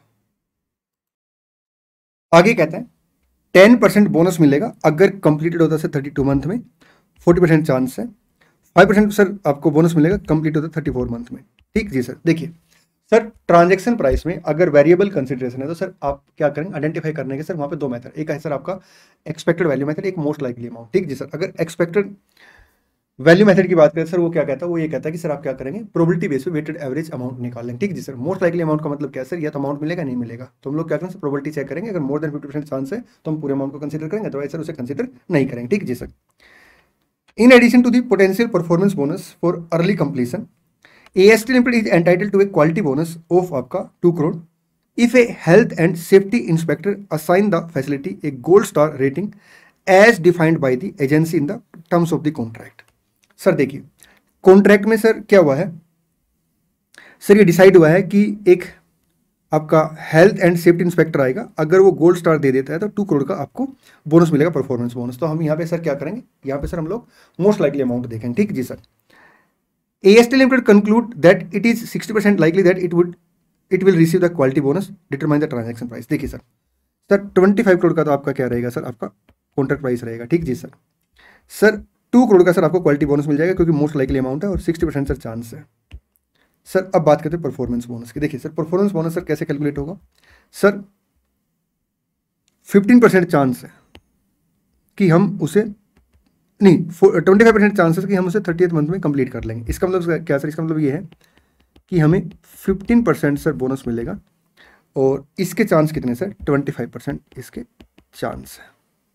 आगे कहते हैं टेन परसेंट बोनस मिलेगा अगर कंप्लीटेड होता है सर थर्टी टू मंथ में, फोर्टी परसेंट चांस है। फाइव परसेंट सर आपको बोनस मिलेगा कंप्लीट होता है थर्टी फोर मंथ में, ठीक जी सर। देखिए सर, ट्रांजैक्शन प्राइस में अगर वेरिएबल कंसिडरेशन है तो सर आप क्या करेंगे, आइडेंटिफाई करने के सर वहाँ पे दो मेथड, एक है सर आपका एक्सपेक्टेड वैल्यू मेथड, एक मोस्ट लाइकली अमाउंट, ठीक जी सर। अगर एक्सपेक्टेड वैल्यू मेथड की बात करें सर, वो क्या कहता है, वो ये कहता है कि सर आप क्या करेंगे, प्रोबेबिलिटी बेस पे वेटेड एवरेज अमाउंट निकालेंगे, ठीक जी सर। मोस्ट लाइकली अमाउंट का मतलब क्या है सर, या तो अमाउंट मिलेगा नहीं मिलेगा, तो हम लोग क्या करेंगे, प्रोबेबिलिटी चेक करेंगे, अगर more than fifty percent chance है तो हम पूरे अमाउंट को कंसिडर करेंगे, अदरवाइज सर उसे कंसिडर नहीं करेंगे, ठीक जी sir. In addition to the potential performance bonus for early completion, A S T Limited is entitled to a quality bonus of आपका two crore if a health and safety inspector assign the facility a gold star rating as defined by the agency in the terms of the contract। Sir देखिए, contract में sir क्या हुआ है sir, ये decide हुआ है कि एक आपका हेल्थ एंड सेफ्टी इंस्पेक्टर आएगा, अगर वो गोल्ड स्टार दे देता है तो टू करोड़ का आपको बोनस मिलेगा, परफॉर्मेंस बोनस। तो हम यहाँ पे सर क्या करेंगे, यहाँ पे सर हम लोग मोस्ट लाइकली अमाउंट देखेंगे, ठीक जी sir. A S T Limited conclude that it is sixty percent likely that it would it will receive the quality bonus determine the transaction price। देखिए sir, sir twenty five crore का तो आपका क्या रहेगा sir, आपका कॉन्ट्रैक्ट प्राइस रहेगा, ठीक जी सर। सर टू करोड़ का सर आपको क्वालिटी बोनस मिल जाएगा क्योंकि मोस्ट लाइकली अमाउंट है और सिक्सटी परसेंट सर चांस है, सर अब बात करते हैं परफॉर्मेंस बोनस की। देखिए सर परफॉर्मेंस बोनस सर कैसे कैलकुलेट होगा, सर फिफ्टीन परसेंट चांस है कि हम उसे नहीं ट्वेंटी फाइव परसेंट चांसेस कि हम उसे थर्टीएथ मंथ में कंप्लीट कर लेंगे। इसका मतलब क्या सर, इसका मतलब ये है कि हमें फिफ्टीन परसेंट सर बोनस मिलेगा और इसके चांस कितने सर, ट्वेंटी फाइव परसेंट इसके चांस है।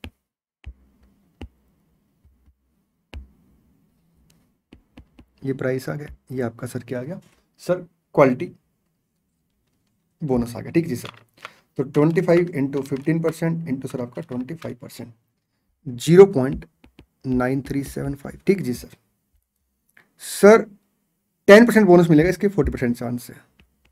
ये प्राइस आ गया, ये आपका सर क्या आ गया सर, क्वालिटी बोनस आ गया। ठीक जी सर, तो twenty five into fifteen percent into sir आपका twenty five percent, zero point nine three seven five. ठीक जी sir, sir ten percent bonus मिलेगा, इसके फोर्टी परसेंट चांस है।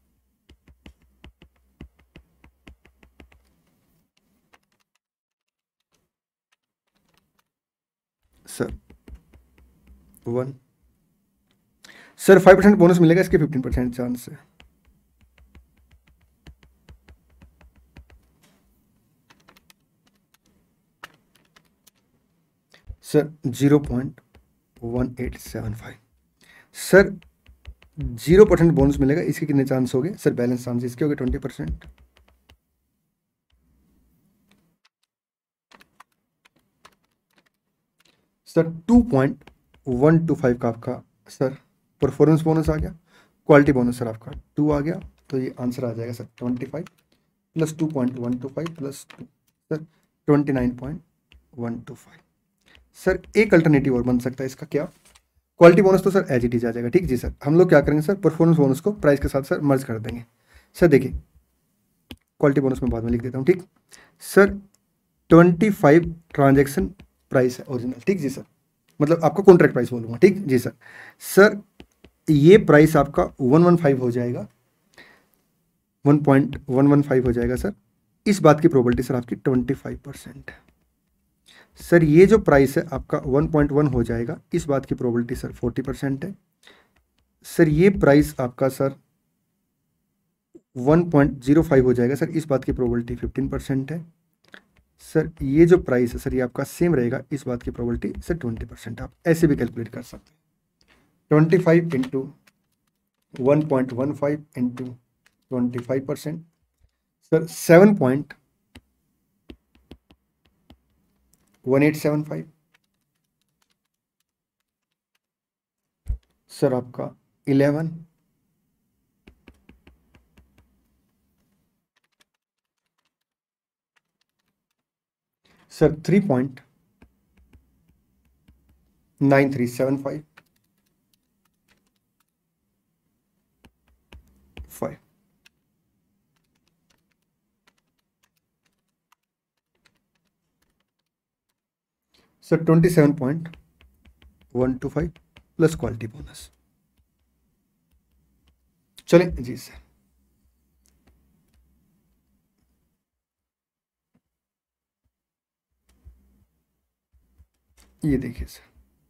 Sir one, sir five percent bonus मिलेगा, इसके fifteen percent chance है। Sir zero point one eight seven five. Sir zero percent bonus मिलेगा, इसके कितने चांस हो गए सर, बैलेंस चांस इसके हो गए twenty percent. Sir two point one two five का आपका सर परफॉर्मेंस बोनस आ गया, क्वालिटी बोनस सर आपका टू आ गया, तो ये आंसर आ जाएगा sir twenty five plus two point one two five plus two, sir twenty nine point one two five. Sir एक अल्टरनेटिव और बन सकता है इसका, क्या, क्वालिटी बोनस तो सर एज इट इज आ जाएगा। ठीक जी सर, हम लोग क्या करेंगे सर, परफॉर्मेंस बोनस को प्राइस के साथ सर मर्ज कर देंगे। सर देखिए क्वालिटी बोनस में बाद में लिख देता हूँ। ठीक sir, twenty five transaction price है ओरिजिनल। ठीक जी सर, मतलब आपका कॉन्ट्रैक्ट प्राइस बोलूँगा। ठीक जी सर, सर ये प्राइस आपका वन वन फाइव हो जाएगा, one point one one five हो जाएगा सर। इस बात की प्रोबेबिलिटी सर आपकी ट्वेंटी फाइव परसेंट है। सर ये जो प्राइस है आपका वन पॉइंट वन हो जाएगा, इस बात की प्रोबेबिलिटी सर फोर्टी परसेंट है। सर ये प्राइस आपका sir one point zero five हो जाएगा सर, इस बात की प्रोबेबिलिटी फिफ्टीन परसेंट है। सर ये जो प्राइस है सर ये आपका सेम रहेगा, इस बात की प्रोबेबिलिटी सर ट्वेंटी परसेंट। आप ऐसे भी कैलकुलेट कर सकते हैं, twenty five into one point one five into twenty five percent, sir seven point one eight seven five. Sir आपका eleven, sir three point nine three seven five five. Sir twenty seven point one two five plus quality bonus. चलें जी sir, ये देखिए sir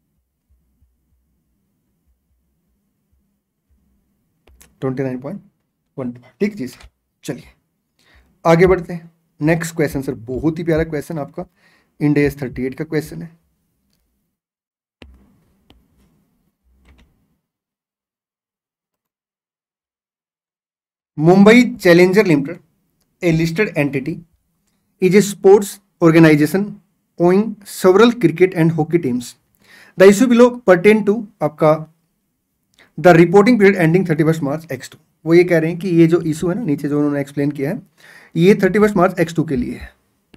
twenty nine point one two. ठीक जी sir, चलिए आगे बढ़ते हैं। नेक्स्ट क्वेश्चन सर बहुत ही प्यारा क्वेश्चन आपका, इंडेस थर्टी एट का क्वेश्चन है। Mumbai challenger limited, a listed entity, is a sports organization owning several cricket and hockey teams. The issue below pertain to आपका the reporting period ending thirty first March X two. वो ये कह रहे हैं कि ये जो इशू है ना, नीचे जो उन्होंने एक्सप्लेन किया है, ये thirty first March X two के लिए है।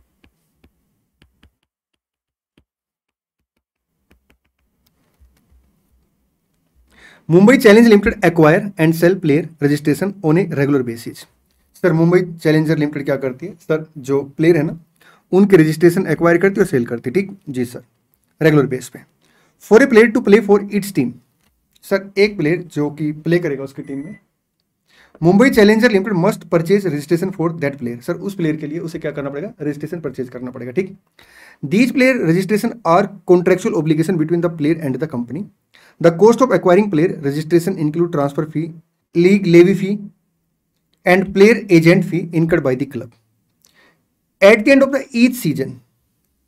Mumbai challenge limited acquire and sell player registration on a regular basis. Sir Mumbai challenger limited क्या करती है सर, जो प्लेयर है ना उनके रजिस्ट्रेशन एक्वायर करती है और सेल करती है। ठीक जी सर, रेगुलर बेस पे। For a player to play for its team, sir एक प्लेयर जो कि प्ले करेगा उसकी टीम में, Mumbai challenger limited must purchase registration for that player. Sir उस प्लेयर के लिए उसे क्या करना पड़ेगा, रजिस्ट्रेशन परचेज करना पड़ेगा। ठीक, these player registration are contractual obligation between the player and the company. The cost of acquiring player registration include transfer fee, league levy fee and player agent fee incurred by the club at the end of the each season,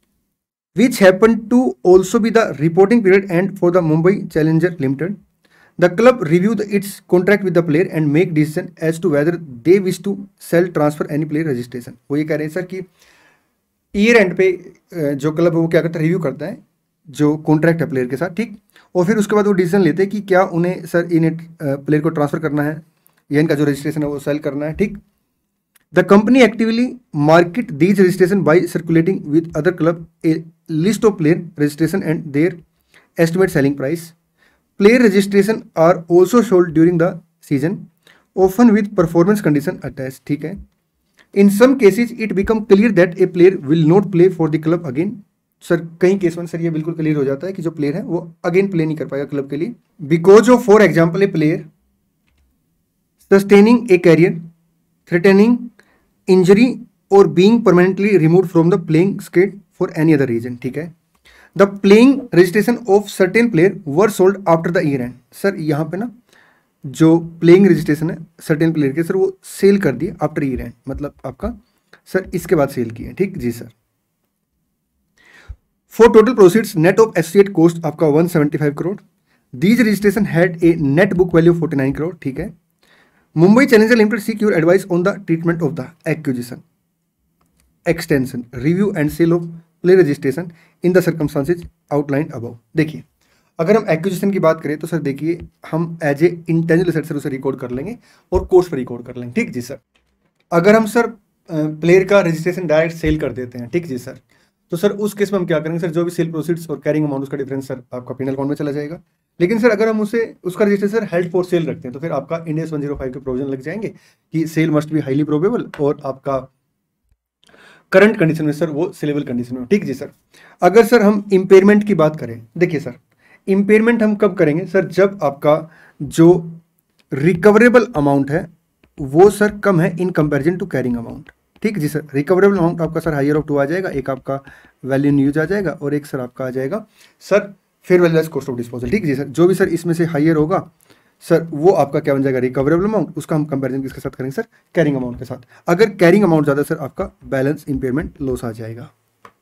which happened to also be the reporting period and for the Mumbai Challenger Limited, the club review the its contract with the player and make decision as to whether they wish to sell transfer any player registration. वो ये कह रहे हैं sir कि year end पे जो club है वो क्या करता है, रिव्यू करता है जो कॉन्ट्रैक्ट है प्लेयर के साथ, ठीक। और फिर उसके बाद वो डिसीजन लेते हैं कि क्या उन्हें सर इन प्लेयर को ट्रांसफर करना है या इनका जो रजिस्ट्रेशन है वो सेल करना है, ठीक। The company actively market these registration by circulating with other club a list of player registration and their estimate selling price. Player registration are also sold during the season often with performance condition attach, ठीक है। In some cases it become clear that a player will not play for the club again. Sir कई case में sir ये बिल्कुल clear हो जाता है कि जो प्लेयर है वो अगेन प्ले नहीं कर पाएगा क्लब के लिए, because of for example a player sustaining a career, threatening injury और being permanently removed from the playing squad for any other reason, ठीक है। The playing registration of certain player were sold after the year end. Sir यहाँ पे ना जो playing registration है certain player के sir वो सेल कर दिए आफ्टर ईयर एंड, मतलब आपका सर इसके बाद सेल किए, ठीक जी sir. For total proceeds net of associate cost आपका one seventy five crore. These registration had a net book value forty nine crore, ठीक है। Mumbai challenger limited seek your advice on the treatment of the acquisition, extension, review and sale of player registration in the circumstances outlined above. देखिए अगर हम acquisition की बात करें तो sir देखिए हम as a intangible asset sir उसे रिकॉर्ड कर लेंगे और कॉस्ट पर रिकॉर्ड कर लेंगे, ठीक जी सर। अगर हम सर प्लेयर का रजिस्ट्रेशन डायरेक्ट सेल कर देते हैं, ठीक जी सर, तो सर उस केस में हम क्या करेंगे सर, जो भी सेल प्रोसीड्स और कैरिंग अमाउंट उसका डिफरेंस सर आपका पिनल अकाउंट में चला जाएगा। लेकिन सर अगर हम उसे उसका रजिस्ट्रेशन हेल्ड फॉर सेल रखते हैं तो फिर आपका Ind AS one zero five के प्रोविजन लग जाएंगे कि sale must be highly probable और आपका करंट कंडीशन में सर वो सेलेबल कंडीशन में, ठीक जी सर। अगर सर हम इम्पेयरमेंट की बात करें, देखिए सर इम्पेयरमेंट हम कब करेंगे सर, जब आपका जो रिकवरेबल अमाउंट है वो सर कम है in comparison to carrying amount, ठीक जी सर। रिकवरेबल अमाउंट आपका सर हायर ऑफ टू आ जाएगा, एक आपका वैल्यू इन यूज आ जाएगा और एक सर आपका आ जाएगा sir fair value less cost of disposal, ठीक जी सर। जो भी सर इसमें से हायर होगा सर वो आपका क्या बन जाएगा, रिकवरेबल अमाउंट, उसका हम कंपैरिजन किसके साथ करेंगे सर, कैरिंग अमाउंट के साथ। अगर कैरिंग अमाउंट ज़्यादा सर आपका बैलेंस इंपेयरमेंट लॉस आ जाएगा।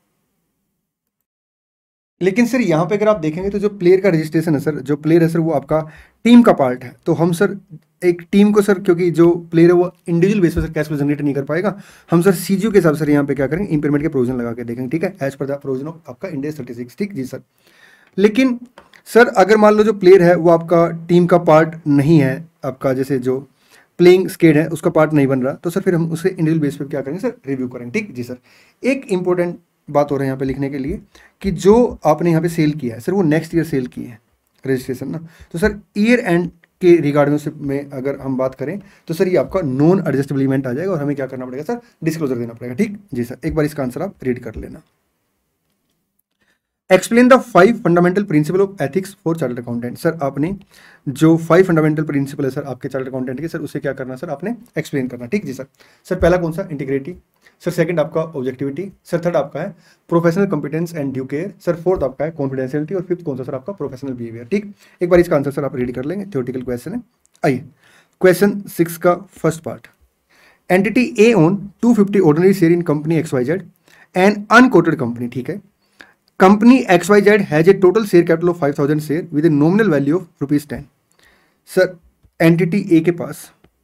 लेकिन सर यहाँ पे अगर आप देखेंगे तो जो प्लेयर का रजिस्ट्रेशन है सर, जो प्लेयर है सर वो आपका टीम का पार्ट है, तो हम सर एक टीम को सर, क्योंकि जो प्लेयर है वो इंडिविजुअल बेस पर सर कैश फ्लो जनरेट नहीं कर पाएगा, हम सर सीजीओ के हिसाब से यहाँ पे क्या करेंगे, इंपेयरमेंट के प्रोविजन लगा के देखेंगे, ठीक है, as per the provision of आपका इंड एस थर्टी सिक्स, ठीक जी सर। लेकिन सर अगर मान लो जो प्लेयर है वो आपका टीम का पार्ट नहीं है, आपका जैसे जो प्लेइंग स्क्वाड है उसका पार्ट नहीं बन रहा, तो सर फिर हम उसे इंडिविजुअल बेस पर क्या करेंगे सर, रिव्यू करेंगे, ठीक जी सर। एक इंपॉर्टेंट बात हो रहा है यहाँ पे लिखने के लिए कि जो आपने यहाँ पे सेल किया है सर वो नेक्स्ट ईयर सेल किए हैं रजिस्ट्रेशन ना, तो सर ईयर एंड के रिगार्ड में अगर हम बात करें तो सर ये आपका नॉन एडजस्टेबल इवेंट आ जाएगा और हमें क्या करना पड़ेगा सर, डिस्क्लोजर देना पड़ेगा, ठीक जी सर। एक बार इसका आंसर आप रीड कर लेना। Explain the five fundamental principle of ethics for chartered accountant. Sir आपने जो फाइव फंडामेंटल प्रिंसिपल है सर आपके चार्टर्ड अकाउंटेंट के, सर उसे क्या करना सर, आपने एक्सप्लेन करना, ठीक जी सर। सर पहला कौन सा, इंटीग्रिटी, सर सेकंड आपका ऑब्जेक्टिविटी, सर थर्ड आपका है professional competence and due care, sir fourth आपका है कॉन्फिडेंशियलिटी और फिफ्थ कौन सा सर आपका प्रोफेशनल बिहेवियर, ठीक। एक बार इसका आंसर सर आप रीड कर लेंगे, थ्योरेटिकल क्वेश्चन है। आइए क्वेश्चन सिक्स का first part, entity A own two fifty ordinary share in company X Y Z and unquoted company, ठीक है। Company X Y Z has a total share capital of five thousand share with a nominal value of rupees ten. Sir entity A के पास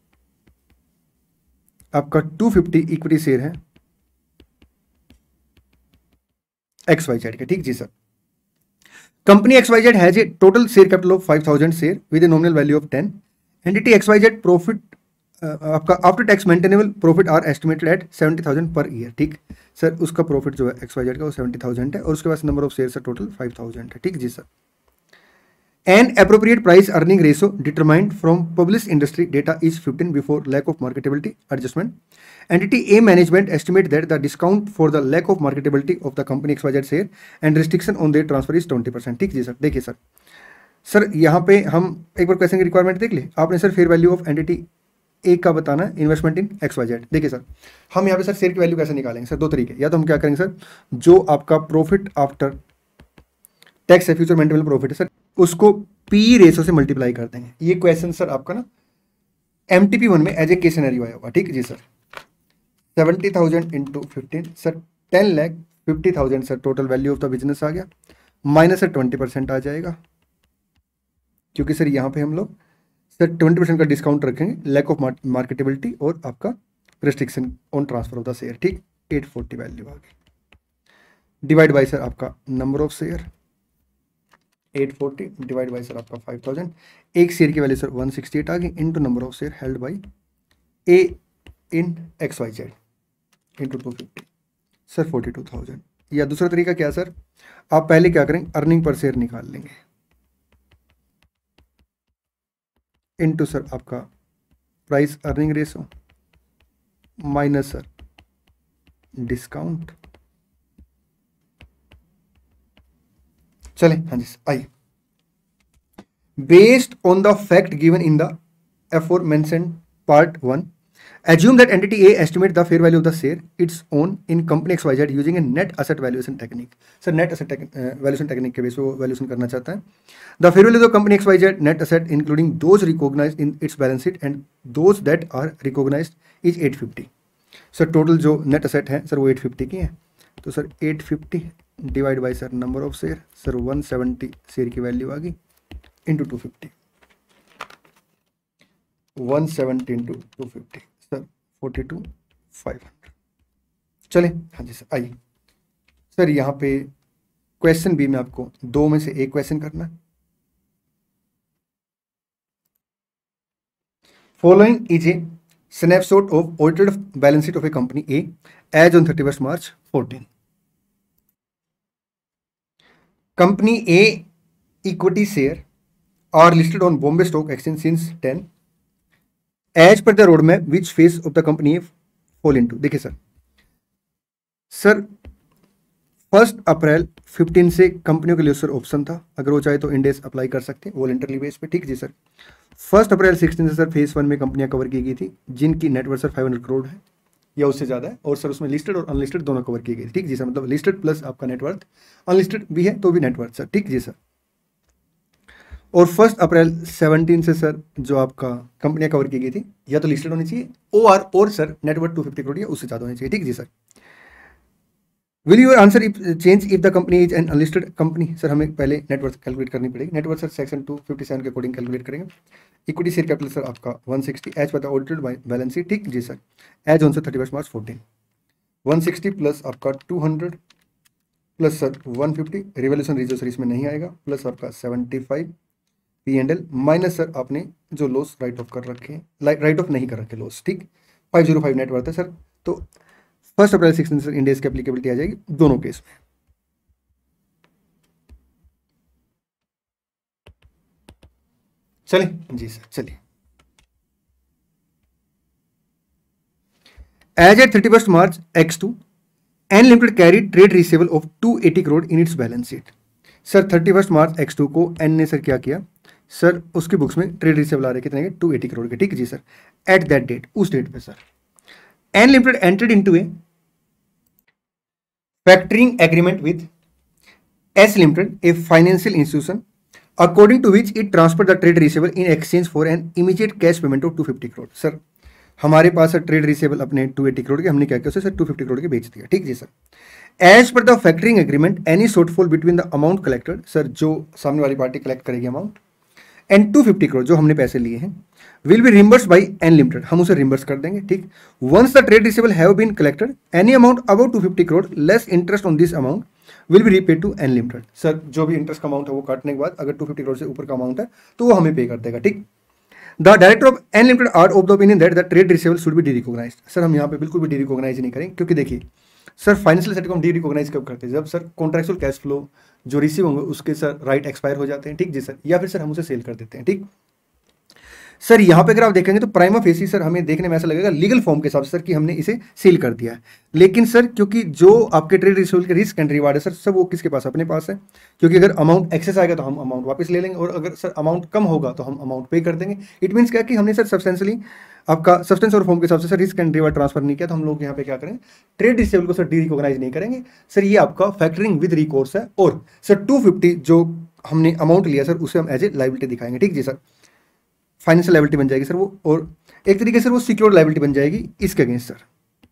आपका two fifty equity share है X Y Z के, ठीक जी sir. Company X Y Z has a total share capital of five thousand share with a nominal value of ten. Entity X Y Z profit आपका after tax maintainable profit are estimated at seventy thousand per year, ठीक sir. उसका profit जो है X Y Z का वो seventy thousand है और उसके पास number of share sir total five thousand है, ठीक जी sir. An appropriate price earning ratio determined from publish industry data is fifteen before lack of marketability adjustment. Entity A management estimate that the discount for the lack of marketability of the company X Y Z share and restriction on their transfer is twenty percent, ठीक जी sir. देखिए sir sir यहाँ पे हम एक बार question की requirement देख ले, आपने sir fair value of entity एक का बताना है investment in X Y Z. देखिए सर हम यहाँ पे सर शेयर की वैल्यू कैसे निकालेंगे सर, दो तरीके, या तो हम क्या करेंगे सर, जो आपका प्रॉफिट आफ्टर टैक्स है फ्यूचर मेंटेनेबल प्रॉफिट है सर उसको पी रेशो से मल्टीप्लाई कर देंगे। ये क्वेश्चन सर आपका ना एम टी पी वन में एज ए केस सिनेरियो आया होगा, ठीक जी sir. Seventy thousand into fifteen sir ten lakh fifty thousand sir total value of the business आ गया, माइनस सर ट्वेंटी परसेंट आ जाएगा, क्योंकि सर यहाँ पे हम लोग सर ट्वेंटी परसेंट का डिस्काउंट रखेंगे, लैक ऑफ मार्केटेबिलिटी और आपका restriction on transfer of the share, ठीक। एट फोर्टी वैल्यू आ गई, डिवाइड बाई सर आपका number of share, eight forty divide by sir आपका फाइव थाउजेंड, एक शेयर की value sir one sixty eight आ गई, into number of share held by A in X Y Z into two fifty, sir forty two thousand. या दूसरा तरीका क्या sir, आप पहले क्या करेंगे, अर्निंग पर शेयर निकाल लेंगे इनटू सर आपका price earning ratio minus sir discount. चले, हाँ जी आइए, based on the fact given in the aforementioned part one, assume that entity A estimate the fair value of the share its own in company X Y Z using a net asset valuation technique. सर net asset valuation technique के base पे वो valuation करना चाहता है. The fair value of the company X Y Z net asset including those recognized in its balance sheet and those that are recognized is eight fifty. सर total जो net asset है sir वो eight fifty की है, तो सर eight fifty divide by sir number of share, sir one seventy शेयर की वैल्यू आ गई into two fifty, one seventy into two fifty sir forty two five hundred. चले, हाँ जी सर आइए सर, यहाँ पे क्वेश्चन बी में आपको दो में से एक क्वेश्चन करना है। Following is a snapshot of audited balance sheet of a company A as on thirty first March fourteen. Company A equity share are listed on Bombay stock exchange since ten as per the road map which phase of the company fall into. देखिए sir, sir first April fifteen से कंपनियों के लिए sir option था, अगर वो चाहे तो इंडेस अप्लाई कर सकते हैं वॉलंटरी बेस पे, ठीक जी सर। फर्स्ट अप्रैल सिक्सटीन से सर फेज वन में कंपनियां कवर की गई थी जिनकी net worth sir five hundred crore है या उससे ज़्यादा है, और सर उसमें लिस्टेड और अनलिस्टेड दोनों कवर की गई, ठीक जी सर। मतलब लिस्टेड प्लस आपका नेटवर्थ, अनलिस्टेड भी है तो भी नेटवर्थ सर, ठीक जी सर। और फर्स्ट अप्रैल सेवनटीन से सर जो आपका कंपनियां कवर की गई थी या तो लिस्टेड होनी चाहिए ओ आर और sir net worth two fifty crore या उससे ज़्यादा होनी चाहिए, ठीक जी sir. Will your answer if change if the company is an unlisted company. Sir हमें पहले नेटवर्थ कैलकुलेट करनी पड़ेगी, net worth sir section two fifty seven के अकॉर्डिंग कैलकुलेट करेंगे। इक्विटी शेयर कैपिटल सर आपका one sixty as per the audited balance sheet, ठीक जी sir, as on sir thirty first March fourteen, one sixty plus आपका two hundred plus sir one fifty, revolution reserve sir इसमें नहीं आएगा, plus आपका seventy five P and L minus sir आपने जो loss right of कर रखे हैं, राइट ऑफ नहीं कर रखे लॉस, ठीक, फाइव जीरो फाइव नेटवर्थ है सर। तो first April sixteen sir Ind AS की एप्लीकेबिलिटी आ जाएगी दोनों केस में। चलिए जी सर, चलिए as at thirty first March X two N limited carry trade receivable of two eighty crore in its balance sheet. Sir thirty first March X two को N ने सर क्या किया सर, उसकी बुक्स में ट्रेड रिसीवेबल आ रहे कितने के, to eighty crore के, ठीक जी सर। एट दैट डेट, उस डेट पे sir N limited entered into a factoring agreement with S limited a financial institution according to which it transfer the trade receivable in exchange for an immediate cash payment of two fifty crore. Sir हमारे पास sir trade receivable अपने two eighty crore के, हमने क्या किया उसे sir to fifty crore के बेच दिया, ठीक जी sir. As per the factoring agreement any shortfall between the amount collected, sir जो सामने वाली पार्टी कलेक्ट करेगी amount and two fifty crore जो हमने पैसे लिए हैं, will be reimburse by N limited, हम उसे रिम्बर्स कर देंगे, ठीक। Once the trade receivable have been collected any amount about two fifty crore less interest on this amount will be repaid to N limited. Sir जो भी interest का amount है वो काटने के बाद अगर टू फिफ्टी करोड़ से ऊपर का अमाउंट है तो वो हमें पे कर देगा, ठीक। The director of N limited are of the opinion that the trade receivable should be derecognised. Sir हम यहाँ पे बिल्कुल भी डी रिकॉग्नाइज नहीं करेंगे, क्योंकि देखिए सर फाइनेंशियल एसेट को हम डी रिकॉग्नाइज कब करते हैं, जब सर कॉन्ट्रेक्चुअल कैश फ्लो जो रिसीव होंगे उसके सर राइट एक्सपायर हो जाते हैं, ठीक जी सर, या फिर सर हम उसे सेल कर देते हैं, ठीक। सर यहाँ पे अगर आप देखेंगे तो प्राइमा फेसी सर हमें देखने में ऐसा लगेगा लीगल फॉर्म के हिसाब से सर कि हमने इसे सेल कर दिया है, लेकिन सर क्योंकि जो आपके ट्रेड रिसीवेबल के रिस्क एंड रिवार्ड है सर सब वो किसके पास, अपने पास है, क्योंकि अगर अमाउंट एक्सेस आएगा तो हम अमाउंट वापस ले लेंगे और अगर सर अमाउंट कम होगा तो हम अमाउंट पे कर देंगे। इट मीन्स क्या कि हमने सर सब्सटेंशियली आपका सब्सटेंस और फॉर्म के हिसाब से sir risk and reward transfer नहीं किया, तो हम लोग यहाँ पे क्या करें, ट्रेड रिसीवेबल को सर डी रिकॉग्नाइज नहीं करेंगे सर, ये आपका फैक्टरिंग विद रिकोर्स है। और सर टू फिफ्टी जो हमने अमाउंट लिया सर उसे हम एज ए लाइबिलिटी दिखाएंगे, ठीक जी सर, फाइनेंशियल लायबिलिटी बन जाएगी सर वो, और एक तरीके से वो सिक्योर्ड लायबिलिटी बन जाएगी इसके against sir.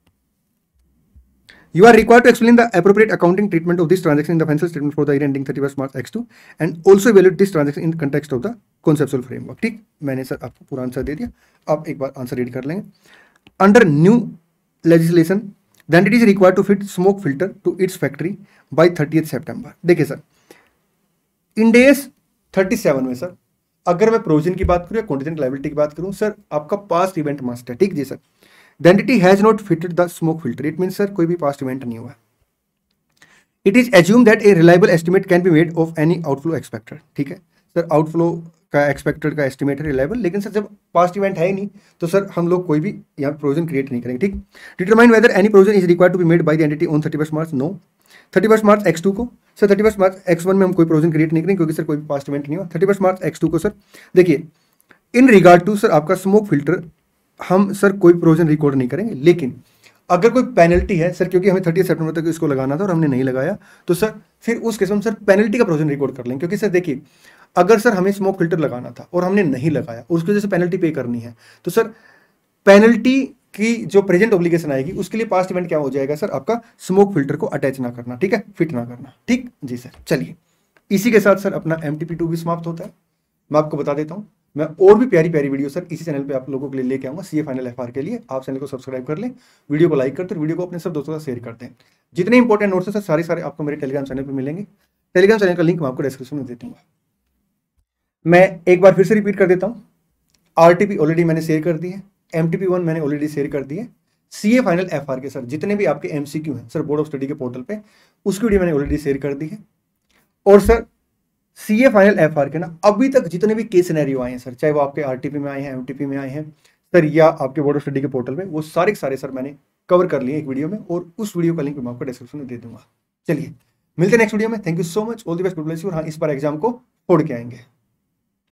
You are required to explain the appropriate accounting treatment of this transaction in the financial statement for the year ending thirty first March X two and also evaluate this transaction in context of the conceptual framework. ठीक, मैंने sir आपको पूरा answer दे दिया, आप एक बार answer read कर लेंगे। Under new legislation then it is required to fit smoke filter to its factory by thirtieth September. देखिए सर, इंडेस थर्टी सेवन में सर अगर मैं प्रोविजन की बात करूं या कॉन्टीजेंट लायबिलिटी की बात करूं सर, आपका पास्ट इवेंट मस्ट है। ठीक जी sir, the entity has not fitted the smoke filter, it mean sir कोई भी पास्ट इवेंट नहीं हुआ। It is assume that a reliable estimate can be made of any outflow expected. ठीक है sir, outflow का एक्सपेक्टेड का estimate है reliable, लेकिन सर जब पास्ट इवेंट है ही नहीं तो सर हम लोग कोई भी यहाँ प्रोविजन क्रिएट नहीं करेंगे। ठीक, determine whether any provision is required to be made by the entity on thirty first March, no. Thirty first March X two को sir, thirty first March X one में हम कोई प्रोविजन क्रिएट नहीं करेंगे क्योंकि सर कोई भी past event नहीं हुआ। Thirty first March X two को सर देखिए इन रिगार्ड टू सर आपका स्मोक फिल्टर हम सर कोई प्रोविजन रिकॉर्ड नहीं करेंगे, लेकिन अगर कोई पेनल्टी है सर, क्योंकि हमें थर्टी सितंबर तक इसको लगाना था और हमने नहीं लगाया, तो सर फिर उस केस में सर पेनल्टी का प्रोविजन रिकॉर्ड कर लेंगे। क्योंकि सर देखिए अगर सर हमें स्मोक फिल्टर लगाना था और हमने नहीं लगाया और उसकी वजह से पेनल्टी पे करनी है, तो सर पेनल्टी की जो प्रेजेंट ऑब्लिगेशन आएगी उसके लिए पास्ट इवेंट क्या हो जाएगा सर, आपका स्मोक फिल्टर को अटैच ना करना। ठीक है, फिट ना करना। ठीक जी सर, चलिए इसी के साथ सर अपना एम टी पी टू भी समाप्त होता है। मैं आपको बता देता हूँ, मैं और भी प्यारी प्यारी वीडियो सर इसी चैनल पे आप लोगों के लिए लेके आऊंगा सीए फाइनल एफआर के लिए। आप चैनल को सब्सक्राइब कर लें, वीडियो को लाइक करते, वीडियो को अपने सब दोस्तों के साथ शेयर करते हैं। जितने इंपॉर्टेंट नोट्स हैं सर सारे सारे आपको मेरे टेलीग्राम चैनल पर मिलेंगे। टेलीग्राम चैनल का लिंक मैं आपको डिस्क्रिप्शन में दे दूंगा। मैं एक बार फिर से रिपीट कर देता हूँ, आरटीपी ऑलरेडी मैंने शेयर कर दी है, एमटीपी वन मैंने ऑलरेडी शेयर कर दी है, सीए फाइनल एफआर के सर जितने भी आपके एमसीक्यू हैं सर बोर्ड ऑफ स्टडी के पोर्टल पे, उसकी वीडियो मैंने ऑलरेडी शेयर कर दी है। और सर सीए फाइनल एफआर के ना अभी तक जितने भी केस सिनेरियो आए हैं सर, चाहे वो आपके आरटीपी में आए हैं, एमटीपी में आए हैं सर, या आपके बोर्ड ऑफ स्टडी के पोर्टल पे, वो सारे सारे सर मैंने कवर कर लिए एक वीडियो में, और उस वीडियो का लिंक मैं आपको डिस्क्रिप्शन में दे दूंगा। चलिए मिलते हैं नेक्स्ट वीडियो में। Thank you so much, all the best, good bless you. और हाँ, इस बार एग्जाम को फोड़ के आएंगे।